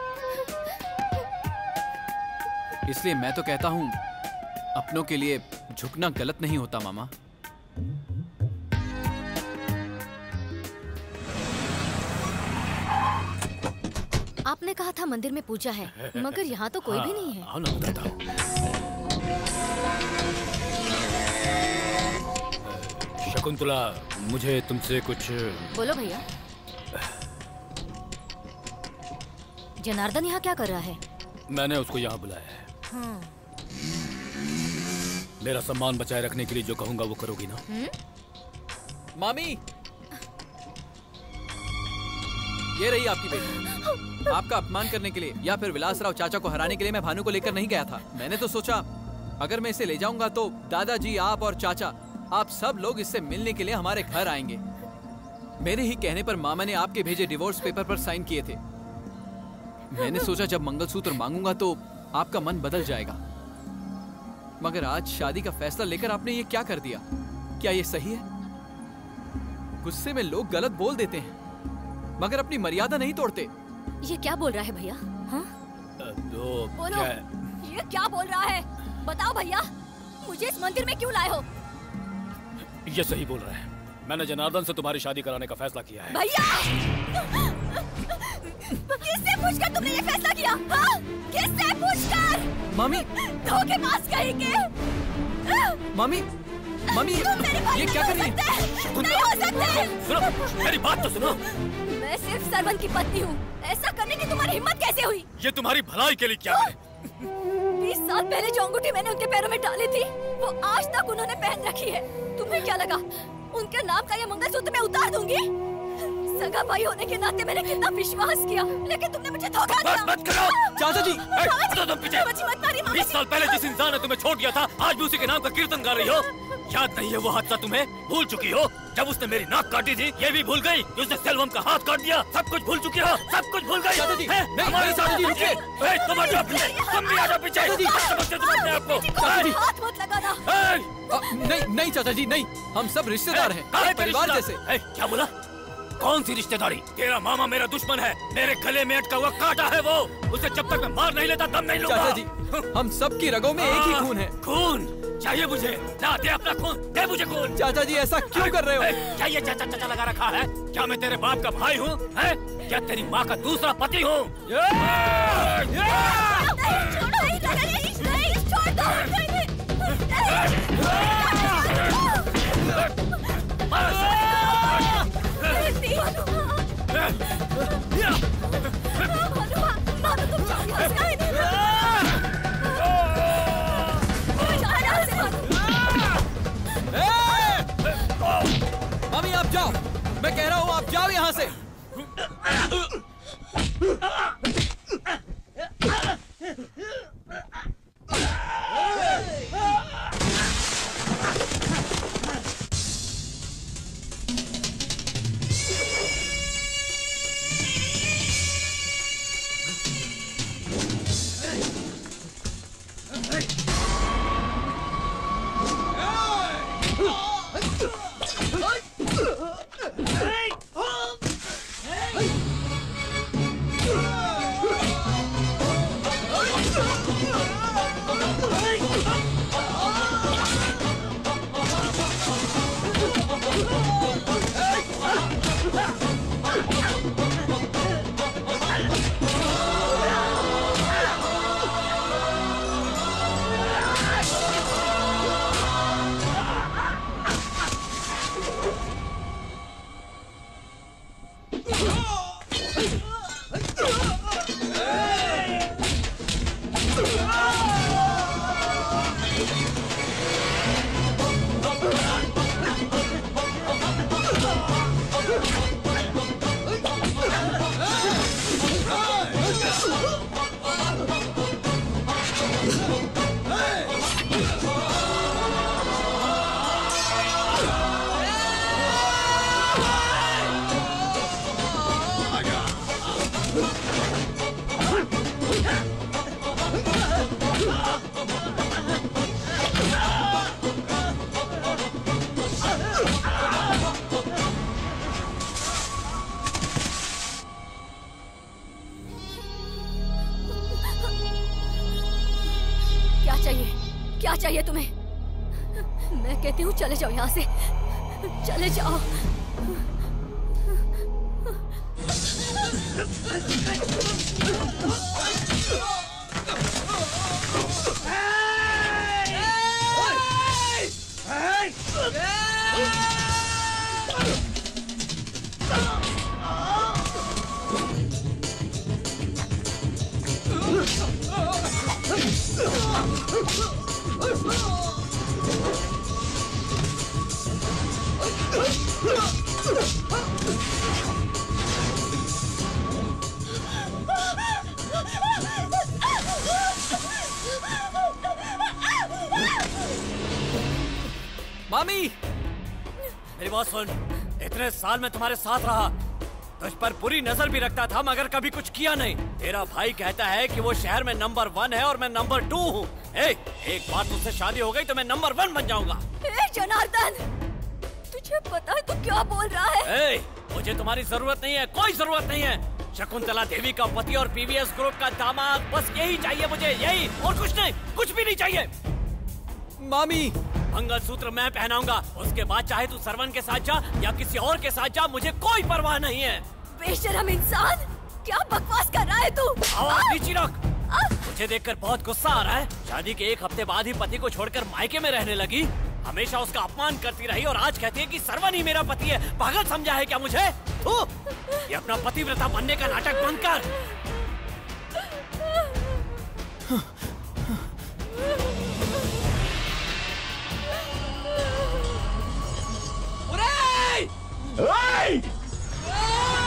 इसलिए मैं तो कहता हूं, अपनों के लिए झुकना गलत नहीं होता मामा। आपने कहा था मंदिर में पूजा है, मगर यहाँ तो कोई हाँ, भी नहीं है। हाँ ना, बताता हूँ। शकुंतला, मुझे तुमसे कुछ। बोलो भैया। जनार्दन यहाँ क्या कर रहा है? मैंने उसको यहाँ बुलाया है। हाँ। मेरा सम्मान बचाए रखने के लिए जो कहूंगा वो करोगी ना? हुँ? मामी, ये रही आपकी बेटी। आपका अपमान करने के लिए या फिर विलास राव चाचा को हराने के लिए मैं भानु को लेकर नहीं गया था। मैंने तो सोचा अगर मैं इसे ले जाऊंगा तो दादाजी, आप और चाचा, आप सब लोग इससे मिलने के लिए हमारे घर आएंगे। मेरे ही कहने पर मामा ने आपके भेजे डिवोर्स पेपर पर साइन किए थे। मैंने सोचा जब मंगलसूत्र मांगूंगा तो आपका मन बदल जाएगा। मगर आज शादी का फैसला लेकर आपने ये क्या कर दिया? क्या ये सही है? गुस्से में लोग गलत बोल देते हैं, मगर अपनी मर्यादा नहीं तोड़ते। ये क्या बोल रहा है भैया? हाँ? तो बोलो, क्या? ये क्या बोल रहा है? बताओ भैया, मुझे इस मंदिर में क्यों लाए हो? ये सही बोल रहा है। मैंने जनार्दन से तुम्हारी शादी कराने का फैसला किया है। भैया, किससे पूछकर तुमने ये फैसला किया? हाँ? किससे पूछकर? मामी, धोखेबाज कहेंगे। मामी, मामी, ये क्या कर रही है? नहीं हो सकते। सुनो, मेरी बात तो सुनो। मैं सिर्फ सरवन की पत्नी हूँ। ऐसा करने की तुम्हारी हिम्मत कैसे हुई? ये तुम्हारी भलाई के लिए क्या है? बीस साल पहले जो अंगूठी मैंने उनके पैरों में डाली थी, वो आज तक उन्होंने पहन रखी है। तुम्हें क्या लगा उनके नाम का ये मंगलसूत्र मैं उतार दूंगी? सगा भाई होने के नाते मैंने कितना विश्वास किया, लेकिन तुमने मुझे धोखा दिया। मत करो चाचा जी। मामा जी, पीछे मत मारिए मामा जी। बीस साल पहले जिस इंसान ने तुम्हें छोड़ दिया था, आज भी उसी के नाम का कीर्तन गा रही हो। याद नहीं है वो हादसा तुम्हें? भूल चुकी हो जब उसने मेरी नाक काटी थी? ये भी भूल गई उसने सेल्वम का हाथ काट दिया? सब कुछ भूल चुकी हो, सब कुछ भूल गई। चाचा जी, नहीं, हमारे चाचा जी, रुकिए। तुम आ जाओ पीछे, तुम भी आ जाओ पीछे। समझते तुम अपने आप को? चाचा जी, हाथ मत लगाना। नहीं नहीं चाचा जी नहीं, हम सब रिश्तेदार हैं, परिवार जैसे। क्या बोला? कौन सी रिश्तेदारी? तेरा मामा मेरा दुश्मन है, मेरे गले में अटका हुआ कांटा है वो। उसे जब तक मैं मार नहीं लेता दम नहीं लूंगा। चाचा जी, हम सबकी रगों में एक ही खून है। खून चाहिए मुझे? ना दे अपना खून, दे मुझे खून। चाचा जी ऐसा क्यों कर रहे हो? क्या ये चाचा चाचा लगा रखा है? क्या मैं तेरे बाप का भाई हूँ? है क्या तेरी माँ का दूसरा पति हूँ? मम्मी आप जाओ, मैं कह रहा हूँ आप जाओ यहाँ से। चाहिए तुम्हें? मैं कहती हूँ चले जाओ यहाँ से, चले जाओ। मामी, मेरी बात सुन। इतने साल में तुम्हारे साथ रहा, तुझ पर बुरी नजर भी रखता था मगर कभी कुछ किया नहीं। तेरा भाई कहता है कि वो शहर में नंबर वन है और मैं नंबर टू हूँ। एक बार तुझसे शादी हो गई तो मैं नंबर वन बन जाऊंगा। जनार्दन, तुझे पता है तू क्या बोल रहा है? ए, मुझे तुम्हारी जरूरत नहीं है, कोई जरूरत नहीं है। शकुंतला देवी का पति और पीवीएस ग्रुप का दामाद, बस यही चाहिए मुझे, यही, और कुछ नहीं, कुछ भी नहीं चाहिए। मामी, मंगलसूत्र मैं पहनाऊंगा, उसके बाद चाहे तू सरवन के साथ जा या किसी और के साथ जा, मुझे कोई परवाह नहीं है। बेशरम इंसान, क्या बकवास कर रहा है तू? आवाज नीचे रख। मुझे देखकर बहुत गुस्सा आ रहा है। शादी के एक हफ्ते बाद ही पति को छोड़कर मायके में रहने लगी। हमेशा उसका अपमान करती रही और आज कहती है कि सरवन ही मेरा पति है। पागल समझा है क्या मुझे? तू ये अपना पतिव्रता बनने का नाटक बंद कर। Hey!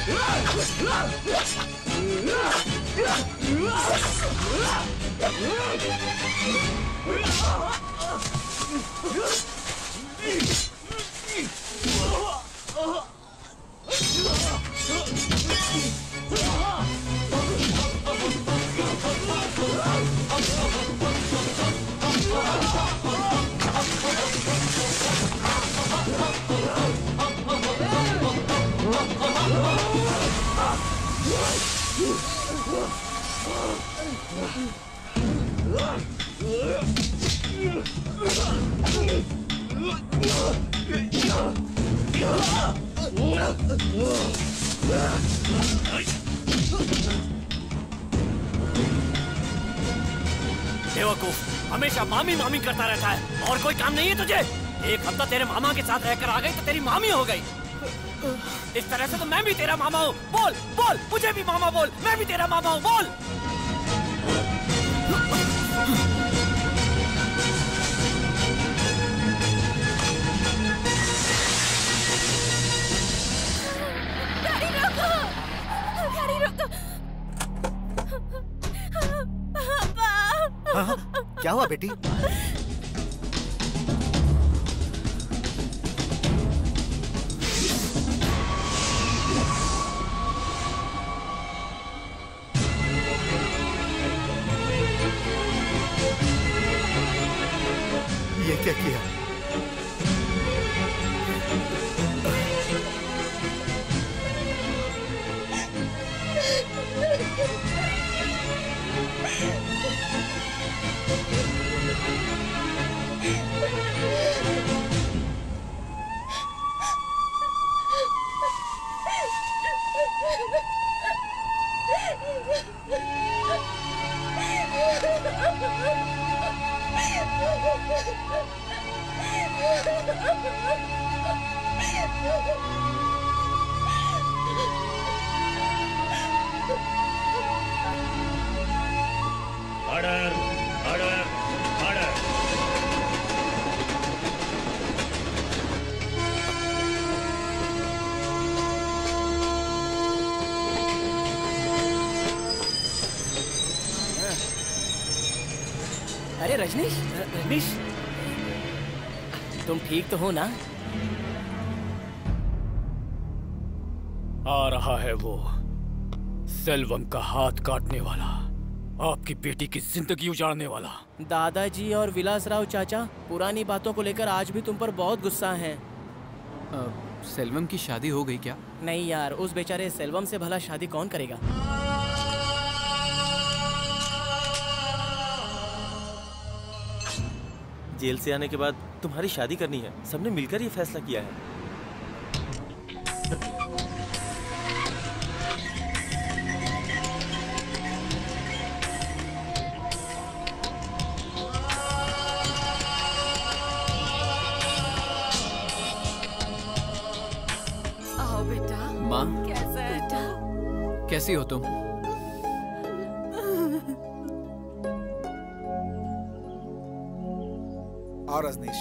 बेवकूफ, हमेशा मामी मामी करता रहता है और कोई काम नहीं है तुझे। एक हफ्ता तेरे मामा के साथ रहकर आ गई तो तेरी मामी हो गई। इस तरह से तो मैं भी तेरा मामा हूँ। बोल बोल, मुझे भी मामा बोल, मैं भी तेरा मामा हूँ, बोल। गाड़ी रोको, गाड़ी रोको। हाँ, हाँ, क्या हुआ बेटी? ये क्या किया? Order, order, order. अरे रजनीश, रजनीश, तुम ठीक तो हो ना? आ रहा है वो सेल्वम का हाथ काटने वाला, आपकी बेटी की जिंदगी उजाड़ने वाला। दादाजी और विलास राव चाचा पुरानी बातों को लेकर आज भी तुम पर बहुत गुस्सा हैं। सेल्वम की शादी हो गई क्या? नहीं यार, उस बेचारे सेल्वम से भला शादी कौन करेगा? जेल से आने के बाद तुम्हारी शादी करनी है, सबने मिलकर ये फैसला किया है। आओ बेटा। माँ, कैसा है बेटा? कैसी हो तुम? और रजनीश,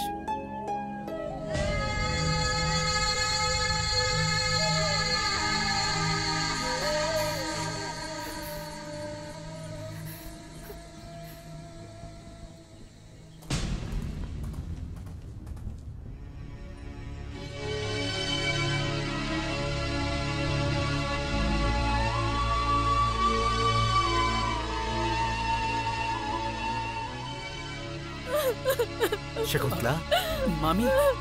शकुंतला, मामी,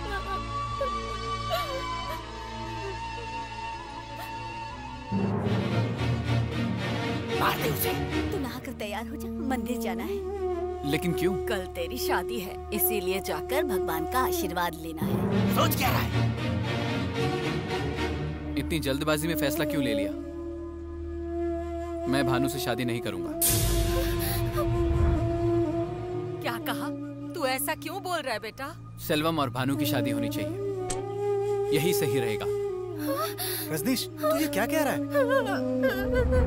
मार दे उसे। तू नहाकर तैयार हो जा, मंदिर जाना है। लेकिन क्यों? कल तेरी शादी है, इसीलिए जाकर भगवान का आशीर्वाद लेना है। सोच क्या रहा है? इतनी जल्दबाजी में फैसला क्यों ले लिया? मैं भानु से शादी नहीं करूंगा। क्या कहा? तू ऐसा क्यों बोल रहा है बेटा? सेल्वम और भानु की शादी होनी चाहिए, यही सही रहेगा। रजनीश, तू ये क्या कह रहा है?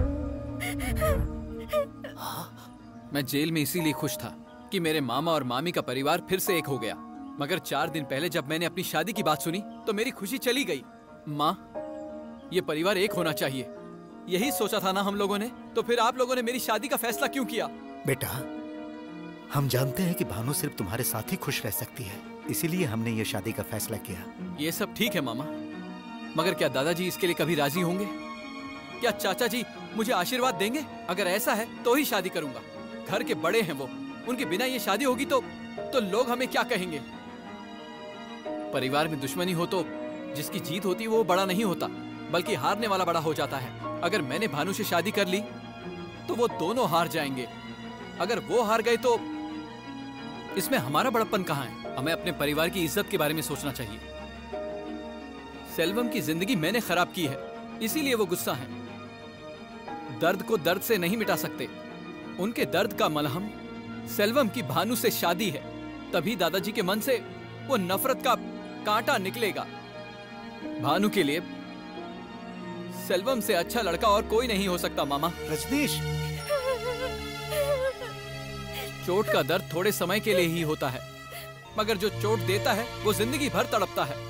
मैं जेल में इसीलिए खुश था कि मेरे मामा और मामी का परिवार फिर से एक हो गया, मगर चार दिन पहले जब मैंने अपनी शादी की बात सुनी तो मेरी खुशी चली गई। माँ, ये परिवार एक होना चाहिए। यही सोचा था ना हम लोगों ने, तो फिर आप लोगों ने मेरी शादी का फैसला क्यों किया? बेटा, हम जानते हैं कि भानु सिर्फ तुम्हारे साथ ही खुश रह सकती है, इसीलिए हमने ये शादी का फैसला किया। ये सब ठीक है मामा, मगर क्या दादाजी इसके लिए कभी राजी होंगे? क्या चाचा जी मुझे आशीर्वाद देंगे? अगर ऐसा है तो ही शादी करूंगा। घर के बड़े हैं वो, उनके बिना ये शादी होगी तो तो लोग हमें क्या कहेंगे? परिवार में दुश्मनी हो तो जिसकी जीत होती है वो बड़ा नहीं होता, बल्कि हारने वाला बड़ा हो जाता है। अगर मैंने भानु से शादी कर ली तो वो दोनों हार जाएंगे। अगर वो हार गए तो इसमें हमारा बड़प्पन कहाँ है? हमें अपने परिवार की इज्जत के बारे में सोचना चाहिए। सेल्वम की जिंदगी मैंने खराब की है, इसीलिए वो गुस्सा है। दर्द को दर्द से नहीं मिटा सकते। उनके दर्द का मलहम सेल्वम की भानु से शादी है, तभी दादाजी के मन से वो नफरत का कांटा निकलेगा। भानु के लिए सेल्वम से अच्छा लड़का और कोई नहीं हो सकता मामा। रजनीश, चोट का दर्द थोड़े समय के लिए ही होता है, मगर जो चोट देता है वो जिंदगी भर तड़पता है।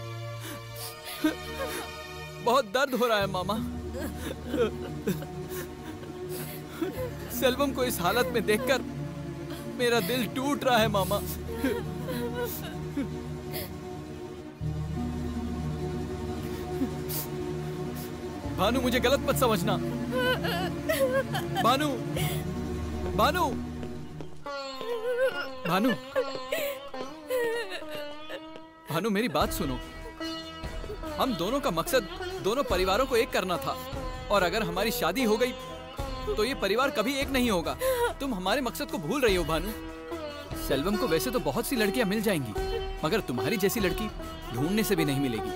बहुत दर्द हो रहा है मामा। सेल्वम को इस हालत में देखकर मेरा दिल टूट रहा है मामा। भानु, मुझे गलत मत समझना। भानु, भानु, भानु, भानु, मेरी बात सुनो। हम दोनों का मकसद दोनों परिवारों को एक करना था, और अगर हमारी शादी हो गई तो ये परिवार कभी एक नहीं होगा। तुम हमारे मकसद को भूल रही हो भानु। सेल्वम को वैसे तो बहुत सी लड़कियां मिल जाएंगी, मगर तुम्हारी जैसी लड़की ढूंढने से भी नहीं मिलेगी।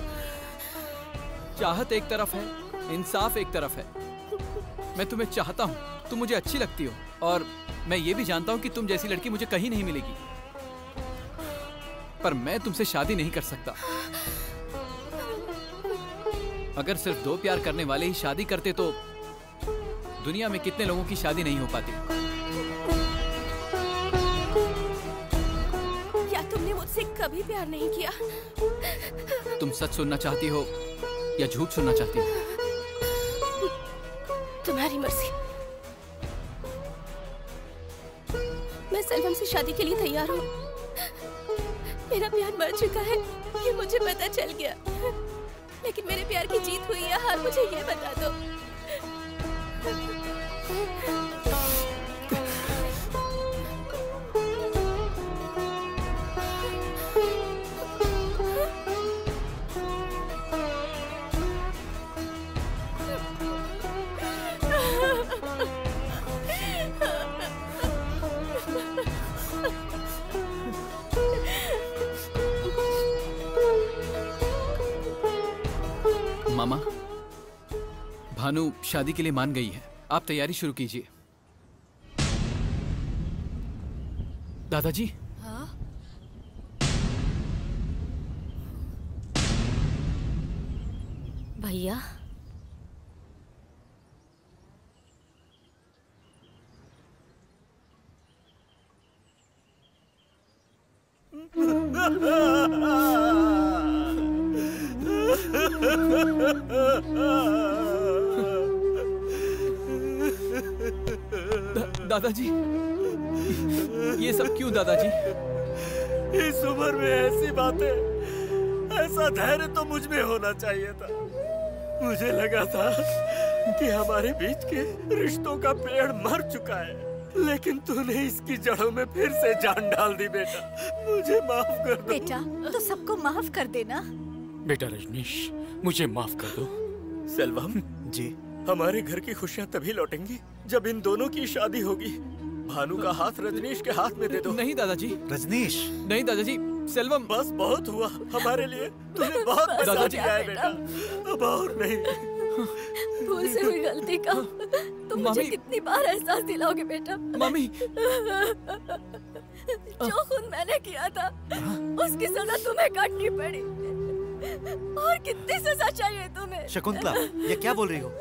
चाहत एक तरफ है, इंसाफ एक तरफ है। मैं तुम्हें चाहता हूँ, तुम मुझे अच्छी लगती हो, और मैं ये भी जानता हूँ कि तुम जैसी लड़की मुझे कहीं नहीं मिलेगी, पर मैं तुमसे शादी नहीं कर सकता। अगर सिर्फ दो प्यार करने वाले ही शादी करते तो दुनिया में कितने लोगों की शादी नहीं हो पाती। क्या तुमने मुझसे कभी प्यार नहीं किया? तुम सच सुनना चाहती हो या झूठ सुनना चाहती हो? तुम्हारी मर्जी। मैं सेल्वम से शादी के लिए तैयार हूँ। मेरा प्यार मर चुका है, ये मुझे पता चल गया, लेकिन मेरे प्यार की जीत हुई या हार, मुझे ये बता दो। मामा, भानु शादी के लिए मान गई है, आप तैयारी शुरू कीजिए। दादाजी, हाँ? भैया, दा, दादाजी, ये सब क्यों दादाजी? इस उम्र में ऐसी बातें, ऐसा धैर्य तो मुझ में होना चाहिए था। मुझे लगा था कि हमारे बीच के रिश्तों का पेड़ मर चुका है, लेकिन तूने इसकी जड़ों में फिर से जान डाल दी। बेटा, मुझे माफ कर दो। बेटा, तो सबको माफ कर देना। बेटा रजनीश, मुझे माफ कर दो। सेल्वम जी, हमारे घर की खुशियाँ तभी लौटेंगी जब इन दोनों की शादी होगी। भानु का हाथ रजनीश के हाथ में दे दो। नहीं दादाजी। रजनीश, नहीं दादाजी, सेल्वम। बस बहुत हुआ हमारे लिए, तूने बहुत बचा दिया है बेटा, अब और नहीं। भूल से हुई गलती का तुम मुझे कितनी बार एहसास दिलाओगे बेटा? मम्मी, जो खून मैंने किया था उसकी सजा तुम्हें काटनी पड़ी, और कितनी सजा चाहिए तुम्हें? शकुंतला, ये क्या बोल रही हो?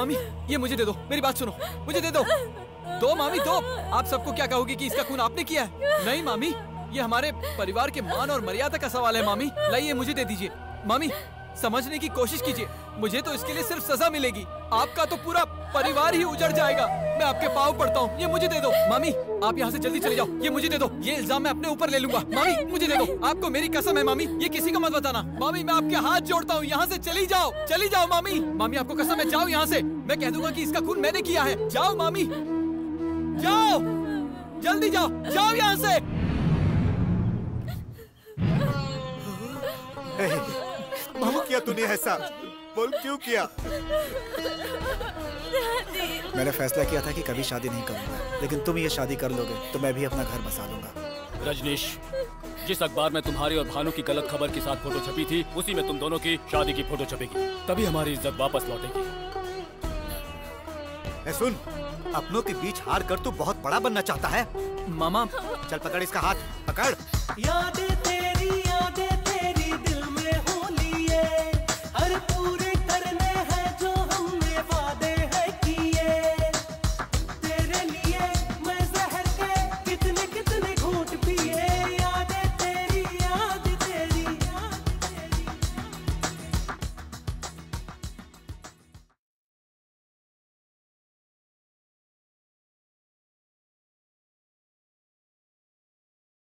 मामी, ये मुझे दे दो, मेरी बात सुनो, मुझे दे दो। दो मामी दो। आप सबको क्या कहोगी कि इसका खून आपने किया है? नहीं मामी, ये हमारे परिवार के मान और मर्यादा का सवाल है मामी। लाइए मुझे दे दीजिए। मामी समझने की कोशिश कीजिए, मुझे तो इसके लिए सिर्फ सजा मिलेगी, आपका तो पूरा परिवार ही उजड़ जाएगा। मैं आपके पाँव पड़ता हूँ, ये मुझे दे दो। मामी आप यहाँ से जल्दी चले जाओ, ये मुझे दे दो, ये इल्जाम मैं अपने ऊपर ले लूंगा। मामी मुझे दे दो, आपको मेरी कसम है मामी, ये किसी को मत बताना। मामी मैं आपके हाथ जोड़ता हूँ, यहाँ से चली जाओ, चली जाओ मामी। मामी आपको कसम है, जाओ यहाँ से, मैं कह दूंगा कि इसका खून मैंने किया है। जाओ मामी, जाओ, जल्दी जाओ, जाओ यहाँ से। क्यों किया तूने ऐसा? बोल क्यों किया? मैंने फैसला किया था कि कभी शादी नहीं करूंगा, लेकिन तुम ये शादी कर लोगे तो मैं भी अपना घर बसा लूंगा। रजनीश, जिस अखबार में तुम्हारी और भानु की गलत खबर के साथ फोटो छपी थी, उसी में तुम दोनों की शादी की फोटो छपेगी, तभी हमारी इज्जत वापस लौटेगी। ए सुन, अपनों के बीच हार कर तू बहुत बड़ा बनना चाहता है। मामा चल पकड़ इसका हाथ, पकड़। यादें तेरी, यादें तेरी दिल में होली है, हर पूरे